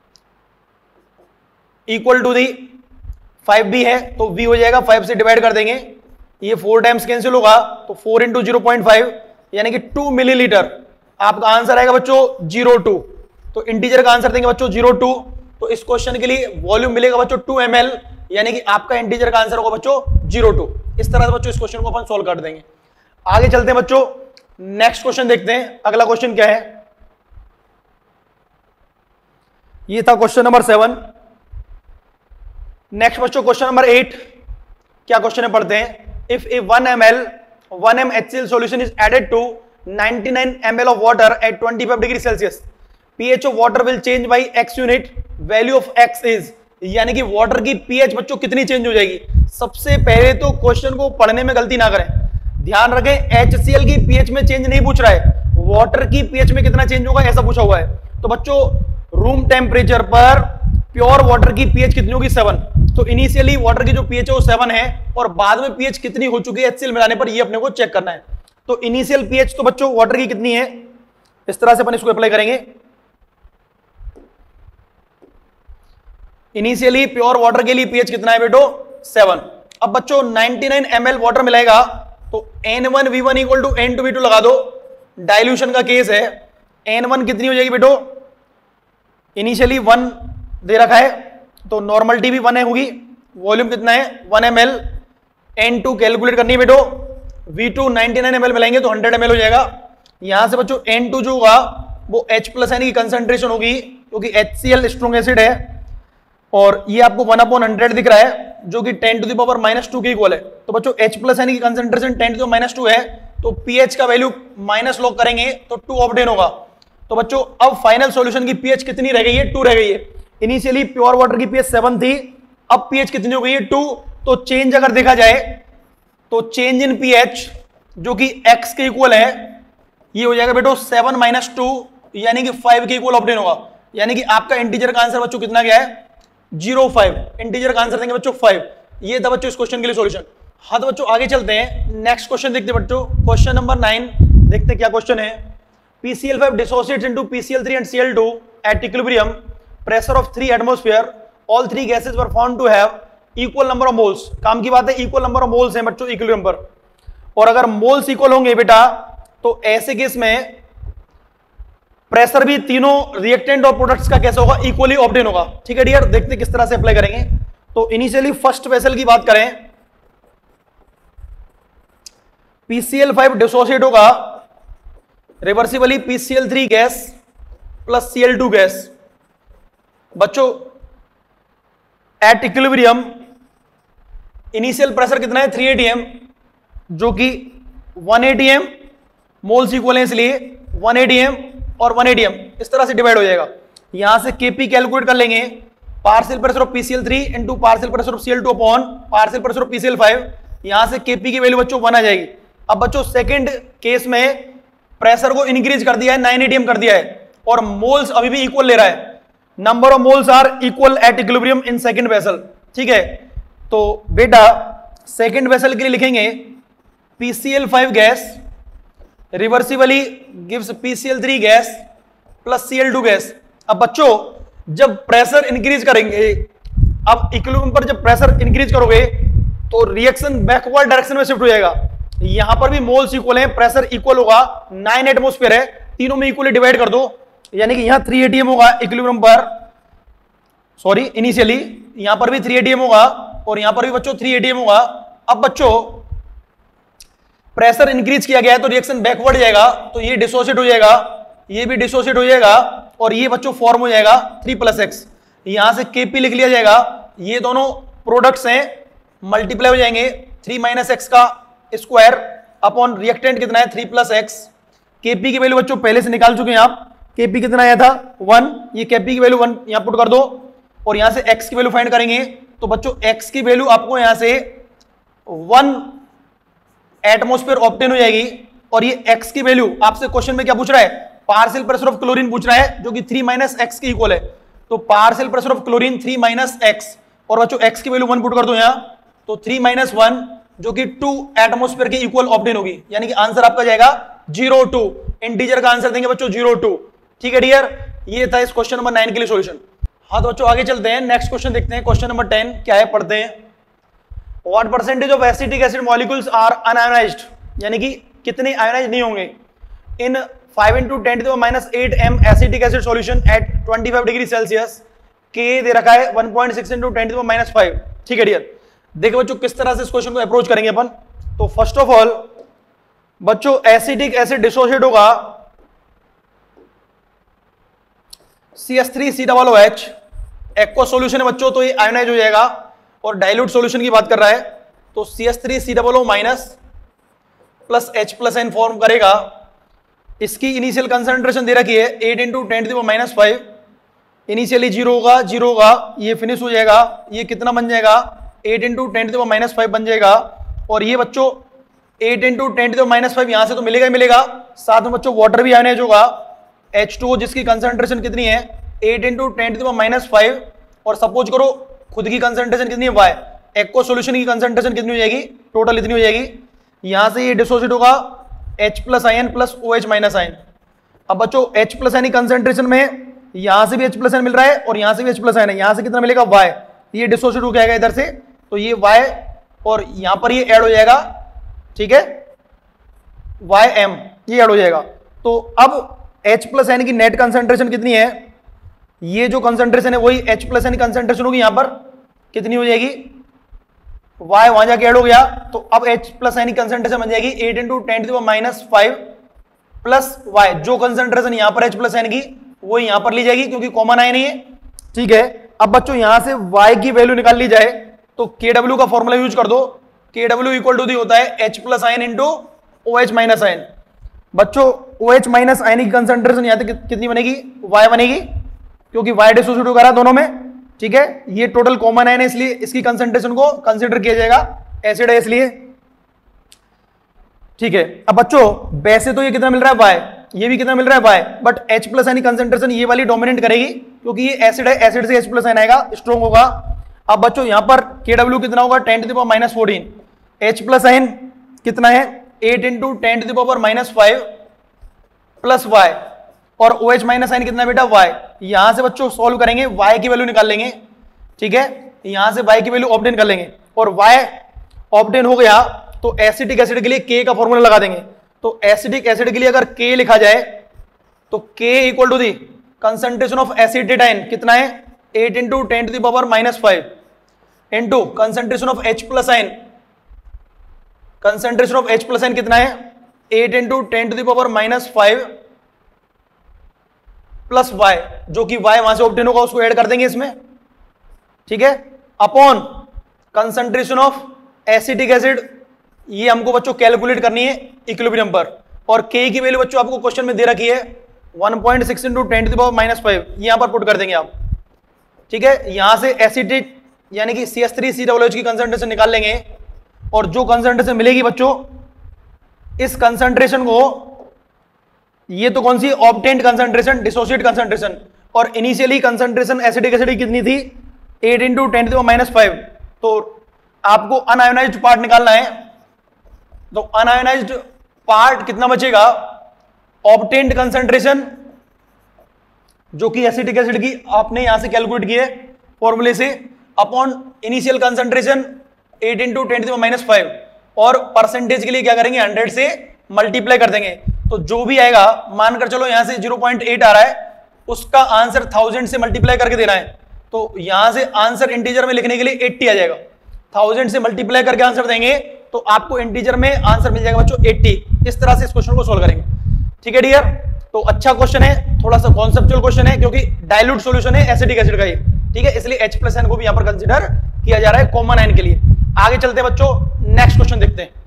equal to the five V है, तो v हो जाएगा फाइव से डिवाइड कर देंगे, ये फोर टाइम्स कैंसिल होगा, तो four into zero point five यानी कि टू मिलीलीटर। आपका आंसर आएगा बच्चों जीरो टू, तो इंटीजर का आंसर देंगे बच्चों जीरो टू, तो इस क्वेश्चन के लिए वॉल्यूम मिलेगा बच्चों टू एम एल, यानी कि आपका इंटीजर का आंसर होगा बच्चों जीरो टू। इस तरह से बच्चों इस क्वेश्चन को अपन सोल्व कर देंगे। आगे चलते हैं बच्चों, नेक्स्ट क्वेश्चन देखते हैं। अगला क्वेश्चन क्या है, ये था क्वेश्चन नंबर सेवन। नेक्स्ट बच्चों क्वेश्चन नंबर एट, क्या क्वेश्चन है पढ़ते हैं। If a one M L one M H C L solution is added to ninety nine M L of water at twenty five degree Celsius, pH of water will change by x unit, value of x is, यानी कि वाटर की पीएच बच्चों कितनी चेंज हो जाएगी। सबसे पहले तो क्वेश्चन को पढ़ने में गलती ना करें, ध्यान रखें एच सी एल की पीएच में चेंज नहीं पूछ रहा है, वाटर की पीएच में कितना चेंज होगा ऐसा पूछा हुआ है। तो बच्चों रूम टेम्परेचर पर प्योर वाटर की पीएच कितनी होगी सेवन, तो इनिशियली वाटर की जो पीएच है वो सेवन है और बाद में पीएच कितनी हो चुकी है एचसीएल मिलाने पर, ये अपने को चेक करना है। तो इनिशियल पीएच तो बच्चों वाटर की कितनी है, इस तरह से अपन इसको अप्लाई करेंगे। इनिशियली प्योर वाटर के लिए पीएच कितना है बेटो सेवन। अब बच्चों ninety nine M L water मिलाएगा तो N one V one equal to N two V two लगा दो, डाइल्यूशन का केस है। एन वन कितनी हो जाएगी बेटो, इनिशियली वन दे रखा है तो नॉर्मलिटी भी वन है होगी, वॉल्यूम कितना है one M L, N two calculate करनी है बेटो, V two ninety nine M L मिलाएंगे तो हंड्रेड एम एल हो जाएगा। यहां से बच्चों एन टू जो होगा वो H प्लस यानी कि कंसंट्रेशन होगी क्योंकि एच सी एल स्ट्रॉन्ग एसिड है और ये आपको वन अपॉन हंड्रेड दिख रहा है जो कि ten to the power minus two के इक्वल है। तो बच्चों H प्लस यानी कि concentration ten to the minus two है, तो पीएच का वैल्यू माइनस लॉग करेंगे तो टू ऑब्टेन होगा। तो बच्चों अब फाइनल सॉल्यूशन की पीएच कितनी रह गई है, टू रह गई है। इनिशियली प्योर वाटर की पीएच सेवन थी, अब पीएच कितनी हो गई है टू। तो चेंज अगर देखा जाए तो चेंज इन पीएच जो कि x के इक्वल है ये हो जाएगा बेटो सेवन माइनस टू यानी कि फाइव के इक्वल ऑब्टेन होगा, यानी कि आपका इंटीजर का आंसर बच्चों कितना गया है जीरो फाइव। इंटीजर का आंसर देंगे बच्चों फाइव। ये था बच्चों इस क्वेश्चन के लिए सॉल्यूशन। हाँ तो बच्चों आगे चलते हैं, नेक्स्ट क्वेश्चन देखते हैं बच्चों, क्वेश्चन नंबर नाइन देखते हैं क्या क्वेश्चन है। P C L five dissociates into P C L three and C L two at equilibrium pressure of three atmosphere. All three gases were found to have equal number of moles. काम की बात है इक्वल नंबर ऑफ मोल्स हैं बच्चों इक्विलिब्रियम पर। और अगर मोल्स इक्वल होंगे बेटा तो ऐसे केस में प्रेशर भी तीनों रिएक्टेंट और प्रोडक्ट्स का कैसा होगा, इक्वली ऑब्टेन होगा। ठीक है डियर, देखते किस तरह से अप्लाई करेंगे। तो इनिशियली फर्स्ट वेसल की बात करें, P C L five dissociate होगा reversibly P C L three gas plus C L two gas. बच्चों एट इक्विलिब्रियम इनिशियल प्रेशर कितना है, थ्री एटी एम, जो कि one A T M moles equal है, इसलिए वन एटी एम और वन एटी एम इस तरह से डिवाइड हो जाएगा। यहां से केपी कैलकुलेट कर लेंगे, partial pressure of PCl three into partial pressure of Cl two upon partial pressure of PCl five. यहां से केपी की वैल्यू बच्चों वन आ जाएगी। अब बच्चों सेकंड केस में प्रेशर को इंक्रीज कर दिया है, नाइन एटी एम कर दिया है, और मोल्स अभी भी इक्वल ले रहा है। Number of moles are equal at equilibrium in second vessel. ठीक है, तो बेटा सेकंड वेसल के लिए लिखेंगे P C L five gas reversibly gives P C L three gas plus C L two gas. अब बच्चों जब प्रेशर इंक्रीज करेंगे, अब इक्विलिब्रियम पर जब प्रेशर इंक्रीज करोगे तो रिएक्शन बैकवर्ड डायरेक्शन में शिफ्ट हो जाएगा। यहां पर भी मोल्स इक्वल हैं, प्रेशर इक्वल होगा, नाइन एटमोस्फेयर है, तीनों में इक्वली डिवाइड कर दो, यानी कि यहां थ्री एटी एम होगा इक्विलिब्रियम पर, सॉरी इनिशियली यहां पर भी थ्री एटी एम होगा और यहां पर भी बच्चों थ्री एटी एम होगा। अब बच्चों प्रेशर इंक्रीज किया गया है तो रिएक्शन बैकवर्ड जाएगा, तो ये डिसोसिएट हो जाएगा, ये भी डिसोसिएट हो जाएगा, और ये बच्चों फॉर्म हो जाएगा थ्री प्लस एक्स। यहां से केपी लिख लिया जाएगा, ये दोनों प्रोडक्ट्स हैं, मल्टीप्लाई हो जाएंगे, थ्री माइनस एक्स का स्क्वायर अपॉन रिएक्टेंट कितना है, थ्री प्लस एक्स। केपी की वैल्यू बच्चों पहले से निकाल चुके हैं आप, केपी कितना आया था, वन, ये केपी की वैल्यू वन यहां पुट कर दो, और यहां से एक्स की वैल्यू फाइंड करेंगे। तो बच्चों एक्स की वैल्यू आपको यहां से वन एटमोस्फेयर ऑब्टेन हो जाएगी, और ये एक्स की वैल्यू आपसे क्वेश्चन में क्या पूछ रहा है, पार्शियल प्रेशर ऑफ क्लोरीन पूछ रहा है, जो कि थ्री माइनस एक्स के इक्वल है। तो partial pressure of chlorine three minus x, और बच्चों एक्स की वैल्यू वन पुट कर दो यहां, तो थ्री माइनस वन जो कि टू एटमोस्फेयर के इक्वल ऑब्टेन होगी, यानी कि आंसर आपका जाएगा जीरो टू। इंटीजर का आंसर देंगे बच्चों जीरो टू। ठीक है डियर, ये था इस क्वेश्चन नंबर नाइन के लिए सॉल्यूशन। हाँ तो बच्चों आगे चलते हैं, नेक्स्ट क्वेश्चन देखते हैं। क्वेश्चन नंबर टेन क्या है, पढ़ते हैं। What percentage of acetic acid molecules are unionized, यानी कि कितने आयोनाइज नहीं होंगे in five into ten to the minus eight M acetic acid solution at twenty five degree Celsius. K दे रखा है one point six into ten to the minus five. ठीक है डियर, देखो बच्चों किस तरह से इस क्वेश्चन को अप्रोच करेंगे अपन। तो फर्स्ट ऑफ ऑल बच्चों एसिटिक एसिड डिसोसिएट होगा C H three C double O H, aqua solution है बच्चों, तो ये आयोनाइज हो जाएगा। और डाइल्यूट सॉल्यूशन की बात कर रहा है तो C H three C double O minus plus H plus N form करेगा। इसकी इनिशियल कंसंट्रेशन दे रखी है eight into ten to the minus five. Initially zero होगा, जीरो होगा, ये फिनिश हो जाएगा, ये कितना बन जाएगा, eight into ten to the minus five बन जाएगा। और ये बच्चों eight into ten to the minus five यहां से तो मिलेगा ही मिलेगा, साथ में बच्चों वाटर भी आयोनाइज होगा, एच टू ओ जिसकी कंसंट्रेशन कितनी है, eight into ten to the minus five, और सपोज करो खुद की कंसंट्रेशन कितनी है, वाई, एक्वा सॉल्यूशन की कंसंट्रेशन कितनी हो जाएगी, टोटल इतनी हो जाएगी। यहां से ये डिसोसिएट होगा H plus ion plus O H minus ion. अब बच्चों H प्लस आयन कंसंट्रेशन में यहां से भी H प्लस आयन मिल रहा है और यहां से भी H प्लस आयन है, यहां से कितना मिलेगा, Y, ये डिसोसिएट हो जाएगा इधर से, तो ये Y और यहां पर ये ऐड हो जाएगा। ठीक है, वाई एम ये ऐड हो जाएगा। तो अब H प्लस आयन की नेट कंसंट्रेशन कितनी है, ये जो कंसंट्रेशन है वही H प्लस आयन कंसंट्रेशन होगी, यहां पर कितनी हो जाएगी, Y वहां जाके ऐड हो गया, तो अब H प्लस आयन की कंसंट्रेशन बन जाएगी eight into ten to the minus five plus Y, जो कंसंट्रेशन यहां पर H प्लस आयन की वो यहां पर ली जाएगी क्योंकि कॉमन आयन है। ठीक है, अब बच्चों यहां से Y की वैल्यू निकाल ली जाए तो के डब्ल्यू का फॉर्मूला यूज कर दो, के डब्ल्यू इक्वल टू दी होता है H plus ion into O H minus ion. बच्चों ओ एच माइनस आयन की कंसंट्रेशन यहां तक कितनी बनेगी, Y बनेगी, क्योंकि Y डिसोसिएट हो रहा है दोनों में। ठीक है, ये टोटल कॉमन आयन है इसलिए इसकी कंसंट्रेशन को कंसीडर किया जाएगा, एसिड है इसलिए। ठीक है, अब बच्चों वैसे तो ये कितना मिल रहा है, Y, ये भी कितना मिल रहा है, Y, but H plus ion की कंसंट्रेशन ये वाली डोमिनेट करेगी क्योंकि ये एसिड है, एसिड से H प्लस आयन आएगा, स्ट्रॉन्ग होगा। अब बच्चों यहां पर के डब्ल्यू कितना होगा, ten to the power minus fourteen, H plus ion कितना है, eight into ten to the power minus five plus Y, और OH माइनस आयन कितना बेटा, Y। यहां से बच्चों सॉल्व करेंगे, Y की वैल्यू निकाल लेंगे। ठीक है, यहां से Y की वैल्यू ऑब्टेन कर लेंगे, और Y ऑब्टेन हो गया तो एसिटिक एसिड के लिए के का फॉर्मूला लगा देंगे। तो एसिटिक एसिड के लिए अगर के लिखा जाए तो K equal to the concentration of acetate ion कितना है, eight into ten to the power minus five into concentration of H plus ion, concentration of H plus ion कितना है, eight into ten to the power minus five plus Y, जो कि वाई वहां से ऑब्टेन होगा उसको ऐड कर देंगे इसमें, ठीक है, upon concentration of acetic acid, ये हमको बच्चों कैलकुलेट करनी है इक्विलिब्रियम पर, और के की वैल्यू बच्चों आपको क्वेश्चन में दे रखी है one point six into ten to the power minus five, यहां पर पुट कर देंगे आप, ठीक है। यहां से एसिटिक यानी कि C S three C double H की कंसंट्रेशन निकाल लेंगे, और जो कंसंट्रेशन मिलेगी बच्चों, इस कंसंट्रेशन को, ये तो कौन सी ऑब्टेन्ड कंसंट्रेशन, डिसोसिएट कंसंट्रेशन, और इनिशियली कंसंट्रेशन एसिटिक एसिड की कितनी थी, eight into ten to the minus five, तो आपको अनआयोनाइज्ड पार्ट निकालना है, तो अनआयोनाइज्ड पार्ट कितना बचेगा, ऑब्टेन्ड कंसंट्रेशन जो कि एसिटिक एसिड की आपने यहां से कैलकुलेट की है फॉर्मूले से, upon initial concentration eight into ten to the minus five, और परसेंटेज के लिए क्या करेंगे, हंड्रेड से मल्टीप्लाई कर देंगे, तो जो भी आएगा, मानकर चलो यहां से जीरो पॉइंट एट आ रहा है, उसका आंसर थाउजेंड से मल्टीप्लाई करके देना है, तो यहां से आंसर इंटीजर में लिखने के लिए एट्टी आ जाएगा, थाउजेंड से मल्टीप्लाई करके आंसर देंगे तो आपको इंटीजर में आंसर मिल जाएगा बच्चों एट्टी। इस तरह से इस क्वेश्चन को सोल्व करेंगे, ठीक है डियर। तो अच्छा क्वेश्चन है, थोड़ा सा कॉन्सेप्चुअल क्वेश्चन है, क्योंकि डाइल्यूट सॉल्यूशन है एसिटिक एसिड का ये, ठीक है, इसलिए H प्लस एन को भी यहां पर कंसीडर किया जा रहा है कॉमन आयन के लिए। आगे चलते हैं बच्चों, नेक्स्ट क्वेश्चन देखते हैं।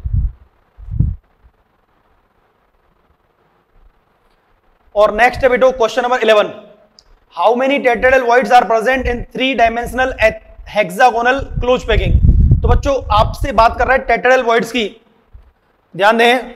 और नेक्स्ट है बेटो question number eleven, how many tetrahedral voids are present in three dimensional hexagonal close packing. तो बच्चों आपसे बात कर रहा है टेट्राहेड्रल वॉइड्स की, ध्यान दें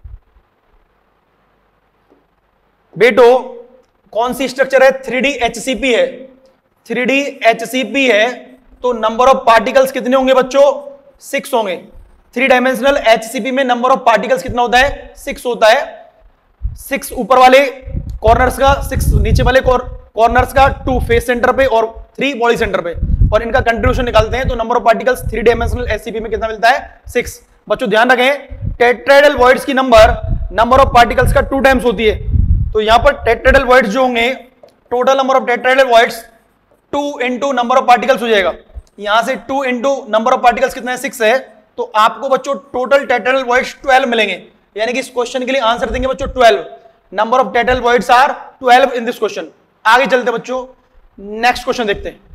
बेटो, कौन सी स्ट्रक्चर है, three D H C P है, three D H C P है, तो नंबर ऑफ पार्टिकल्स कितने होंगे बच्चों, सिक्स होंगे। Three dimensional H C P में नंबर ऑफ पार्टिकल्स कितना होता है, सिक्स होता है, सिक्स ऊपर वाले कॉर्नर्स का, सिक्स नीचे वाले कॉर्नर्स का, टू फेस सेंटर पे और थ्री बॉडी सेंटर पे, और इनका कंट्रीब्यूशन निकालते हैं, तो number of particles three dimensional H C P में कितना मिलता है, सिक्स। बच्चों ध्यान रखें, टेट्राहेड्रल वॉइड्स की नंबर नंबर ऑफ पार्टिकल्स का टू टाइम्स होती है, तो यहां पर टेट्राहेड्रल वॉइड्स जो होंगे, total number of tetrahedral voids two into number of particles हो जाएगा, यहां से two into number of particles कितना है, सिक्स है, तो आपको बच्चों टोटल टेट्राहेड्रल वॉइड्स ट्वेल्व मिलेंगे, यानी कि इस क्वेश्चन के लिए आंसर देंगे बच्चों twelve. Number of tetrahedral voids are twelve in this question. आगे चलते बच्चों, नेक्स्ट क्वेश्चन देखते हैं।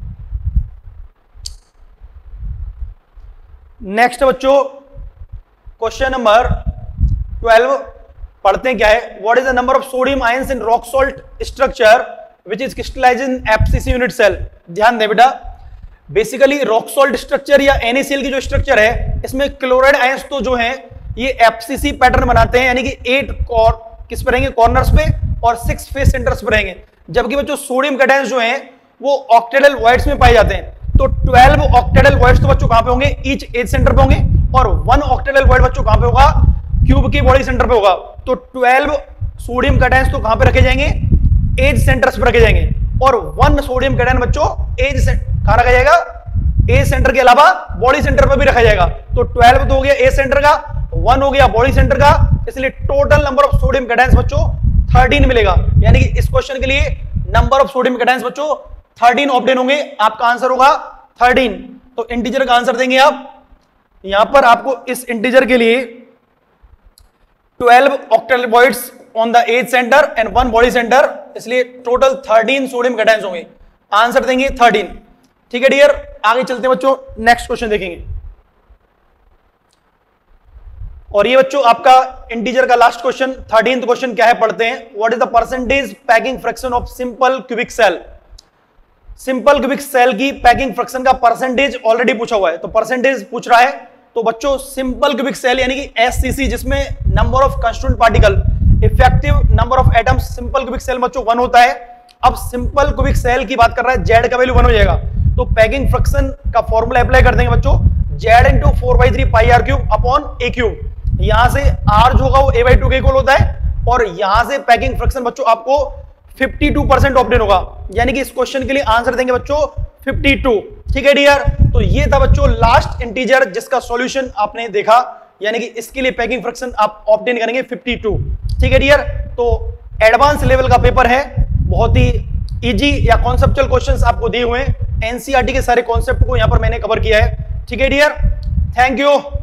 नेक्स्ट बच्चों क्वेश्चन नंबर ट्वेल्व पढ़ते हैं, क्या है, what is the number of sodium ions in rock salt structure which is crystallized in FCC unit cell. ध्यान दें बेटा, बेसिकली रॉक सॉल्ट स्ट्रक्चर या एनएसीएल की जो स्ट्रक्चर है, इसमें क्लोराइड आयंस तो जो हैं ये एफसीसी पैटर्न बनाते हैं, यानी कि एट कॉर किस पे रहेंगे, कॉर्नर्स पे, और सिक्स फेस सेंटर्स पे रहेंगे, जबकि बच्चों सोडियम कैटायंस जो हैं वो ऑक्टेडल वॉइड्स में पाए जाते हैं। तो ट्वेल्व ऑक्टेडल वॉइड्स तो बच्चों कहां पे होंगे, ईच एज सेंटर पे होंगे, और वन ऑक्टेडल वॉइड बच्चों कहां पे होगा, क्यूब के बॉडी सेंटर पे होगा। तो ट्वेल्व सोडियम कैटायंस तो कहां पे रखे जाएंगे, एज सेंटर्स पे रखे जाएंगे, और वन सोडियम कैटायन बच्चों एज कहां रखा जाएगा, एज सेंटर के अलावा बॉडी सेंटर पर भी रखा जाएगा। तो ट्वेल्व तो हो गया एज सेंटर का, वन हो गया बॉडी सेंटर का, इसलिए total number of sodium cations बच्चों थर्टीन मिलेगा, यानी कि इस क्वेश्चन के लिए नंबर ऑफ सोडियम कैटायंस बच्चों थर्टीन ऑब्टेन होंगे, आपका आंसर होगा थर्टीन। तो इंटीजर का आंसर देंगे आप, यहां पर आपको इस इंटीजर के लिए twelve octahedral voids on the edge centre and one body centre, इसलिए टोटल थर्टीन सोडियम कैटायंस होंगे, आंसर देंगे थर्टीन। ठीक है डियर, आगे चलते हैं बच्चों, नेक्स्ट क्वेश्चन देखेंगे। और ये बच्चों आपका इंटीजर का लास्ट क्वेश्चन, थर्टीन्थ क्वेश्चन क्या है, पढ़ते हैं। What is the percentage packing fraction of simple cubic cell. Simple cubic cell की पैकिंग फ्रैक्शन का परसेंटेज ऑलरेडी पूछा हुआ है, तो परसेंटेज पूछ रहा है। तो बच्चों सिंपल क्यूबिक सेल यानी कि एससीसी, जिसमें number of constituent particle, effective number of atoms, simple cubic cell बच्चों वन होता है। अब सिंपल क्यूबिक सेल की बात कर रहा है, जेड का वैल्यू वन हो जाएगा, तो पैकिंग फ्रैक्शन का फॉर्मूला अप्लाई कर देंगे बच्चों, Z into four by three pi R cube upon A cube. यहां से आर जो होगा वो ए बाई टू के इक्वल होता है, और यहां से पैकिंग फ्रैक्शन बच्चों आपको फिफ्टी टू परसेंट ऑब्टेन होगा, यानी कि इस क्वेश्चन के लिए आंसर देंगे बच्चों फिफ्टी टू। ठीक है डियर, तो ये था बच्चों लास्ट इंटीजर जिसका सॉल्यूशन आपने देखा, यानी कि इसके लिए पैकिंग फ्रैक्शन आप ऑब्टेन करेंगे फिफ्टी टू। ठीक है डियर, तो एडवांस लेवल का पेपर है, बहुत ही इजी या कॉन्सेप्चुअल क्वेश्चंस आपको दिए हुए हैं, एनसीईआरटी के सारे कॉन्सेप्ट को यहां पर मैंने कवर किया है। ठीक है डियर, थैंक यू।